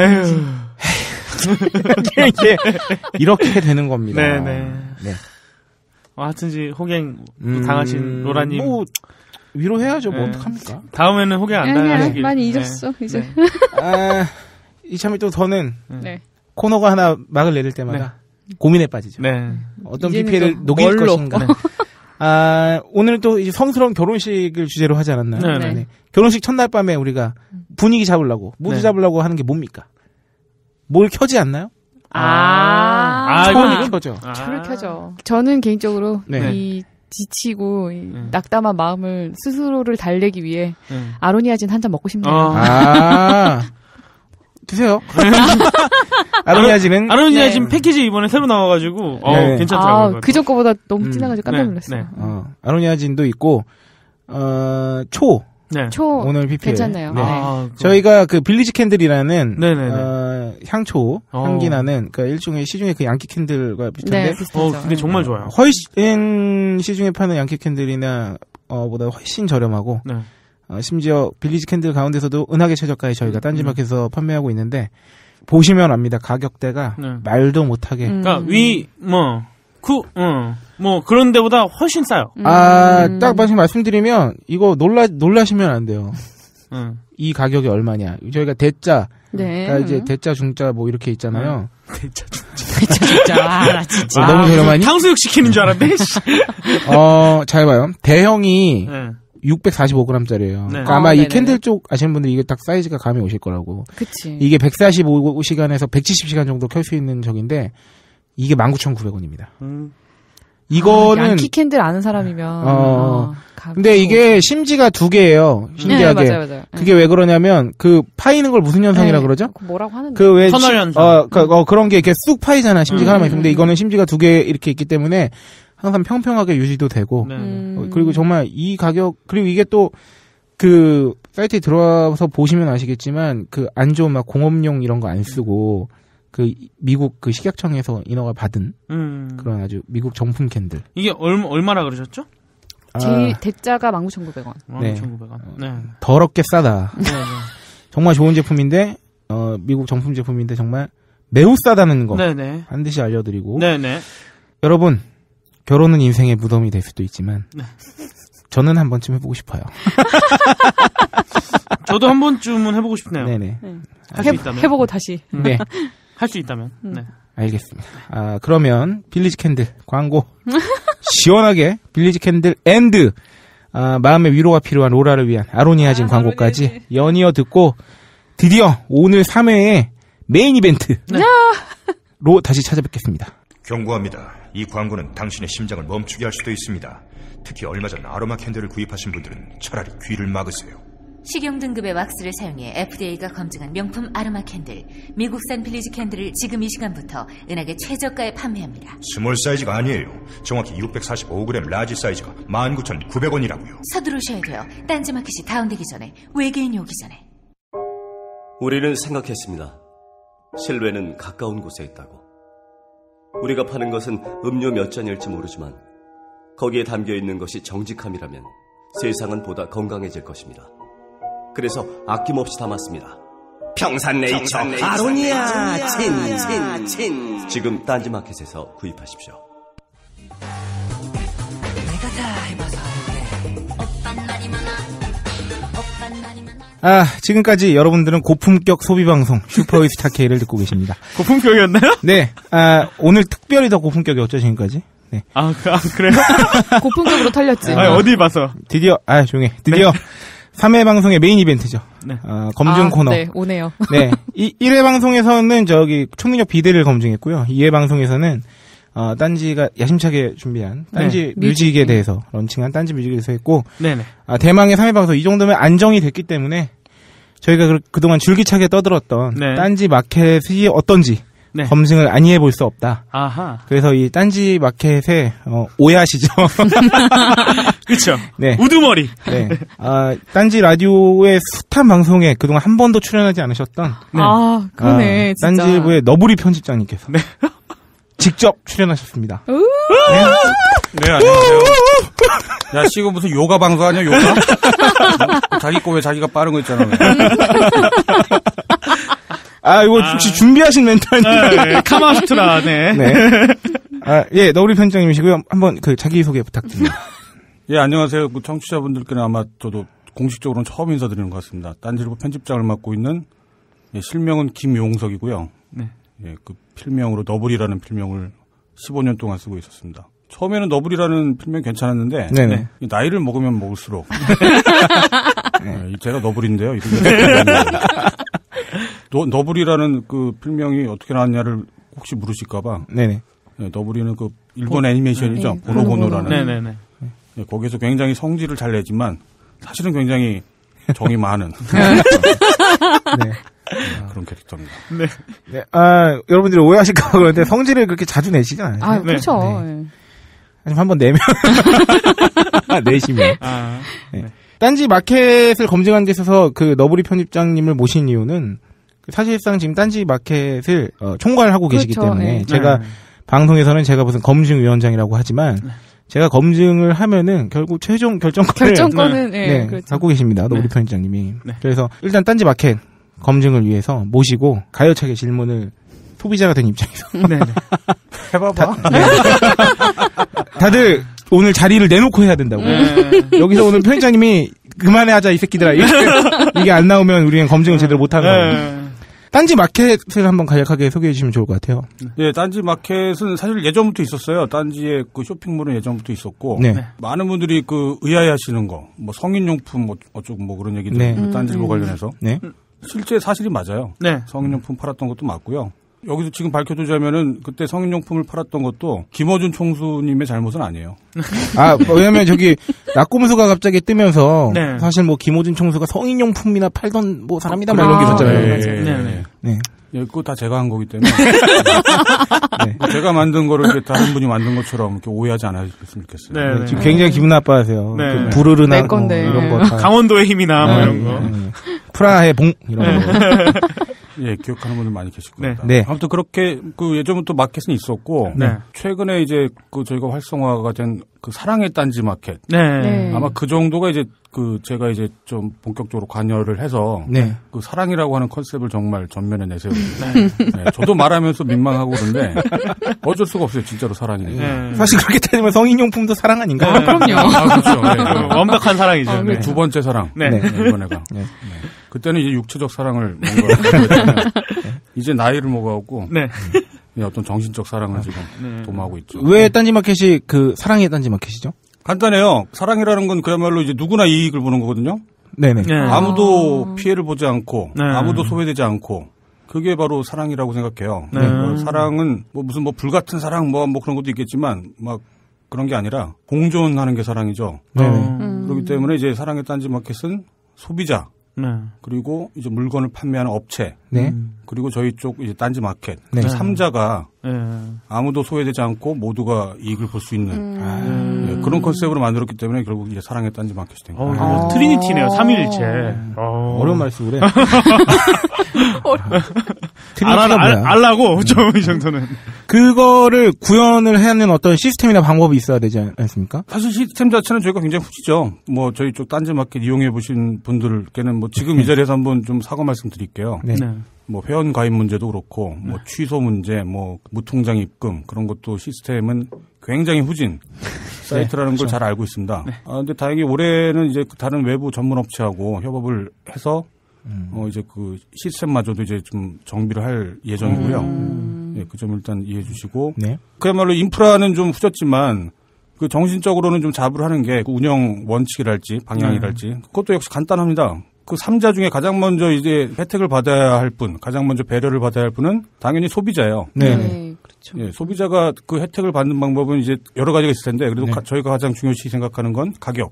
이렇게 되는 겁니다. 네네. 네. 하여튼지 호갱 당하신 로라님. 위로해야죠. 어떡합니까? 다음에는 호갱 안 당하시길. 많이 잊었어, 이제. 이참에 또 저는 코너가 하나 막을 내릴 때마다 고민에 빠지죠. 어떤 PPL을 녹일 것인가. 오늘 또 이제 성스러운 결혼식을 주제로 하지 않았나요? 결혼식 첫날 밤에 우리가 분위기 잡으려고, 무드 잡으려고 하는 게 뭡니까? 뭘 켜지 않나요? 이건 켜죠. 불을 켜죠. 저는 개인적으로 이 지치고 낙담한 마음을 스스로를 달래기 위해 아로니아진 한 잔 먹고 싶네요. 드세요. 아로니아진 패키지 이번에 새로 나와가지고 괜찮더라고요. 그전 거보다 너무 진해가지고 깜짝 놀랐어요. 아로니아진도 있고 초. 오늘 PPL. 괜찮네요. 저희가 그 빌리지 캔들이라는 향초 향기 나는 일종의 시중에 그 양키 캔들과 비슷한데 근데 정말 좋아요. 훨씬 시중에 파는 양키 캔들이나 보다 훨씬 저렴하고 심지어 빌리지 캔들 가운데서도 은하계 최저가에 저희가 딴지마켓에서 판매하고 있는데 보시면 압니다. 가격대가 말도 못하게. 그러니까 그런 데보다 훨씬 싸요. 딱 말씀드리면, 이거 놀라시면 안 돼요. 이 가격이 얼마냐. 저희가 대자, 이제 대자, 중자, 이렇게 있잖아요. 대자, 중자. 나 진짜. 너무 저렴하니? 탕수육 시키는 줄 알았네. 잘 봐요. 대형이 645g짜리예요. 그러니까 아마 이 캔들 쪽 아시는 분들이 이게 딱 사이즈가 감이 오실 거라고. 그치. 이게 145시간에서 170시간 정도 켤 수 있는 적인데, 이게 19,900원입니다. 이거는 양키 캔들 아는 사람이면 근데 이게 심지가 2개예요. 신기하게. 맞아요. 그게 왜 그러냐면 그 파이는 걸 무슨 현상이라 그러죠? 뭐라고 하는데? 그 왜 터널 현상. 그런 게 이렇게 쑥 파이잖아. 심지가 하나만 있는데 이거는 심지가 2개 이렇게 있기 때문에 항상 평평하게 유지도 되고 그리고 정말 이 가격 그리고 이게 또 그 사이트에 들어와서 보시면 아시겠지만 그 안 좋은 막 공업용 이런 거 안 쓰고 그 미국 그 식약청에서 인허가 받은 그런 아주 미국 정품 캔들. 이게 얼마나 그러셨죠? 제일 대자가 19,900원. 19,900원. 네. 더럽게 싸다. 정말 좋은 제품인데 미국 정품 제품인데 정말 매우 싸다는 거 네네. 반드시 알려드리고 네네. 여러분 결혼은 인생의 무덤이 될 수도 있지만 저는 한 번쯤 해보고 싶어요. 저도 한 번쯤은 해보고 싶네요. 네네. 할 수 있다면. 해보고 다시. 네. 할 수 있다면. 네. 알겠습니다. 그러면 빌리지 캔들 광고 시원하게 빌리지 캔들 앤드 마음의 위로가 필요한 로라를 위한 아로니아진 광고까지 연이어 듣고 드디어 오늘 3회의 메인 이벤트로 다시 찾아뵙겠습니다. 경고합니다. 이 광고는 당신의 심장을 멈추게 할 수도 있습니다. 특히 얼마 전 아로마 캔들을 구입하신 분들은 차라리 귀를 막으세요. 식용 등급의 왁스를 사용해 FDA가 검증한 명품 아로마 캔들, 미국산 빌리지 캔들을 지금 이 시간부터 은하계 최저가에 판매합니다. 스몰 사이즈가 아니에요. 정확히 645g 라지 사이즈가 19,900원이라고요. 서두르셔야 돼요. 딴지마켓이 다운되기 전에, 외계인이 오기 전에. 우리는 생각했습니다. 실외는 가까운 곳에 있다고. 우리가 파는 것은 음료 몇 잔일지 모르지만 거기에 담겨있는 것이 정직함이라면 세상은 보다 건강해질 것입니다. 그래서 아낌없이 담았습니다. 평산네이처 아로니아 친. 지금 딴지마켓에서 구입하십시오. 지금까지 여러분들은 고품격 소비방송 슈퍼스타 K를 듣고 계십니다. 고품격이었나요? 네. 오늘 특별히 더 고품격이었죠, 지금까지. 네. 그래요? 고품격으로 털렸지. 어디 봐서. 드디어 3회 방송의 메인 이벤트죠. 네. 검증 코너. 네, 오네요. 네. 1회 방송에서는 초능력 비대를 검증했고요. 2회 방송에서는 딴지가 야심차게 준비한 딴지 뮤직에 대해서 런칭한 딴지 뮤직에 대해서 했고, 네네. 대망의 3회 방송 이 정도면 안정이 됐기 때문에 저희가 그동안 줄기차게 떠들었던 딴지 마켓이 어떤지 검증을 아니해 볼 수 없다. 아하. 그래서 이 딴지 마켓에 오해하시죠. 그렇죠. 네. 우두머리. 네. 딴지 라디오의 숱한 방송에 그동안 한 번도 출연하지 않으셨던 그러네. 진짜. 딴지일보의 너부리 편집장님께서 직접 출연하셨습니다. 네, 안녕하세요. 야, 이거 무슨 요가 방송 아니야, 요가? 자기 거 왜 자기가 빠른 거 있잖아. 이거 혹시 준비하신 멘트 아니에요? 네, 카마스트라, 네. 예, 너구리 편집장님이시고요. 한번 자기소개 부탁드립니다. 예, 안녕하세요. 청취자분들께는 아마 저도 공식적으로는 처음 인사드리는 것 같습니다. 딴지일보 편집장을 맡고 있는, 실명은 김용석이고요. 네. 예, 그 필명으로 너블이라는 필명을 15년 동안 쓰고 있었습니다. 처음에는 너블이라는 필명이 괜찮았는데 나이를 먹으면 먹을수록 제가 너블인데요. 너블이라는 그 필명이 어떻게 나왔냐를 혹시 물으실까봐. 네네. 너블이는 그 일본 애니메이션이죠. 보노보노라는. 네네네. 거기서 굉장히 성질을 잘 내지만 사실은 굉장히 정이 많은. 그런 캐릭터입니다. 네. 여러분들이 오해하실까 그런데 성질을 그렇게 자주 내시지 않아요? 그렇죠. 아니면 한번 내면 내시면. 딴지 마켓을 검증한 데 있어서 그 너부리 편집장님을 모신 이유는 사실상 지금 딴지 마켓을 총괄하고 계시기 때문에 제가 방송에서는 제가 무슨 검증위원장이라고 하지만 제가 검증을 하면은 결국 최종 결정권을 그렇죠. 갖고 계십니다. 너부리 편집장님이. 그래서 일단 딴지 마켓 검증을 위해서 모시고 가열차게 질문을 소비자가 된 입장에서 해봐봐. 다들 오늘 자리를 내놓고 해야 된다고. 여기서 오늘 편집장님이 그만해 하자 이 새끼들아 이게 안 나오면 우리는 검증을 제대로 못하는 거예요. 딴지 마켓을 한번 간략하게 소개해 주시면 좋을 것 같아요. 네, 딴지 마켓은 사실 예전부터 있었어요. 딴지의 그 쇼핑몰은 예전부터 있었고 많은 분들이 그 의아해하시는 거, 뭐 성인용품 어쩌고 뭐 그런 얘기들 딴지일보 관련해서 실제 사실이 맞아요. 성인용품 팔았던 것도 맞고요. 여기서 지금 밝혀두자면은 그때 성인용품을 팔았던 것도 김어준 총수님의 잘못은 아니에요. 왜냐면 낙곰수가 갑자기 뜨면서 사실 뭐 김어준 총수가 성인용품이나 팔던 뭐 사람이다 막 이런 게 있었잖아요. 그거 다 제가 한 거기 때문에 제가 만든 거를 이렇게 다른 분이 만든 것처럼 이렇게 오해하지 않았으면 좋겠어요. 지금 굉장히 기분 나빠하세요. 그 부르르나 이런 거 다. 강원도의 힘이나 뭐 이런 거. 프라하의 봉 이런 거. 예, 기억하는 분들 많이 계실 겁니다. 아무튼 그렇게 그 예전부터 마켓은 있었고 최근에 이제 그 저희가 활성화가 된 그 사랑의 딴지 마켓. 네. 아마 그 정도가 이제 제가 이제 좀 본격적으로 관여를 해서 그 사랑이라고 하는 컨셉을 정말 전면에 내세우고 네. 저도 말하면서 민망하고 그런데 어쩔 수가 없어요. 진짜로 사랑이니까. 사실 그렇게 따지면 성인용품도 사랑 아닌가? 그럼요. 그렇죠. 네. 완벽한 사랑이죠. 네. 두 번째 사랑. 네. 이번에가. 네. 그때는 이제 육체적 사랑을 뭔가 이제 나이를 먹어갖고 어떤 정신적 사랑을 지금 도모하고 있죠. 왜 딴지마켓이 그 사랑의 딴지마켓이죠? 간단해요. 사랑이라는 건 그야말로 이제 누구나 이익을 보는 거거든요. 네네. 아무도 피해를 보지 않고 아무도 소외되지 않고 그게 바로 사랑이라고 생각해요. 사랑은 무슨 불같은 사랑 뭐 그런 것도 있겠지만 막 그런 게 아니라 공존하는 게 사랑이죠. 그렇기 때문에 이제 사랑의 딴지마켓은 소비자 그리고 이제 물건을 판매하는 업체 그리고 저희 쪽 이제 딴지 마켓 3자가 아무도 소외되지 않고 모두가 이익을 볼 수 있는 그런 컨셉으로 만들었기 때문에 결국 이제 사랑의 딴지 마켓이 된 거예요. 트리니티네요. 삼위일체. 어려운 말씀을 해. 알라고 좀 이 정도는. 그거를 구현을 하는 어떤 시스템이나 방법이 있어야 되지 않습니까? 사실 시스템 자체는 저희가 굉장히 후지죠. 뭐 저희 쪽 딴지 마켓 이용해 보신 분들께는 뭐 지금 이 자리에서 한번 좀 사과 말씀드릴게요. 뭐 회원 가입 문제도 그렇고 뭐 취소 문제, 뭐 무통장 입금 그런 것도 시스템은 굉장히 후진 사이트라는 걸 잘 알고 있습니다. 근데 다행히 올해는 이제 다른 외부 전문 업체하고 협업을 해서 이제 그 시스템마저도 이제 좀 정비를 할 예정이고요. 그 점 일단 이해해 주시고. 그야말로 인프라는 좀 후졌지만 그 정신적으로는 좀 자부를 하는 게 그 운영 원칙이랄지 방향이랄지 그것도 역시 간단합니다. 그 3자 중에 가장 먼저 이제 혜택을 받아야 할 분, 가장 먼저 배려를 받아야 할 분은 당연히 소비자예요. 그렇죠. 예, 소비자가 그 혜택을 받는 방법은 이제 여러 가지가 있을 텐데 그래도 저희가 가장 중요시 생각하는 건 가격.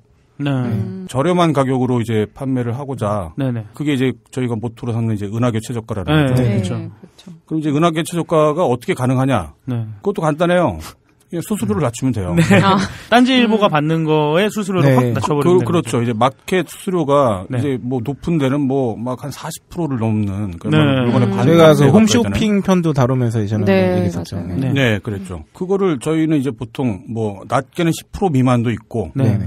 저렴한 가격으로 이제 판매를 하고자. 그게 이제 저희가 모토로 삼는 이제 은하교체 저가라는 거죠. 그렇죠. 그럼 이제 은하교체 저가가 어떻게 가능하냐? 그것도 간단해요. 수수료를 낮추면 돼요. 딴지일보가 받는 거에 수수료를 확 낮춰버리면 그렇죠. 이제 마켓 수수료가 이제 뭐 높은 데는 뭐 막 한 40%를 넘는 물건의 반. 제가 그 홈쇼핑 편도 다루면서 예전에 얘기했었죠. 네, 그랬죠. 그거를 저희는 이제 보통 뭐 낮게는 10% 미만도 있고.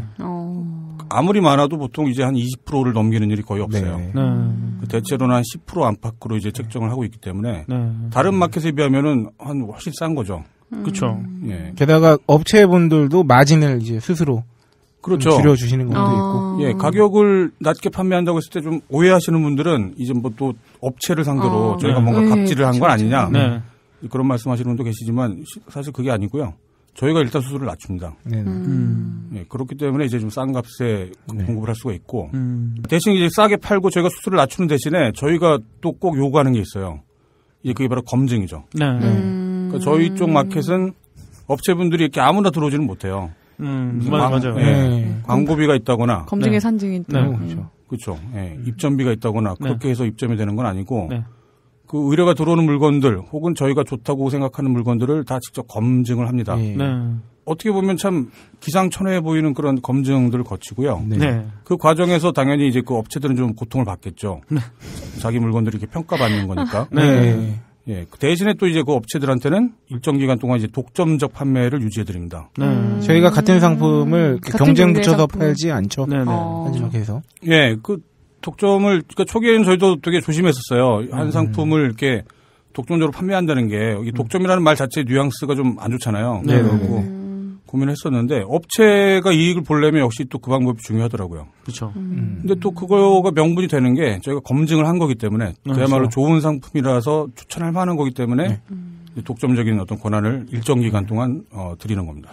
아무리 많아도 보통 이제 한 20%를 넘기는 일이 거의 없어요. 대체로는 한 10% 안팎으로 이제 책정을 하고 있기 때문에 다른 마켓에 비하면은 한 훨씬 싼 거죠. 그렇죠. 예. 게다가 업체분들도 마진을 이제 스스로 줄여주시는 것도 있고. 예, 가격을 낮게 판매한다고 했을 때 좀 오해하시는 분들은 이제 뭐 또 업체를 상대로 저희가 뭔가 갑질을 한 건 아니냐. 그런 말씀하시는 분도 계시지만 사실 그게 아니고요. 저희가 일단 수수료를 낮춥니다. 예, 그렇기 때문에 이제 좀 싼 값에 공급을 할 수가 있고 대신 이제 싸게 팔고 저희가 수수료를 낮추는 대신에 저희가 또 꼭 요구하는 게 있어요. 이제 그게 바로 검증이죠. 그러니까 저희 쪽 마켓은 업체분들이 이렇게 아무나 들어오지는 못해요. 맞아요. 광고비가 있다거나 검증의 산증이 그렇죠. 예, 입점비가 있다거나 그렇게 해서 입점이 되는 건 아니고 그 의뢰가 들어오는 물건들 혹은 저희가 좋다고 생각하는 물건들을 다 직접 검증을 합니다. 어떻게 보면 참 기상천외해 보이는 그런 검증들을 거치고요. 그 과정에서 당연히 이제 그 업체들은 좀 고통을 받겠죠. 자기 물건들이 이렇게 평가받는 거니까. 예, 대신에 또 이제 그 업체들한테는 일정 기간 동안 이제 독점적 판매를 유지해드립니다. 저희가 같은 상품을 경쟁 붙여서 팔지 않죠. 한지마켓에서. 예, 그 독점을, 그러니까 초기에는 저희도 되게 조심했었어요. 한 상품을 이렇게 독점적으로 판매한다는 게, 이 독점이라는 말 자체의 뉘앙스가 좀 안 좋잖아요. 그리고 고민을 했었는데, 업체가 이익을 보려면 역시 또 그 방법이 중요하더라고요. 그렇죠. 근데 또 그거가 명분이 되는 게 저희가 검증을 한 거기 때문에, 그야말로 좋은 상품이라서 추천할 만한 거기 때문에, 독점적인 어떤 권한을 일정 기간 동안 드리는 겁니다.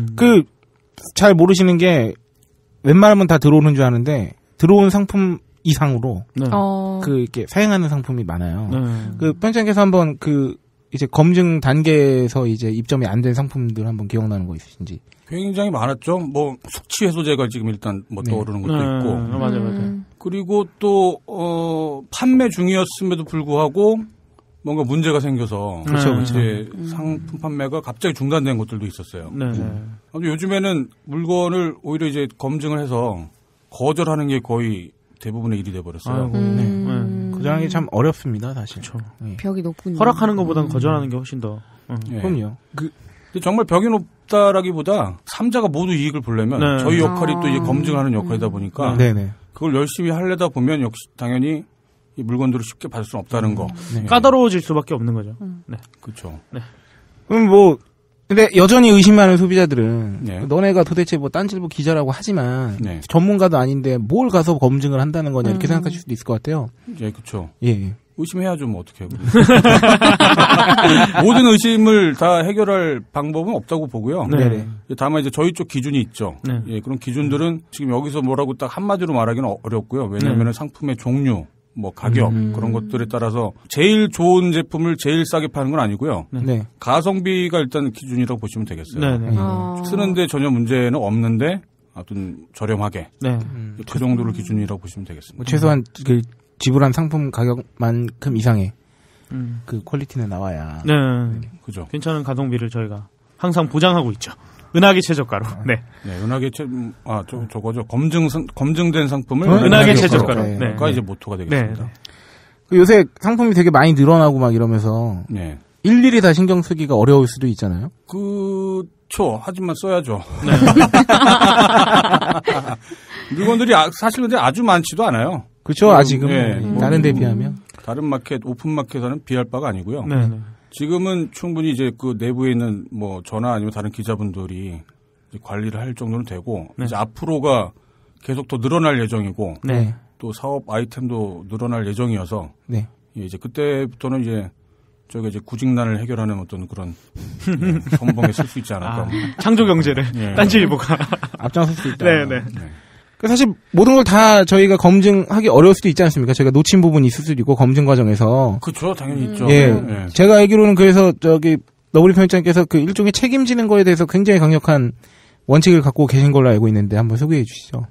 잘 모르시는 게, 웬만하면 다 들어오는 줄 아는데, 들어온 상품 이상으로 이렇게 사용하는 상품이 많아요. 그 편장께서 한번 이제 검증 단계에서 이제 입점이 안 된 상품들 한번 기억나는 거 있으신지? 굉장히 많았죠. 뭐 숙취 해소제가 지금 일단 뭐 떠오르는 것도 있고. 맞아요. 그리고 또 판매 중이었음에도 불구하고 뭔가 문제가 생겨서 이제 상품 판매가 갑자기 중단된 것들도 있었어요. 요즘에는 물건을 오히려 이제 검증을 해서 거절하는 게 거의 대부분의 일이 돼버렸어요. 거절하는 게 참 어렵습니다, 사실. 벽이 높군요. 허락하는 것보다는 거절하는 게 훨씬 더. 그럼요. 근데 정말 벽이 높다라기보다 3자가 모두 이익을 보려면 네. 저희 역할이 또 이제 검증하는 역할이다 보니까 그걸 열심히 하려다 보면 역시 당연히 이 물건들을 쉽게 받을 수는 없다는 거. 네. 까다로워질 수밖에 없는 거죠. 네. 그렇죠. 네. 그럼 뭐 근데 여전히 의심하는 소비자들은 너네가 도대체 뭐 딴지일보 기자라고 하지만 전문가도 아닌데 뭘 가서 검증을 한다는 거냐 이렇게 생각하실 수도 있을 것 같아요. 예, 그렇죠. 예. 의심해야죠, 뭐 어떻게. 모든 의심을 다 해결할 방법은 없다고 보고요. 네. 다만 이제 저희 쪽 기준이 있죠. 네. 예, 그런 기준들은 지금 여기서 뭐라고 딱 한마디로 말하기는 어렵고요. 왜냐하면 상품의 종류, 뭐 가격 그런 것들에 따라서 제일 좋은 제품을 제일 싸게 파는 건 아니고요. 네. 가성비가 일단 기준이라고 보시면 되겠어요. 네. 쓰는데 전혀 문제는 없는데 아무튼 저렴하게. 네. 그 정도를 기준이라고 보시면 되겠습니다. 뭐 최소한 그 지불한 상품 가격만큼 이상의 그 퀄리티는 나와야. 네. 그죠. 괜찮은 가성비를 저희가 항상 보장하고 있죠. 은하계 최저가로. 네. 네, 은하계 저거죠. 검증된 상품을 은하계 최저가로. 네. 가 이제 모토가 되겠습니다. 네. 요새 상품이 되게 많이 늘어나고 막 이러면서 일일이 다 신경 쓰기가 어려울 수도 있잖아요. 그렇죠. 하지만 써야죠. 네. 물건들이 사실 근데 아주 많지도 않아요. 그렇죠. 아직은 다른 데 비하면 다른 마켓 오픈 마켓에서는 비할 바가 아니고요. 네. 지금은 충분히 이제 그 내부에 있는 뭐 저나 아니면 다른 기자분들이 이제 관리를 할 정도는 되고 이제 앞으로가 계속 더 늘어날 예정이고 또 사업 아이템도 늘어날 예정이어서 이제 그때부터는 이제 저희가 이제 구직난을 해결하는 어떤 그런 선봉에 쓸 수 있지 않을까. 창조 경제를 딴지일보가 앞장설 수 있다. 네. 사실 모든 걸 다 저희가 검증하기 어려울 수도 있지 않습니까? 저희가 놓친 부분이 있을 수도 있고 검증 과정에서. 그렇죠, 당연히 있죠. 예, 제가 알기로는 그래서 저기 너구리 편집장께서 그 일종의 책임지는 거에 대해서 굉장히 강력한 원칙을 갖고 계신 걸로 알고 있는데 한번 소개해 주시죠.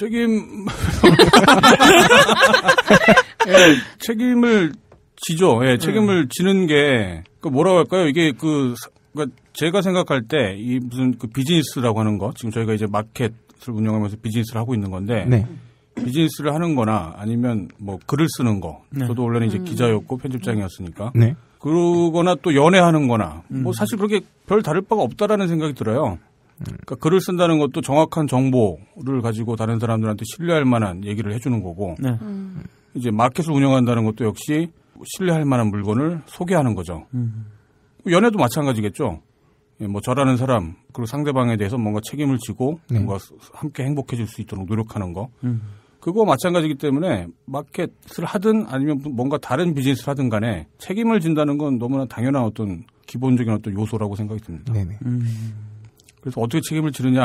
책임을 지죠. 책임을 지는 게 뭐라고 할까요? 이게 그러니까 제가 생각할 때 이 무슨 그 비즈니스라고 하는 거 지금 저희가 이제 마켓 을 운영하면서 비즈니스를 하고 있는 건데 비즈니스를 하는 거나 아니면 뭐 글을 쓰는 거 저도 원래는 이제 기자였고 편집장이었으니까 그러거나 또 연애하는 거나 뭐 사실 그렇게 별 다를 바가 없다라는 생각이 들어요. 그러니까 글을 쓴다는 것도 정확한 정보를 가지고 다른 사람들한테 신뢰할 만한 얘기를 해주는 거고 이제 마켓을 운영한다는 것도 역시 신뢰할 만한 물건을 소개하는 거죠. 연애도 마찬가지겠죠. 뭐 저라는 사람 그리고 상대방에 대해서 뭔가 책임을 지고 뭔가 함께 행복해질 수 있도록 노력하는 거 그거 마찬가지이기 때문에 마켓을 하든 아니면 뭔가 다른 비즈니스를 하든 간에 책임을 진다는 건 너무나 당연한 어떤 기본적인 어떤 요소라고 생각이 듭니다. 그래서 어떻게 책임을 지느냐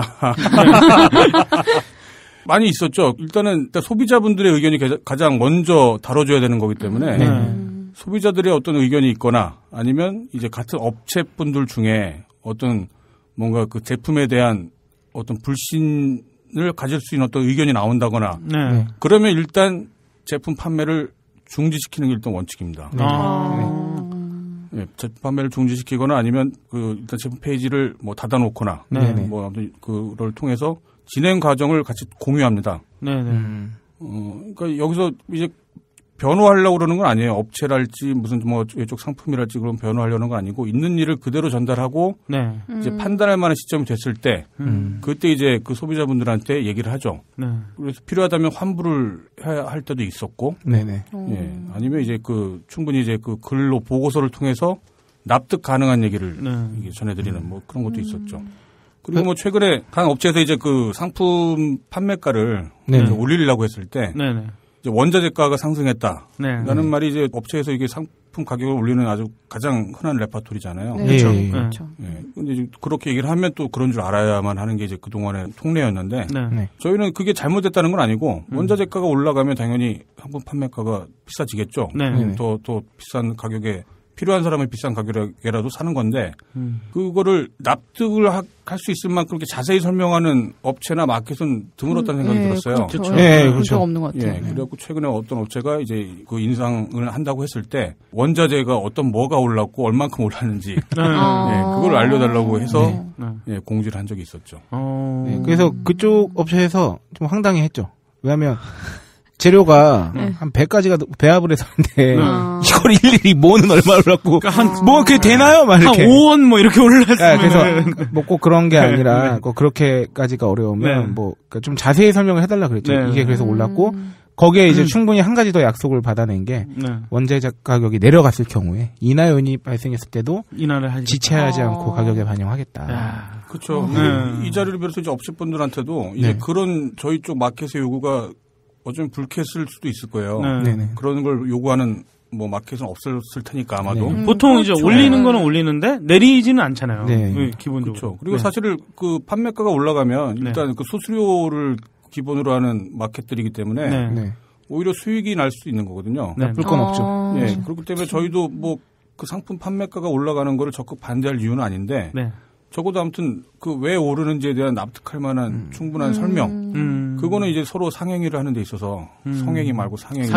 많이 있었죠. 일단 소비자분들의 의견이 가장 먼저 다뤄줘야 되는 거기 때문에 소비자들의 어떤 의견이 있거나 아니면 이제 같은 업체분들 중에 어떤 뭔가 그 제품에 대한 어떤 불신을 가질 수 있는 어떤 의견이 나온다거나 그러면 일단 제품 판매를 중지시키는 게 일단 원칙입니다. 제품 판매를 중지시키거나 아니면 그 일단 제품 페이지를 뭐 닫아놓거나 뭐 아무튼 그걸 통해서 진행 과정을 같이 공유합니다. 그러니까 여기서 이제 변호하려고 그러는 건 아니에요. 업체랄지 무슨 뭐 외적 상품이랄지 그런 변호하려는 건 아니고 있는 일을 그대로 전달하고 이제 판단할 만한 시점이 됐을 때 그때 이제 그 소비자분들한테 얘기를 하죠. 그래서 필요하다면 환불을 해야 할 때도 있었고, 아니면 이제 그 충분히 이제 그 글로 보고서를 통해서 납득 가능한 얘기를 이게 전해드리는 뭐 그런 것도 있었죠. 그리고 뭐 최근에 한 업체에서 이제 그 상품 판매가를 올리려고 했을 때. 원자재가가 상승했다라는 말이 이제 업체에서 이게 상품 가격을 올리는 아주 가장 흔한 레파토리잖아요. 그렇죠. 근데 그렇게 얘기를 하면 또 그런 줄 알아야만 하는 게 이제 그동안의 통례였는데 저희는 그게 잘못됐다는 건 아니고 원자재가가 올라가면 당연히 상품 판매가가 비싸지겠죠. 더 비싼 가격에 필요한 사람은 비싼 가격이라도 사는 건데 그거를 납득을 할 수 있을 만큼 그렇게 자세히 설명하는 업체나 마켓은 드물었다는 생각이 들었어요. 그렇죠. 없는 것 같아요. 그래갖고 최근에 어떤 업체가 이제 그 인상을 한다고 했을 때 원자재가 뭐가 올랐고 얼만큼 올랐는지 그걸 알려달라고 해서 공지를 한 적이 있었죠. 그래서 그쪽 업체에서 좀 황당해했죠. 왜냐하면 재료가 한 100가지가 배합을 해서 하는데 이걸 일일이 뭐는 얼마 올랐고 뭐 그게 되나요? 막 이렇게 한 5원 뭐 이렇게 올랐으면 그래서 뭐 꼭 그런 게 아니라 꼭 그렇게까지가 어려우면 뭐 좀 자세히 설명을 해달라 그랬죠. 이게 그래서 올랐고 거기에 이제 충분히 한 가지 더 약속을 받아낸 게 원재료 가격이 내려갔을 경우에 인하 요인이 발생했을 때도 인하를 지체하지 않고 가격에 반영하겠다. 그렇죠. 이 자리를 빌어서 이제 업체분들한테도 이제 그런 저희 쪽 마켓의 요구가 어쩌면 불쾌했을 수도 있을 거예요. 그런 걸 요구하는 뭐 마켓은 없었을 테니까 아마도. 보통 이제 올리는 거는 올리는데 내리지는 않잖아요. 기본적으로. 그렇죠. 그리고 사실 그 판매가가 올라가면 일단 그 수수료를 기본으로 하는 마켓들이기 때문에 오히려 수익이 날 수 있는 거거든요. 나쁠 건 없죠. 그렇기 때문에 저희도 뭐 그 상품 판매가가 올라가는 거를 적극 반대할 이유는 아닌데 적어도 아무튼 그 왜 오르는지에 대한 납득할 만한 충분한 설명. 그거는 이제 서로 상행위를 하는 데 있어서 성행위 말고 상행위.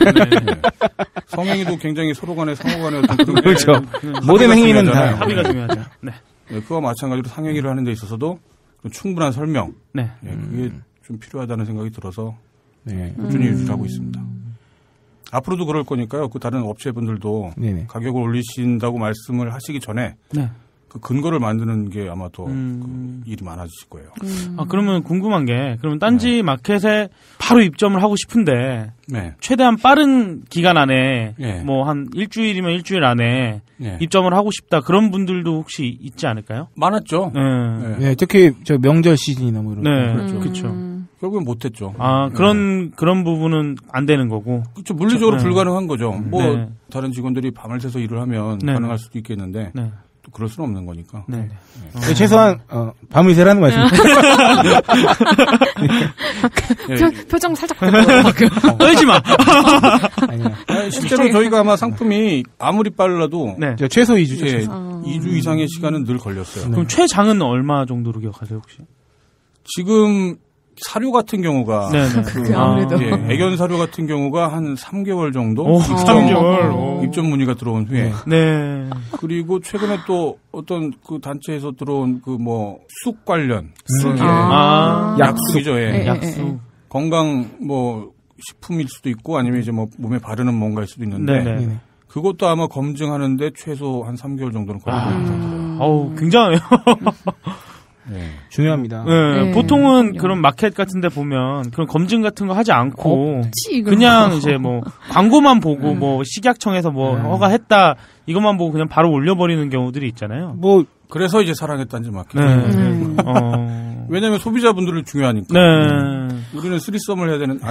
성행위도 굉장히 서로 간에 상호 간에 어떤 그런 그렇죠. 모든 행위는 다 합의가 중요하죠. 그와 마찬가지로 상행위를 하는 데 있어서도 충분한 설명. 그게 좀 필요하다는 생각이 들어서 꾸준히 유지하고 있습니다. 앞으로도 그럴 거니까요. 그 다른 업체분들도 가격을 올리신다고 말씀을 하시기 전에 그 근거를 만드는 게 아마 더 그 일이 많아지실 거예요. 그러면 궁금한 게 그러면 딴지 마켓에 바로 입점을 하고 싶은데 최대한 빠른 기간 안에 뭐 한 일주일이면 일주일 안에 입점을 하고 싶다 그런 분들도 혹시 있지 않을까요? 많았죠. 특히 저 명절 시즌이나 뭐 이런. 그렇죠. 결국엔 못했죠. 그런 부분은 안 되는 거고. 그렇죠. 물리적으로 불가능한 거죠. 뭐 다른 직원들이 밤을 새서 일을 하면 가능할 수도 있겠는데. 또 그럴 수는 없는 거니까. 최소한 밤을 새라는 말씀이죠. 표정 살짝 떨지 마. 실제로 저희가 아마 상품이 아무리 빨라도 최소 2주죠. 2주 이상의 시간은 늘 걸렸어요. 그럼 최장은 얼마 정도로 기억하세요 혹시? 지금 사료 같은 경우가 아무래도 애견 사료 같은 경우가 한 3개월 정도 3개월 입점 문의가 들어온 후에 그리고 최근에 또 어떤 그 단체에서 들어온 그 뭐 쑥 관련 약쑥이죠. 약쑥 건강 뭐 식품일 수도 있고 아니면 이제 뭐 몸에 바르는 뭔가일 수도 있는데 그것도 아마 검증하는데 최소 한 3개월 정도는 걸릴 겁니다. 어우 굉장하네요. 중요합니다. 보통은 그런 마켓 같은 데 보면 그런 검증 같은 거 하지 않고 그냥 이제 뭐 광고만 보고 뭐 식약청에서 뭐 허가했다 이것만 보고 그냥 바로 올려버리는 경우들이 있잖아요. 뭐 그래서 이제 사랑했단지 마켓. 왜냐면 소비자분들을 중요하니까. 우리는 쓰리썸을 해야 되는.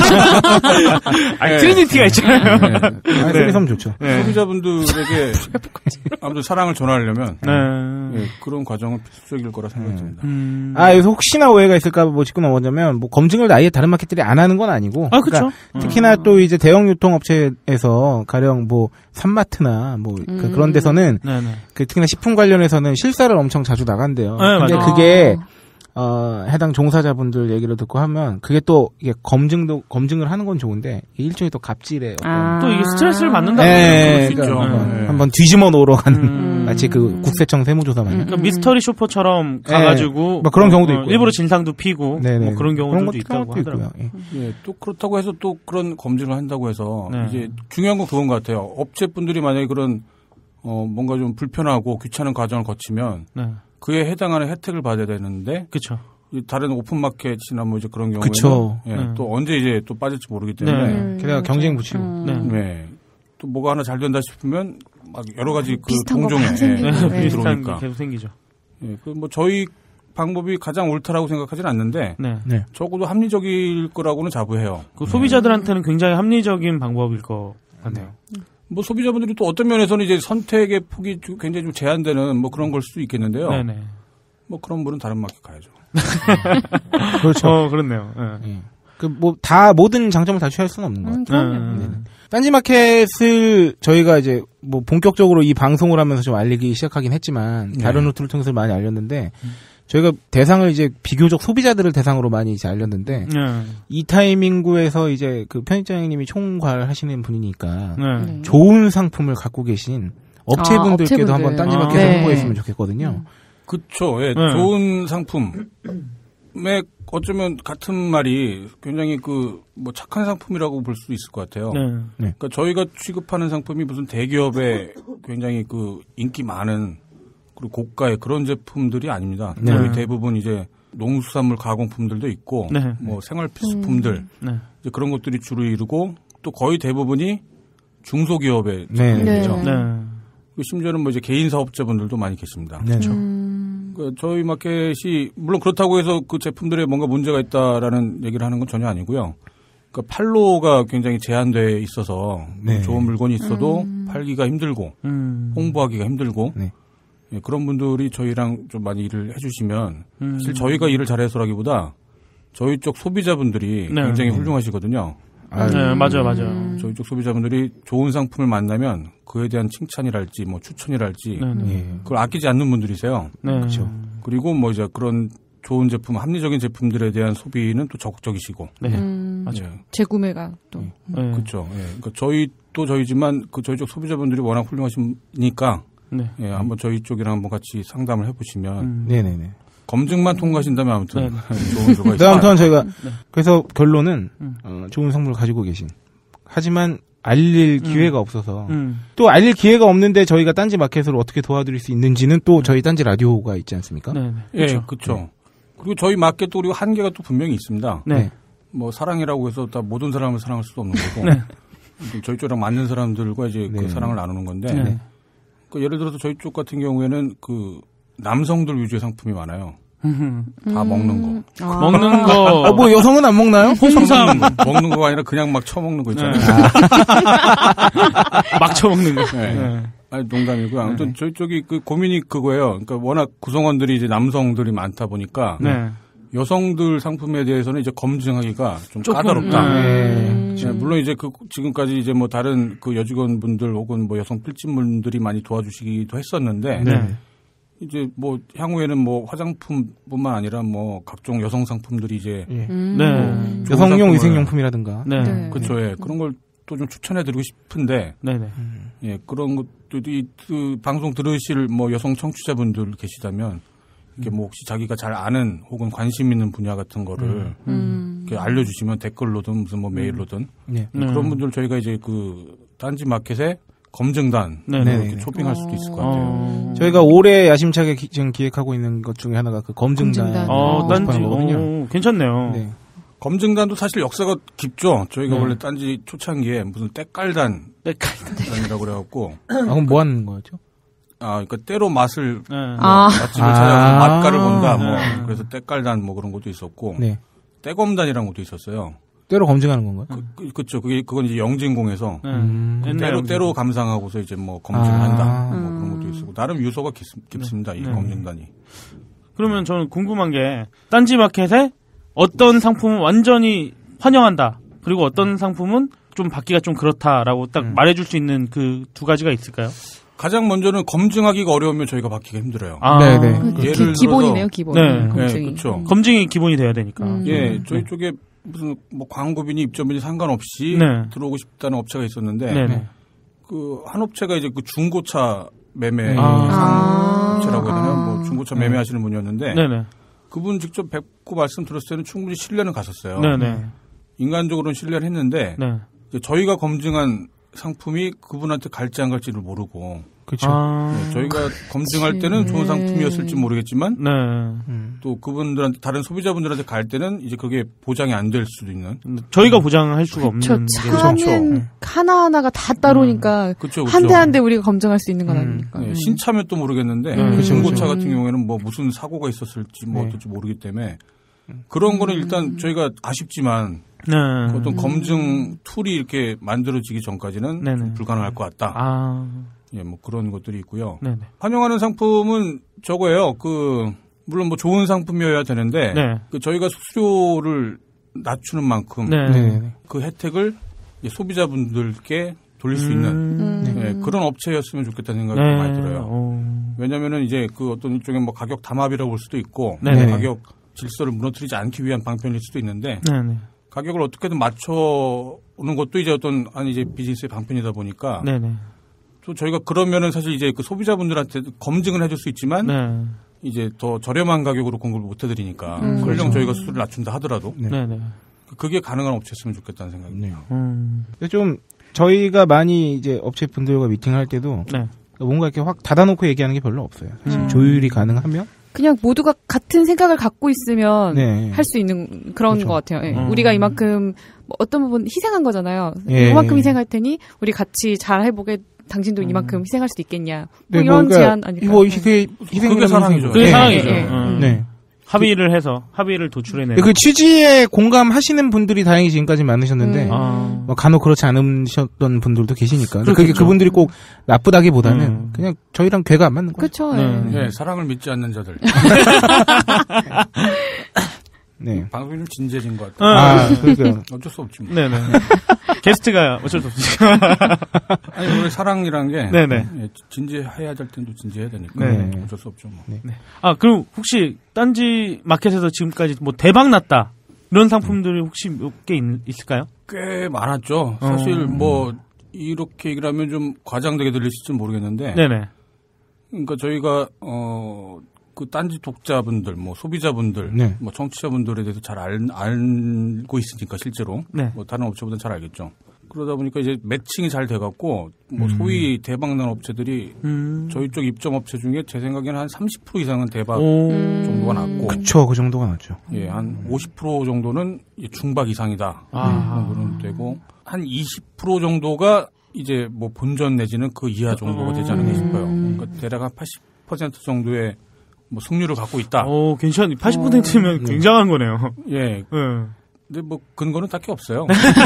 트리니티가 있잖아요. 쓰리썸 좋죠. 소비자분들에게 아무튼 사랑을 전하려면 그런 과정은 필수적일 거라 생각이 듭니다. 여기서 혹시나 오해가 있을까 뭐 짚고 넘어가자면 뭐 검증을 아예 다른 마켓들이 안 하는 건 아니고. 그렇죠. 특히나 또 이제 대형 유통업체에서 가령 뭐 산마트나 뭐 그런 데서는 그 특히나 식품 관련해서는 실사를 엄청 자주 나간대요. 근데 그게 해당 종사자분들 얘기를 듣고 하면 그게 또 이게 검증을 하는 건 좋은데 일종의 또 갑질에 또 이게 스트레스를 받는다고 한번 뒤집어 놓으러 가는 마치 그 국세청 세무조사만. 그러니까 미스터리 쇼퍼처럼 가가지고 뭐 그런 경우도 있고 일부러 진상도 피고 뭐 그런 경우도 있다고 하더라고요. 또 그렇다고 해서 또 그런 검증을 한다고 해서 이제 중요한 건 그건 것 같아요. 업체분들이 만약에 그런 뭔가 좀 불편하고 귀찮은 과정을 거치면 그에 해당하는 혜택을 받아야 되는데, 그렇죠. 다른 오픈마켓이나 뭐 이제 그런 경우에는 또 언제 이제 또 빠질지 모르기 때문에 게다가 경쟁 붙이고, 또 뭐가 하나 잘 된다 싶으면 막 여러 가지 그 동종에 들어오니까 계속 생기죠. 그 뭐 저희 방법이 가장 옳다라고 생각하지는 않는데, 적어도 합리적일 거라고는 자부해요. 그 소비자들한테는 굉장히 합리적인 방법일 것 같네요. 뭐 소비자분들이 또 어떤 면에서는 이제 선택의 폭이 굉장히 좀 제한되는 뭐 그런 걸 수도 있겠는데요. 뭐 그런 분은 다른 마켓 가야죠. 그렇죠. 그렇네요. 그 뭐 다 모든 장점을 다 취할 수는 없는 것 같아요. 딴지 마켓을 저희가 이제 뭐 본격적으로 이 방송을 하면서 좀 알리기 시작하긴 했지만 다른 루트를 통해서 많이 알렸는데 저희가 대상을 이제 비교적 소비자들을 대상으로 많이 이제 알렸는데 이 타이밍구에서 이제 그 편집장님이 총괄하시는 분이니까 좋은 상품을 갖고 계신 업체분들께도 한번 딴지마켓에 홍보했으면 좋겠거든요. 그렇죠. 좋은 상품. 제품에 어쩌면 같은 말이 굉장히 뭐 착한 상품이라고 볼 수 있을 것 같아요. 네. 그러니까 저희가 취급하는 상품이 무슨 대기업의 굉장히 인기 많은 그리고 고가의 그런 제품들이 아닙니다. 네. 저희 대부분 이제 농수산물 가공품들도 있고, 네. 뭐 생활 필수품들 이제 그런 것들이 주로 이루고 또 거의 대부분이 중소기업의 제품들이죠. 네. 그리고 심지어는 뭐 이제 개인 사업자분들도 많이 계십니다. 그렇죠. 저희 마켓이 물론 그렇다고 해서 그 제품들에 뭔가 문제가 있다라는 얘기를 하는 건 전혀 아니고요. 그러니까 판로가 굉장히 제한돼 있어서 네. 좋은 물건이 있어도 팔기가 힘들고 홍보하기가 힘들고 예, 그런 분들이 저희랑 좀 많이 일을 해주시면 사실 저희가 일을 잘해서라기보다 저희 쪽 소비자분들이 네. 굉장히 훌륭하시거든요. 네, 맞아요. 저희 쪽 소비자분들이 좋은 상품을 만나면 그에 대한 칭찬이랄지 뭐 추천이랄지 그걸 아끼지 않는 분들이세요. 네. 그렇죠. 그리고 뭐 이제 그런 좋은 제품, 합리적인 제품들에 대한 소비는 또 적극적이시고. 네, 맞아요. 재구매가 또. 네. 그렇죠. 예. 그러니까 저희도 저희지만 저희 쪽 소비자분들이 워낙 훌륭하시니까 네. 예, 한번 저희 쪽이랑 한번 같이 상담을 해보시면. 네네네. 검증만 통과하신다면 아무튼 좋은 결과 네, 있어요. 아무튼 저희가 그래서 결론은 좋은 상품을 가지고 계신. 하지만 알릴 기회가 없어서 또 알릴 기회가 없는데 저희가 딴지 마켓으로 어떻게 도와드릴 수 있는지는 또 저희 딴지 라디오가 있지 않습니까? 네. 예, 그렇죠. 네. 그리고 저희 마켓도 그리고 한계가 또 분명히 있습니다. 네. 뭐 사랑이라고 해서 다 모든 사람을 사랑할 수도 없는 거고. 네. 저희 쪽이랑 맞는 사람들과 이제 그 사랑을 나누는 건데. 그러니까 예를 들어서 저희 쪽 같은 경우에는 남성들 위주의 상품이 많아요. 다 먹는 거. 먹는 거. 뭐 여성은 안 먹나요? 홍삼. 먹는 거가 아니라 그냥 막 쳐먹는 거 있잖아요. 막 쳐먹는 거. 네. 아니, 농담이고요. 아무튼 저희 쪽이 고민이 그거예요. 그러니까 워낙 구성원들이 이제 남성들이 많다 보니까. 여성들 상품에 대해서는 이제 검증하기가 좀 까다롭다. 네, 물론 이제 지금까지 이제 뭐 다른 여직원분들 혹은 뭐 여성 필진분들이 많이 도와주시기도 했었는데. 이제 뭐 향후에는 뭐 화장품뿐만 아니라 뭐 각종 여성 상품들이 이제 뭐 여성용 위생용품이라든가 그렇죠. 예. 그런 걸 또 좀 추천해드리고 싶은데 예, 그런 것들이 방송 들으실 뭐 여성 청취자분들 계시다면 이렇게 뭐 혹시 자기가 잘 아는 혹은 관심 있는 분야 같은 거를 이렇게 알려주시면 댓글로든 무슨 뭐 메일로든 그런 분들 저희가 이제 딴지 마켓에 검증단 이렇게 쇼핑할 수도 있을 것 같아요. 저희가 올해 야심차게 지금 기획하고 있는 것 중에 하나가 검증단. 딴지 거거든요. 괜찮네요. 네. 검증단도 사실 역사가 깊죠. 저희가 원래 딴지 초창기에 무슨 때깔단이라고 그래갖고. 그럼 뭐 하는 거였죠? 그러니까 때로 맛집을 찾아서 맛깔을 본다. 뭐 그래서 때깔단 뭐 그런 것도 있었고. 때검단이라는 것도 있었어요. 때로 검증하는 건가요? 그렇죠. 그건 이제 영진공에서 때로 감상하고서 이제 뭐 검증한다. 뭐 그런 것도 있었고 나름 유서가 깊습니다. 이 검증단이. 그러면 저는 궁금한 게 딴지 마켓에 어떤 상품은 완전히 환영한다. 그리고 어떤 상품은 좀 받기가 좀 그렇다라고 딱 말해줄 수 있는 그 두 가지가 있을까요? 가장 먼저는 검증하기가 어려우면 저희가 받기가 힘들어요. 예를 기본이네요, 기본. 검증이. 그렇죠. 검증이 기본이 돼야 되니까. 저희 쪽에 무슨 뭐 광고비니 입점비니 상관없이 들어오고 싶다는 업체가 있었는데 한 업체가 이제 중고차 매매 업체라고 해야 되나 뭐 중고차 매매하시는 분이었는데 그분 직접 뵙고 말씀 들었을 때는 충분히 신뢰는 갔었어요. 인간적으로는 신뢰를 했는데 저희가 검증한 상품이 그분한테 갈지 안 갈지를 모르고 그렇죠. 저희가 검증할 때는 좋은 상품이었을지 모르겠지만 또 그분들한테 다른 소비자분들한테 갈 때는 이제 그게 보장이 안 될 수도 있는 저희가 보장할 수가 없는 차는 하나하나가 다 따로니까 한 대 한 대 우리가 검증할 수 있는 건 아니니까 신차면 또 모르겠는데 중고차 같은 경우에는 뭐 무슨 사고가 있었을지 뭐 어떨지 모르기 때문에 그런 거는 일단 저희가 아쉽지만 어떤 검증 툴이 이렇게 만들어지기 전까지는 좀 불가능할 것 같다. 예, 뭐 그런 것들이 있고요. 환영하는 상품은 저거예요. 물론 뭐 좋은 상품이어야 되는데 저희가 수수료를 낮추는 만큼 그 혜택을 소비자분들께 돌릴 수 있는 그런 업체였으면 좋겠다는 생각이 많이 들어요. 왜냐면은 이제 어떤 일종의 뭐 가격 담합이라고 볼 수도 있고 가격 질서를 무너뜨리지 않기 위한 방편일 수도 있는데 가격을 어떻게든 맞춰오는 것도 이제 이제 비즈니스의 방편이다 보니까 또 저희가 그러면은 사실 이제 소비자분들한테 검증을 해줄 수 있지만 이제 더 저렴한 가격으로 공급을 못 해드리니까 설령 그렇죠. 저희가 수수료를 낮춘다 하더라도 그게 가능한 업체였으면 좋겠다는 생각이네요. 좀 저희가 많이 이제 업체분들과 미팅할 때도 뭔가 이렇게 확 닫아놓고 얘기하는 게 별로 없어요. 사실 조율이 가능하면 그냥 모두가 같은 생각을 갖고 있으면 할 수 있는 그런 그렇죠. 것 같아요. 예. 우리가 이만큼 뭐 어떤 부분 희생한 거잖아요. 이만큼 희생할 테니 우리 같이 잘 해보게. 당신도 이만큼 희생할 수도 있겠냐. 뭐 이런 제안 아닐까요? 뭐 희생이 사랑이죠. 그게 사랑이죠. 네. 합의를 도출해내는. 그 취지에 공감하시는 분들이 다행히 지금까지 많으셨는데, 뭐 간혹 그렇지 않으셨던 분들도 계시니까. 그게 그분들이 꼭 나쁘다기보다는 그냥 저희랑 괴가 안 맞는 거예요. 그렇죠. 네, 사랑을 믿지 않는 자들. 네. 방송이 좀 진지해진 것 같아요. 그러니까요. 어쩔 수 없지. 네네. 게스트가 어쩔 수 없지. 아니, 원래 사랑이란 게. 네네. 진지해야 될 땐도 진지해야 되니까. 네. 어쩔 수 없죠, 뭐. 네. 아, 그럼 혹시 딴지 마켓에서 지금까지 뭐 대박 났다. 이런 상품들이 혹시 몇 개 있을까요? 꽤 많았죠. 사실 뭐, 이렇게 얘기를 하면 좀 과장되게 들릴지 모르겠는데. 네네. 그러니까 저희가, 그 딴지 독자분들, 뭐 소비자분들, 뭐 청취자분들에 대해서 잘 알고 있으니까 실제로 뭐 다른 업체보다 잘 알겠죠. 그러다 보니까 이제 매칭이 잘 돼갖고 뭐 소위 대박난 업체들이 저희 쪽 입점 업체 중에 제 생각에는 한 30% 이상은 대박 정도가 났고, 그쵸, 그 정도가 났죠. 예, 한 50% 정도는 중박 이상이다 정도는 되고 한 20% 정도가 이제 뭐 본전 내지는 그 이하 정도가 되지 않을까 싶어요. 그러니까 대략 한 80% 정도의 뭐 승률을 갖고 있다. 오, 80%면 굉장한 거네요. 예. 근데 뭐 근거는 딱히 없어요.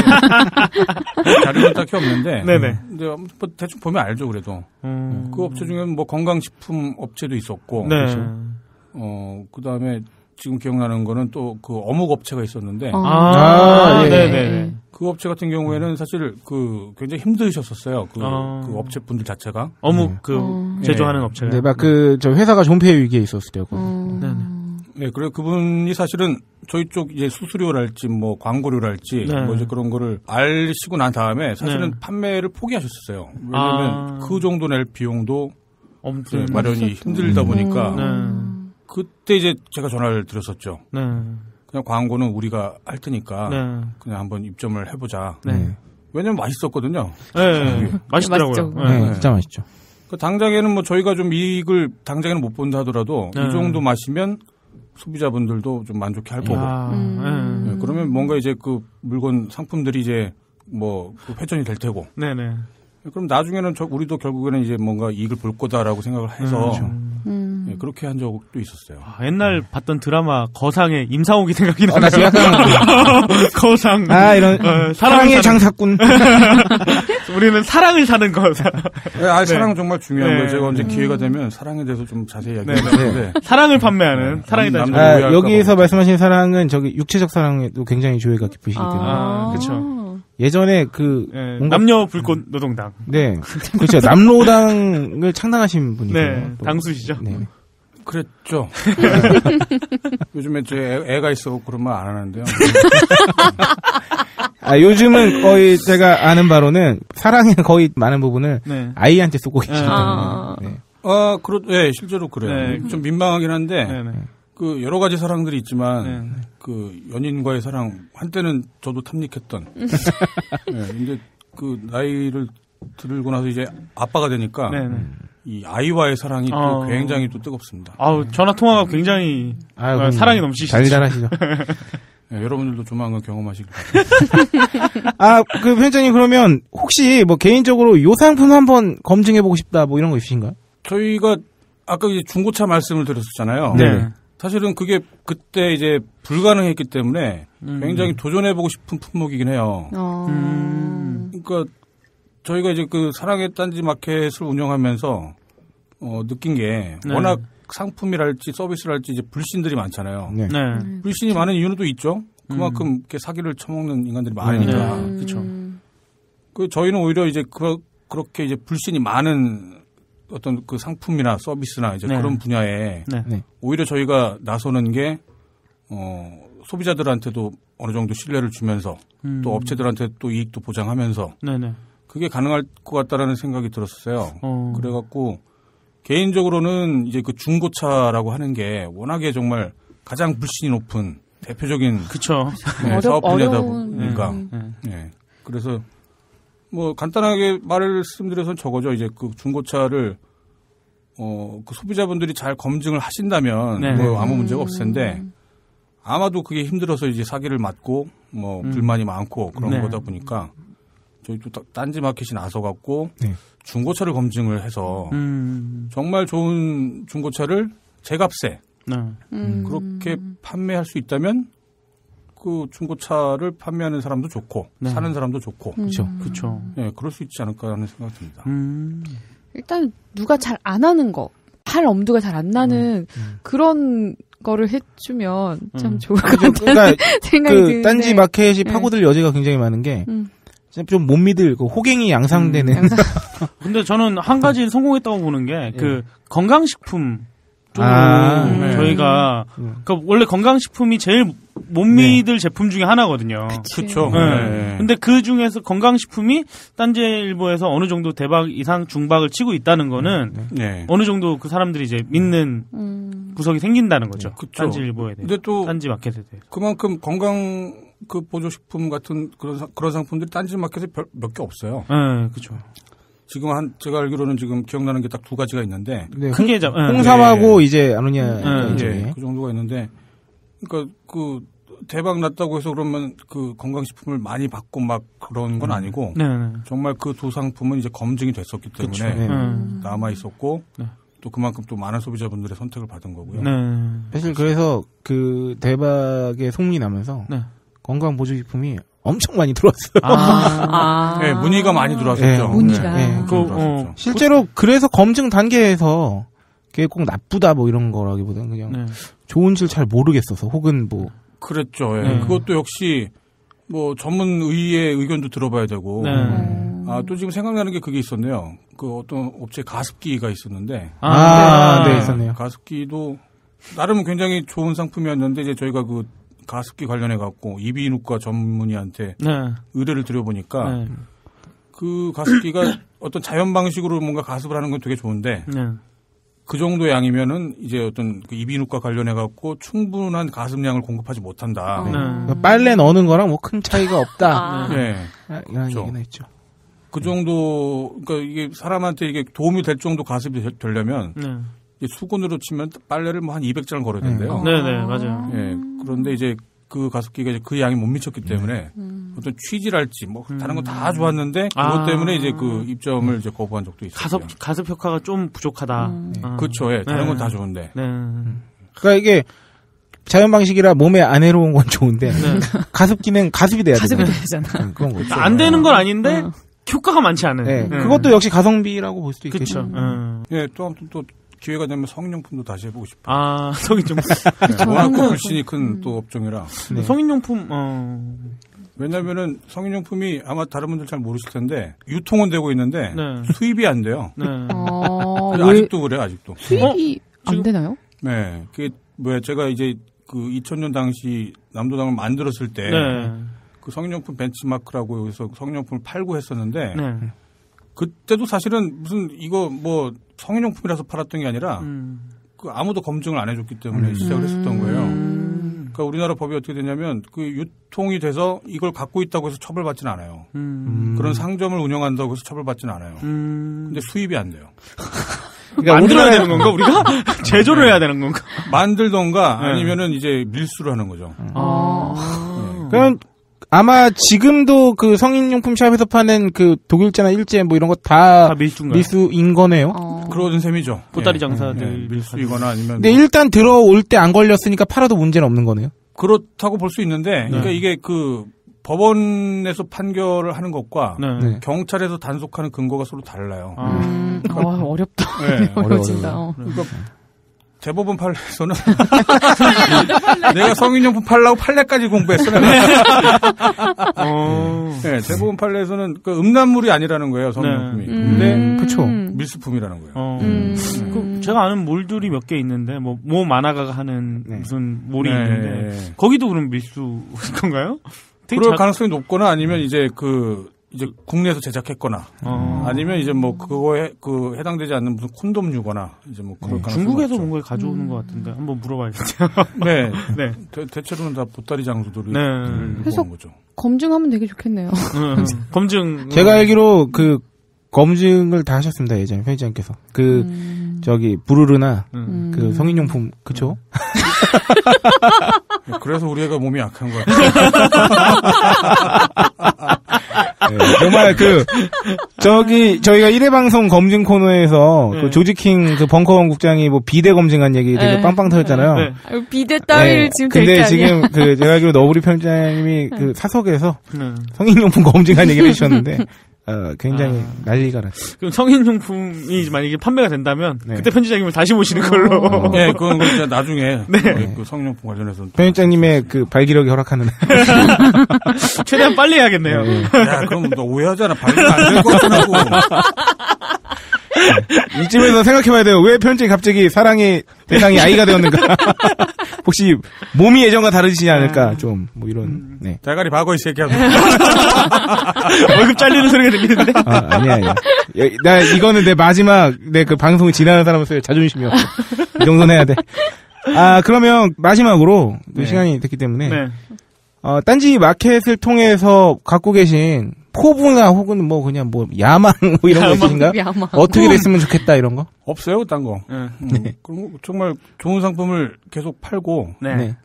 자료는 딱히 없는데. 네네. 근데 뭐 대충 보면 알죠, 그래도. 그 업체 중에는 뭐 건강식품 업체도 있었고. 네. 그렇죠? 그다음에 지금 기억나는 거는 또 그 어묵 업체가 있었는데. 네네. 그 업체 같은 경우에는 사실 그 굉장히 힘드셨었어요. 그 업체 분들 자체가. 어묵 제조하는 업체가. 네, 막 저 회사가 존폐 위기에 있었을 때고. 네네. 네, 그래 그분이 사실은 저희 쪽 이제 수수료랄지 뭐 광고료랄지 뭐 이제 그런 거를 알시고 난 다음에 사실은 판매를 포기하셨었어요. 왜냐면 그 정도 낼 비용도 마련이 힘들다 보니까 그때 이제 제가 전화를 드렸었죠. 그냥 광고는 우리가 할 테니까 그냥 한번 입점을 해보자. 왜냐면 맛있었거든요. 네, 맛있더라고요. 네, 진짜 맛있죠. 당장에는 뭐 저희가 좀 이익을 당장에는 못 본다 하더라도 이 정도 마시면 소비자분들도 좀 만족해 할 거고. 네, 그러면 뭔가 이제 그 물건 상품들이 이제 뭐 회전이 될 테고. 네네. 그럼 나중에는 우리도 결국에는 이제 뭔가 이익을 볼 거다라고 생각을 해서 네, 그렇게 한 적도 있었어요. 옛날 봤던 드라마 거상의 임상옥이 생각이 나요. 나 지금 약간 거상. 이런 사랑의 장사꾼. 우리는 사랑을 사는 거사. 네, 사랑 정말 중요한 거예요. 제가 언제 기회가 되면 사랑에 대해서 좀 자세히 이야기하는데 사랑을 판매하는 사랑이다. 여기에서 말씀하신 사랑은 저기 육체적 사랑에도 굉장히 조예가 깊으시기 때문에. 그렇죠. 예전에 남녀 불꽃 노동당. 네, 그렇죠. 남로당을 창당하신 분이죠. 네, 당수시죠. 네. 그랬죠. 요즘에 제 애가 있어 그런 말 안 하는데요. 요즘은 거의 제가 아는 바로는 사랑의 거의 많은 부분을 아이한테 쏘고 계시거든요. 네, 실제로 그래요. 좀 민망하긴 한데. 그 여러 가지 사랑들이 있지만 그 연인과의 사랑 한때는 저도 탐닉했던. 근데 그 나이를 들고 나서 이제 아빠가 되니까 이 아이와의 사랑이 또 굉장히 또 뜨겁습니다. 전화 통화가 굉장히 사랑이 넘치시죠. 잘하시죠. 네, 여러분들도 조만간 경험하시길 바랍니다. 그 편집장님 그러면 혹시 뭐 개인적으로 요 상품 한번 검증해보고 싶다 뭐 이런 거 있으신가요? 저희가 아까 이제 중고차 말씀을 드렸었잖아요. 네. 사실은 그게 그때 이제 불가능했기 때문에 굉장히 도전해보고 싶은 품목이긴 해요. 그러니까 저희가 이제 그 사랑의 딴지 마켓을 운영하면서 느낀 게 워낙 상품이랄지 서비스랄지 이제 불신들이 많잖아요. 불신이 많은 이유는 또 있죠. 그만큼 이렇게 사기를 쳐먹는 인간들이 많으니까. 그렇죠. 저희는 오히려 이제 그렇게 이제 불신이 많은 어떤 그 상품이나 서비스나 이제 그런 분야에 오히려 저희가 나서는 게 소비자들한테도 어느 정도 신뢰를 주면서 또 업체들한테 또 이익도 보장하면서 그게 가능할 것 같다라는 생각이 들었어요. 그래갖고 개인적으로는 이제 그 중고차라고 하는 게 워낙에 정말 가장 불신이 높은 대표적인 그쵸. 네, 사업 분야다 보니까. 네. 그래서 뭐 간단하게 말씀드려서 저거죠. 이제 그 중고차를 그 소비자분들이 잘 검증을 하신다면 네. 뭐 아무 문제가 없을 텐데 아마도 그게 힘들어서 이제 사기를 맞고 뭐 불만이 많고 그런 네. 거다 보니까 저희 또 딴지 마켓이 나서 갖고 네. 중고차를 검증을 해서 정말 좋은 중고차를 제값에 그렇게 판매할 수 있다면 그 중고차를 판매하는 사람도 좋고 네. 사는 사람도 좋고 그렇죠. 네, 그럴 수 있지 않을까 하는 생각이 듭니다. 일단 누가 잘 안 하는 거, 팔 엄두가 잘 안 나는 그런 거를 해주면 참 좋을 것 같다는 그러니까 생각이 드는데. 딴지 마켓이 파고들 여지가 굉장히 많은 게 좀 못 믿을 그 호갱이 양상되는. 근데 저는 한 가지 성공했다고 보는 게 그 건강식품 쪽으로 저희가 그러니까 원래 건강식품이 제일 못 믿을 제품 중에 하나거든요. 그렇죠. 네. 근데 그 중에서 건강식품이 딴지일보에서 어느 정도 대박 이상 중박을 치고 있다는 거는 어느 정도 그 사람들이 이제 믿는 구석이 생긴다는 거죠. 딴지일보에 대해. 근데 또 딴지 마켓에 대해서. 그만큼 건강 그 보조식품 같은 그런 상품들이 딴지 마켓에 몇 개 없어요. 네, 그렇죠. 지금 제가 알기로는 지금 기억나는 게 딱 두 가지가 있는데 네, 크게 홍삼하고 이제 아노니아 그 정도가 있는데 그러니까 그 대박 났다고 해서 그러면 그 건강식품을 많이 받고 막 그런 건 아니고 정말 그 두 상품은 이제 검증이 됐었기 때문에 남아 있었고 또 그만큼 또 많은 소비자분들의 선택을 받은 거고요. 사실 그래서 그 대박의 소문이 나면서 건강 보조식품이 엄청 많이 들어왔어요. 네, 문의가 많이 들어왔었죠. 네, 문의가. 실제로 그래서 검증 단계에서 그게 꼭 나쁘다 뭐 이런 거라기보다는 그냥 좋은지를 잘 모르겠어서 혹은 뭐 그랬죠. 그것도 역시 뭐 전문 의의 의견도 들어봐야 되고. 또 지금 생각나는 게 그게 있었네요. 그 어떤 업체 가습기가 있었는데. 네, 있었네요. 가습기도 나름 굉장히 좋은 상품이었는데 이제 저희가 그 가습기 관련해 갖고 이비인후과 전문의한테 의뢰를 드려보니까 그 가습기가 어떤 자연 방식으로 뭔가 가습을 하는 건 되게 좋은데 그 정도 양이면은 이제 어떤 그 이비인후과 관련해 갖고 충분한 가습량을 공급하지 못한다. 빨래 넣는 거랑 뭐 큰 차이가 없다. 이런 그렇죠. 얘기는 했죠. 그 정도 그러니까 이게 사람한테 이게 도움이 될 정도 가습이 되려면 수건으로 치면 빨래를 뭐 한 200장을 걸어야 된대요. 네네, 맞아요. 그런데 이제 그 가습기가 이제 그 양이 못 미쳤기 때문에 어떤 취질할지 뭐 다른 건 다 좋았는데 그것 때문에 이제 그 입점을 이제 거부한 적도 있어요. 가습 효과가 좀 부족하다. 그렇죠. 다른 건 다 좋은데. 그러니까 이게 자연 방식이라 몸에 안 해로운 건 좋은데 가습기는 가습이 돼야 되잖아. 그런 거죠. 안 되는 건 아닌데 효과가 많지 않은. 그것도 역시 가성비라고 볼 수도 있겠죠. 또 아무튼 또 기회가 되면 성인용품도 다시 해보고 싶어요. 성인용품. 워낙 그 불신이 큰 또 업종이라. 성인용품, 왜냐면은 성인용품이 아마 다른 분들 잘 모르실 텐데 유통은 되고 있는데 수입이 안 돼요. 아직도 그래요, 아직도. 수입이 안 되나요? 네. 그게 뭐야, 제가 이제 그 2000년 당시 남도당을 만들었을 때 그 성인용품 벤치마크라고 여기서 성인용품을 팔고 했었는데 그때도 사실은 무슨 이거 뭐 성인용품이라서 팔았던 게 아니라 그 아무도 검증을 안 해줬기 때문에 시작을 했었던 거예요. 그러니까 우리나라 법이 어떻게 되냐면 그 유통이 돼서 이걸 갖고 있다고 해서 처벌받지는 않아요. 그런 상점을 운영한다고 해서 처벌받지는 않아요. 근데 수입이 안 돼요. 그러니까 만들어야 되는 건가 우리가? 제조를 해야 되는 건가? 만들던가 아니면은 이제 밀수를 하는 거죠. 그럼 아마 지금도 그 성인용품 샵에서 파는 그 독일제나 일제 뭐 이런 거 다 밀수인 거네요. 그런 셈이죠. 보따리 장사들 밀수이거나 아니면. 근데 일단 들어올 때 안 걸렸으니까 팔아도 문제는 없는 거네요. 그렇다고 볼 수 있는데, 그러니까 이게 그 법원에서 판결을 하는 것과 경찰에서 단속하는 근거가 서로 달라요. 어렵다. 어려워진다. 그러니까 대법원 판례에서는 내가 성인용품 팔라고 판례까지 공부했어요. 대법원 판례에서는 그 음란물이 아니라는 거예요, 성인용품이. 근데 그쵸. 밀수품이라는 거예요. 그 제가 아는 몰들이 몇 개 있는데 모 만화가가 하는 무슨 몰이 있는데 거기도 그럼 밀수인 건가요? 그럴 가능성이 높거나 아니면 이제 그 이제 국내에서 제작했거나 아니면 이제 뭐 그거에 그 해당되지 않는 무슨 콘돔류거나 이제 뭐 그럴 가능성이 중국에서 뭔가 가져오는 것 같은데 한번 물어봐야겠죠. 네, 네. 대체로는 다 보따리 장소들이 그래서 거죠. 검증하면 되게 좋겠네요. 검증. 제가 알기로 그 검증을 다 하셨습니다 예전에 편집장님께서 저기 부르르나 그 성인용품 그쵸? 그래서 우리 애가 몸이 약한 거야. 네, 정말 저희가 1회 방송 검증 코너에서 그 조지킹 그 벙커원 국장이 뭐 비대 검증한 얘기 되게 빵빵 터졌잖아요. 네. 비대 따위를 지금 근데 지금 그 제가 알기로 너구리 편집장님이 그 사석에서 성인용품 검증한 얘기를 해주셨는데 굉장히 난리가 났어요. 그럼 성인용품이 만약에 판매가 된다면 그때 편집장님을 다시 모시는 걸로. 네, 그건 진짜 나중에 그 성인용품 관련해서 편집장님의 그 발기력이 허락하는. 최대한 빨리 해야겠네요. 네. 야, 그럼 너 오해하잖아. 발기가 안 될 것 같더라고. 이쯤에서 생각해봐야 돼요. 왜 편집장이 갑자기 사랑의 대상이 아이가 되었는가? 혹시 몸이 예전과 다르지 않을까? 좀 뭐 이런. 네. 대가리 박어 이 새끼야. 월급 잘리는 소리가 들리는데. 아니야. 나 이거는 내 마지막 내 그 방송을 지나는 사람으로서의 자존심이었어. 이 정도는 해야 돼. 그러면 마지막으로 시간이 됐기 때문에 딴지 마켓을 통해서 갖고 계신 포부나 혹은 뭐 그냥 뭐 야망 뭐 이런 거 있으신가요? 야망. 어떻게 됐으면 좋겠다 이런 거? 없어요, 딴 거. 그리고 정말 좋은 상품을 계속 팔고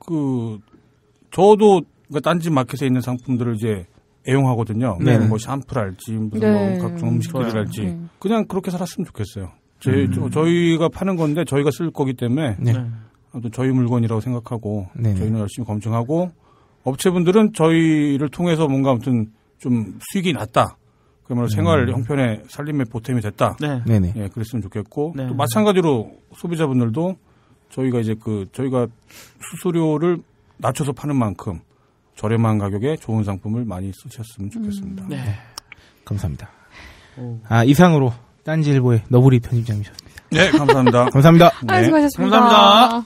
저도 그 딴지 마켓에 있는 상품들을 이제 애용하거든요. 뭐 샴푸랄지 무슨 뭐 각종 음식들이랄지 그냥 그렇게 살았으면 좋겠어요. 저희가 파는 건데 저희가 쓸 거기 때문에 아무튼 저희 물건이라고 생각하고 저희는 열심히 검증하고 업체분들은 저희를 통해서 뭔가 아무튼 좀 수익이 났다. 그러면 생활 형편의 살림의 보탬이 됐다. 네네. 예, 그랬으면 좋겠고 또 마찬가지로 소비자분들도 저희가 이제 저희가 수수료를 낮춰서 파는 만큼 저렴한 가격에 좋은 상품을 많이 쓰셨으면 좋겠습니다. 네. 감사합니다. 이상으로 딴지일보의 너구리 편집장이셨습니다. 네, 감사합니다. 감사합니다. 네. 수고하셨습니다. 감사합니다.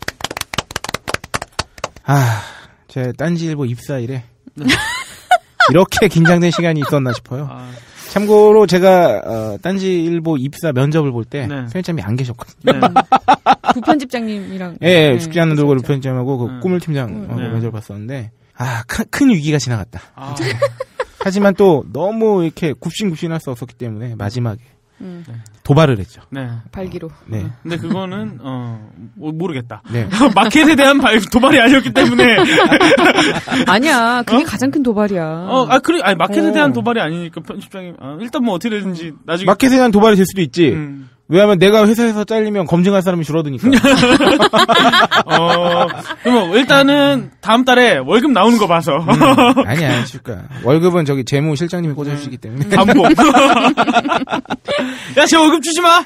제 딴지일보 입사일에 이렇게 긴장된 시간이 있었나 싶어요. 참고로 제가 딴지일보 입사 면접을 볼 때 편집장님이 안 계셨거든요. 부편집장님이랑 죽지 않는 돌고래 편집장하고 그 꾸물 팀장 면접을 봤었는데 큰 위기가 지나갔다. 하지만 또 너무 이렇게 굽신굽신할 수 없었기 때문에 마지막에 도발을 했죠. 발기로. 네. 근데 그거는 모르겠다. 네. 마켓에 대한 도발이 아니었기 때문에. 아니야, 그게 가장 큰 도발이야. 아니 마켓에 대한 도발이 아니니까 편집장님 일단 뭐 어떻게 되든지 나중에 마켓에 대한 도발이 될 수도 있지. 왜냐하면 내가 회사에서 잘리면 검증할 사람이 줄어드니까. 그럼 일단은 다음 달에 월급 나오는 거 봐서. 아니야, 줄까. 월급은 저기 재무 실장님이 꽂아주시기 때문에. 감복. 야, 제 월급 주지 마.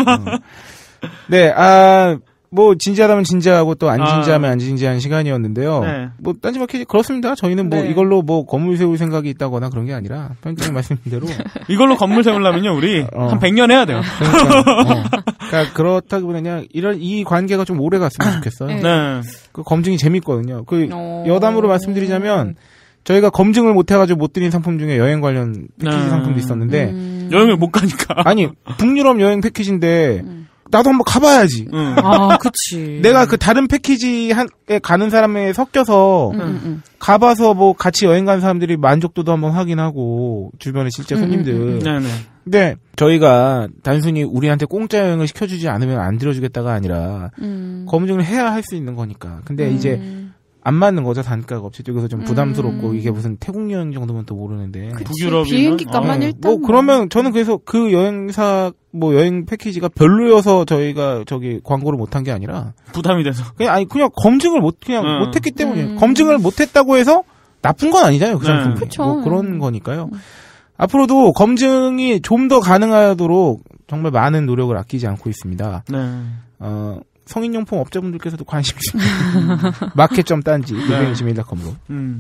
네, 뭐 진지하다면 진지하고 또 안 진지하면 안 진지한 시간이었는데요. 뭐 딴지 마켓이 그렇습니다. 저희는 뭐 이걸로 뭐 건물 세울 생각이 있다거나 그런 게 아니라 편집장님 말씀인 대로 이걸로 건물 세우려면요 우리 한 100년 해야 돼요. 그러니까 그렇다기보다 그냥 이 관계가 좀 오래 갔으면 좋겠어요. 그 검증이 재밌거든요. 그 여담으로 말씀드리자면 저희가 검증을 못 해가지고 못 드린 상품 중에 여행 관련 패키지 상품도 있었는데 여행을 못 가니까. 아니 북유럽 여행 패키지인데. 나도 한번 가봐야지. 그치. 내가 그 다른 패키지에 가는 사람에 섞여서 가봐서 뭐 같이 여행 간 사람들이 만족도도 한번 확인하고 주변에 실제 손님들. 근데 저희가 단순히 우리한테 공짜 여행을 시켜주지 않으면 안 들어주겠다가 아니라 검증을 해야 할 수 있는 거니까. 근데 이제 안 맞는 거죠. 단가가 업체 쪽에서 좀 부담스럽고 이게 무슨 태국 여행 정도면 또 모르는데. 북유럽이면 비행기 값만 일단 뭐 그러면 저는 그래서 그 여행사 뭐 여행 패키지가 별로여서 저희가 저기 광고를 못한 게 아니라 부담이 돼서 그냥 검증을 못했기 때문에 검증을 못했다고 해서 나쁜 건 아니잖아요. 그 상품. 뭐 그런 거니까요. 앞으로도 검증이 좀 더 가능하도록 정말 많은 노력을 아끼지 않고 있습니다. 성인용품 업자분들께서도 관심 있으면 마켓.딴지 gmail.com으로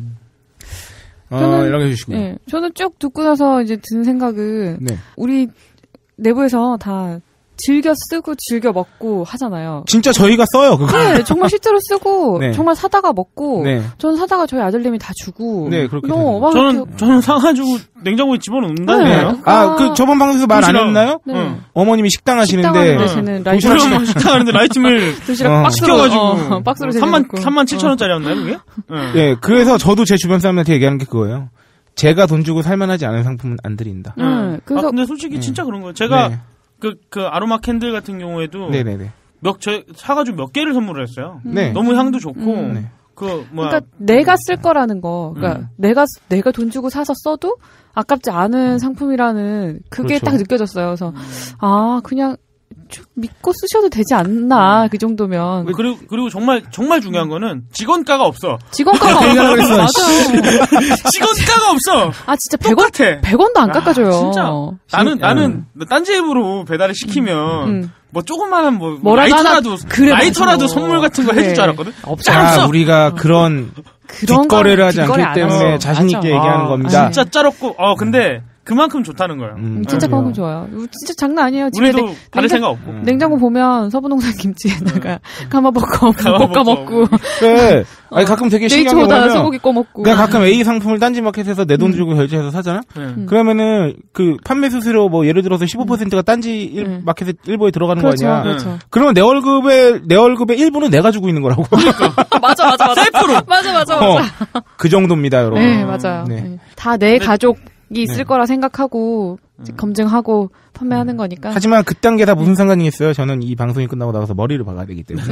연락해 주시고요. 저는 쭉 듣고 나서 이제 드는 생각은 우리 내부에서 다 즐겨 쓰고 즐겨 먹고 하잖아요. 진짜 저희가 써요, 그거. 네, 정말 실제로 쓰고 네. 정말 사다가 먹고 네. 저는 사다가 저희 아들님이 다 주고. 네, 그렇게. 저는 사가지고 냉장고에 집어넣는다고요. 네. 그 저번 방송에서 말 안 했나요? 네. 어머님이 식당 하시는데 식당 하는데 라이트밀 도시락 시켜가지고 박스로 37,000원짜리였나요, 그게? 네, 그래서 저도 제 주변 사람한테 얘기하는 게 그거예요. 제가 돈 주고 살만하지 않은 상품은 안 드린다. 그래서 근데 솔직히 진짜 그런 거예요. 제가 그 아로마 캔들 같은 경우에도 사가지고 몇 개를 선물을 했어요. 너무 향도 좋고 그러니까 내가 쓸 거라는 거, 그러니까 내가 돈 주고 사서 써도 아깝지 않은 상품이라는 그게 그렇죠. 딱 느껴졌어요. 그래서 그냥 좀 믿고 쓰셔도 되지 않나 그 정도면. 그리고 정말 중요한 거는 직원가가 없어. 직원가가 없어. 맞아. 직원가가 없어. 진짜 100원도 안 깎아줘요. 진짜. 나는 딴지 앱으로 배달을 시키면 뭐 조그만한 라이터라도 선물 같은 거 해줄 줄 알았거든. 없어. 우리가 그런 뒷거래를 하지 않기 때문에 자신 있게 얘기하는 겁니다. 진짜 짜롭고 근데 그만큼 좋다는 거예요. 진짜 그만큼 좋아요. 진짜 장난 아니에요. 우리도 다를 생각 없고. 냉장고 보면 서부농산 김치에다가 까마버거 볶아 먹고. 그래. 가끔 되게 신기한 게 뭐냐면 소고기 꺼 먹고. 내가 가끔 A 상품을 딴지마켓에서 내 돈 주고 결제해서 사잖아. 그러면은 그 판매 수수료 뭐 예를 들어서 15%가 딴지 마켓에 일부에 들어가는 그렇죠, 거 아니야. 그렇죠. 그러면 내 월급의 일부는 내가 주고 있는 거라고. 맞아. 셀프로. 맞아. 그 정도입니다, 여러분. 네, 맞아요. 다 내 가족이 있을 거라 생각하고 검증하고 판매하는 거니까. 하지만 그 단계 다 무슨 상관이 있어요? 저는 이 방송이 끝나고 나가서 머리를 박아야 되기 때문에.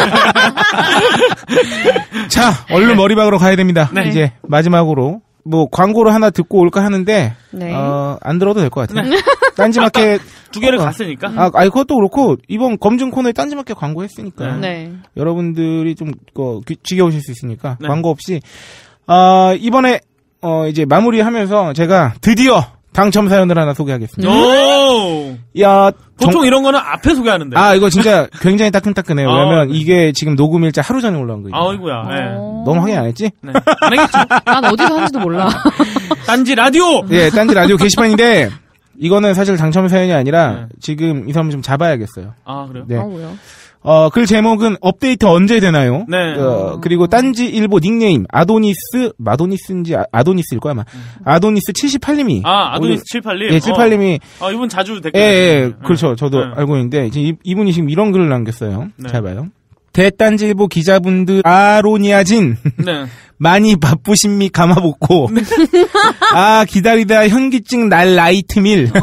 자, 얼른 머리 박으러 가야 됩니다. 이제 마지막으로 뭐 광고를 하나 듣고 올까 하는데 안 들어도 될 것 같아요. 딴지마켓 두 개를 갔으니까. 그것도 그렇고 이번 검증 코너에 딴지마켓 광고했으니까 여러분들이 좀 지겨우실 수 있으니까 광고 없이 이번에 이제 마무리하면서 제가 드디어 당첨 사연을 하나 소개하겠습니다. 보통 이런 거는 앞에 소개하는데. 이거 진짜 굉장히 따끈따끈해요. 왜냐면 이게 지금 녹음일자 하루 전에 올라온 거예요. 아이고야. 너무 확인 안 했지? 네. 안 하겠죠. 난 어디서 하는지도 몰라. 딴지 라디오. 네, 딴지 라디오 게시판인데 이거는 사실 당첨 사연이 아니라 지금 이 사람 좀 잡아야겠어요. 그래요? 네. 왜요? 글 제목은 업데이트 언제 되나요? 네. 그리고 딴지 일보 닉네임 마도니스인지 아도니스일 거야 아마. 아도니스 78님이. 아도니스 78님. 예, 78님이. 이분 자주 댓글. 예, 그렇죠. 저도 알고 있는데 이분이 지금 이런 글을 남겼어요. 잘 봐요. 대딴지일보 기자분들 아로니아진. 네. 많이 바쁘신미 가마복고. 기다리다 현기증 날 라이트밀.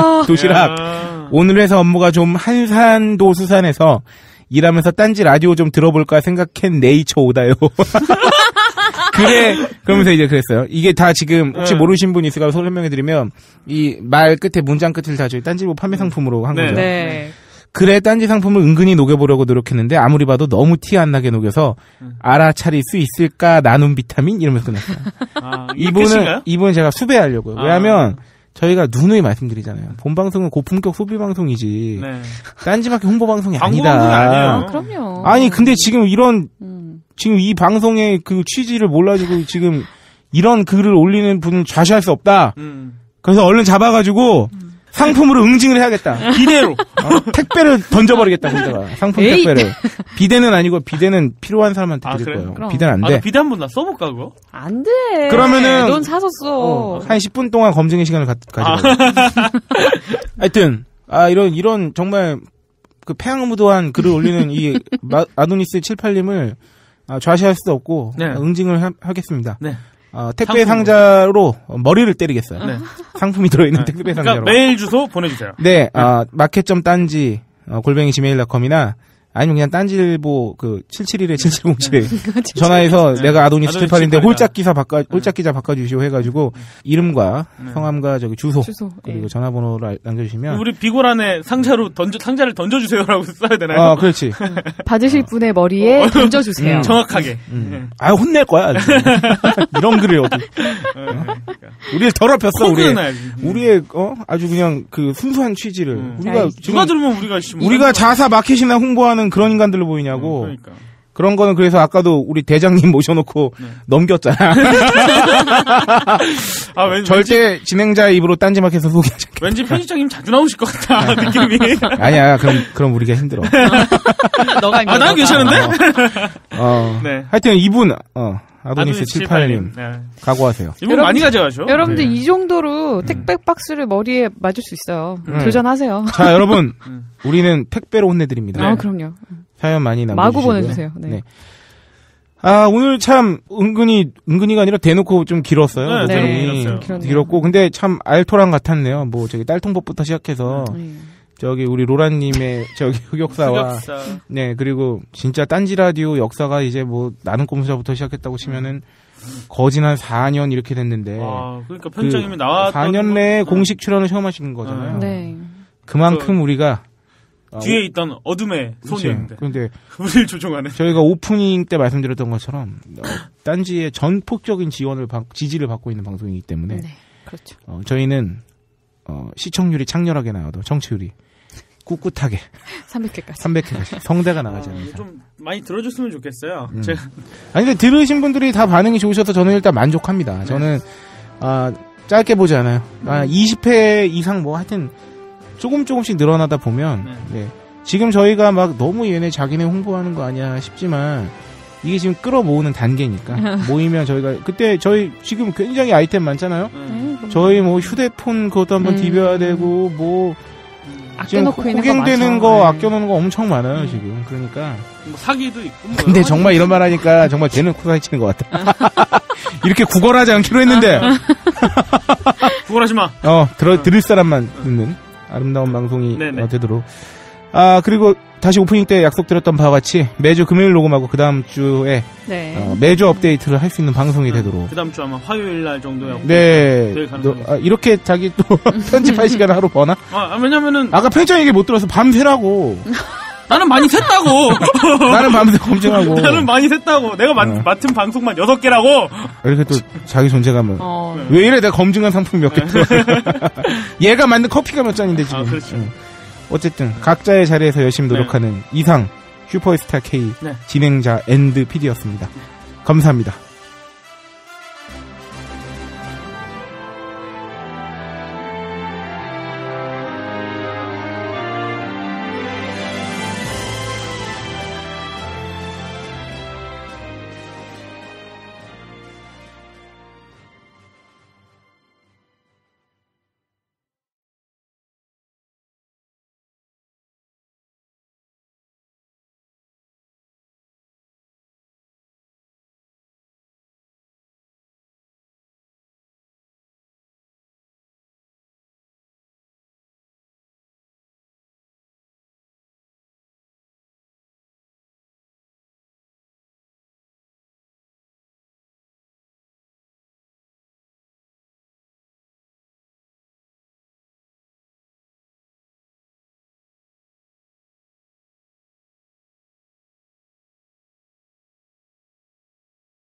도시락. 오늘 회사 업무가 좀 한산도 수산해서 일하면서 딴지 라디오 좀 들어볼까 생각했 네이처 오다요. 그래. 그러면서 이제 그랬어요. 이게 다 지금 혹시 모르신 분 있을까 설명해드리면 이 말 끝에 문장 끝을 다 저희 딴지일보 판매 상품으로 한 거죠. 네. 그래 딴지 상품을 은근히 녹여보려고 노력했는데 아무리 봐도 너무 티 안 나게 녹여서 알아차릴 수 있을까 나눔 비타민 이러면서 끝났어요. 이분은 제가 수배하려고요. 왜냐하면 저희가 누누이 말씀드리잖아요. 본 방송은 고품격 소비 방송이지. 딴지마켓 홍보 방송이 아니다. 그럼요. 근데 지금 지금 이 방송의 그 취지를 몰라주고 지금 이런 글을 올리는 분을 좌시할 수 없다. 그래서 얼른 잡아가지고 상품으로 응징을 해야겠다. 비대로. 택배를 던져버리겠다, 거기다가. 상품 택배를. 비대는 아니고, 비대는 필요한 사람한테 드릴 거예요. 그럼. 비대는 안 돼. 비대 한 번 나 써볼까, 그거? 안 돼. 그러면은. 넌 사서 써. 한 10분 동안 검증의 시간을 가져가요. 하여튼, 이런 정말, 그 폐양무도한 글을 올리는 이 아도니스 78님을 좌시할 수도 없고, 응징을 하겠습니다. 네. 택배 상자로 머리를 때리겠어요. 상품이 들어있는 택배 상자로. 그러니까 메일 주소 보내주세요. 네, 마켓.딴지 @gmail.com이나 아니면 그냥 딴지일보 771에 7707에 전화해서 내가 아도니스 78인데 홀짝 기자 바꿔주시오 해가지고 이름과 성함과 주소 그리고 전화번호를 남겨주시면 우리 비고란에 상자를 던져주세요라고 써야 되나요? 그렇지. 받으실 분의 머리에 던져주세요. 정확하게. 혼낼 거야. 이런 글을 어디. 우리를 더럽혔어. 우리의 아주 그냥 그 순수한 취지를 우리가 누가 들으면 우리가 자사 마켓이나 홍보하는 그런 인간들로 보이냐고. 그러니까. 그런 거는 그래서 아까도 우리 대장님 모셔놓고 넘겼잖아. 절대 진행자의 입으로 딴지마켓에서 소개하지 않겠다. 왠지 편집장님 자주 나오실 것 같다, 느낌이. 아니야, 그럼 우리가 힘들어. 너가 힘들어. 난 괜찮은데? 네. 하여튼 이분, 아도니스 78님. 네. 각오하세요. 이분 많이 가져가죠. 여러분들 이 정도로 택배 박스를 머리에 맞을 수 있어요. 도전하세요. 자, 여러분. 우리는 택배로 혼내드립니다. 그럼요. 사연 많이 남겨주시고요. 마구 보내주세요. 네. 오늘 참 은근히가 아니라 대놓고 좀 길었어요. 네, 길었고 근데 참 알토란 같았네요. 뭐 저기 딸통법부터 시작해서 저기 우리 로라님의 저기 흑역사와 네 그리고 진짜 딴지 라디오 역사가 이제 뭐 나는 꼼수자부터 시작했다고 치면은 거진 한 4년 이렇게 됐는데. 와, 그러니까 편집장님이 나왔던 4년 내에 공식 출연을 처음 하시는 거잖아요. 네. 그만큼 우리가 뒤에 있던 어둠의 소녀인데. 그런데 우리를 조종하는. 저희가 오프닝 때 말씀드렸던 것처럼 딴지의 전폭적인 지지를 받고 있는 방송이기 때문에. 네, 그렇죠. 저희는 시청률이 창렬하게 나와도 청취율이 꿋꿋하게 300회까지 성대가 나가지 않는 좀 많이 들어줬으면 좋겠어요. 아니 근데 들으신 분들이 다 반응이 좋으셔서 저는 일단 만족합니다. 저는 짧게 보지 않아요. 20회 이상 뭐 하여튼 조금씩 늘어나다 보면 네. 지금 저희가 막 너무 얘네 자기네 홍보하는 거 아니야 싶지만 이게 지금 끌어모으는 단계니까 모이면 저희가 그때 저희 지금 굉장히 아이템 많잖아요. 저희 뭐 휴대폰 그것도 한번 디벼야 되고 뭐 지금 호갱되는 거 아껴놓는 거 엄청 많아요 지금. 그러니까 뭐 사기도 있고. 근데 정말 이런 말 하니까 정말 걔는 코사치는 것 같다. 이렇게 구걸하지 않기로 했는데. 구걸하지 마. 들을 사람만 듣는 아름다운 방송이 되도록. 그리고 다시 오프닝 때 약속드렸던 바와 같이 매주 금요일 녹음하고 그 다음 주에 매주 업데이트를 할 수 있는 방송이 되도록. 그 다음 주 아마 화요일 날 정도에 네. 이렇게 자기 또 편집할 시간을 하루 버나? 왜냐면은 아까 편집장 얘기 못 들어서 밤새라고. 나는 많이 샜다고. 나는 밤새 검증하고. 나는 많이 샜다고. 내가 맡은 방송만 6개라고. 이렇게 또 자기 존재감을. 왜 이래 내가 검증한 상품 몇 개 들어. 얘가 만든 커피가 몇 잔인데 지금. 그렇죠. 어쨌든 각자의 자리에서 열심히 노력하는 이상 슈퍼스타 K 진행자 앤드 PD였습니다. 감사합니다.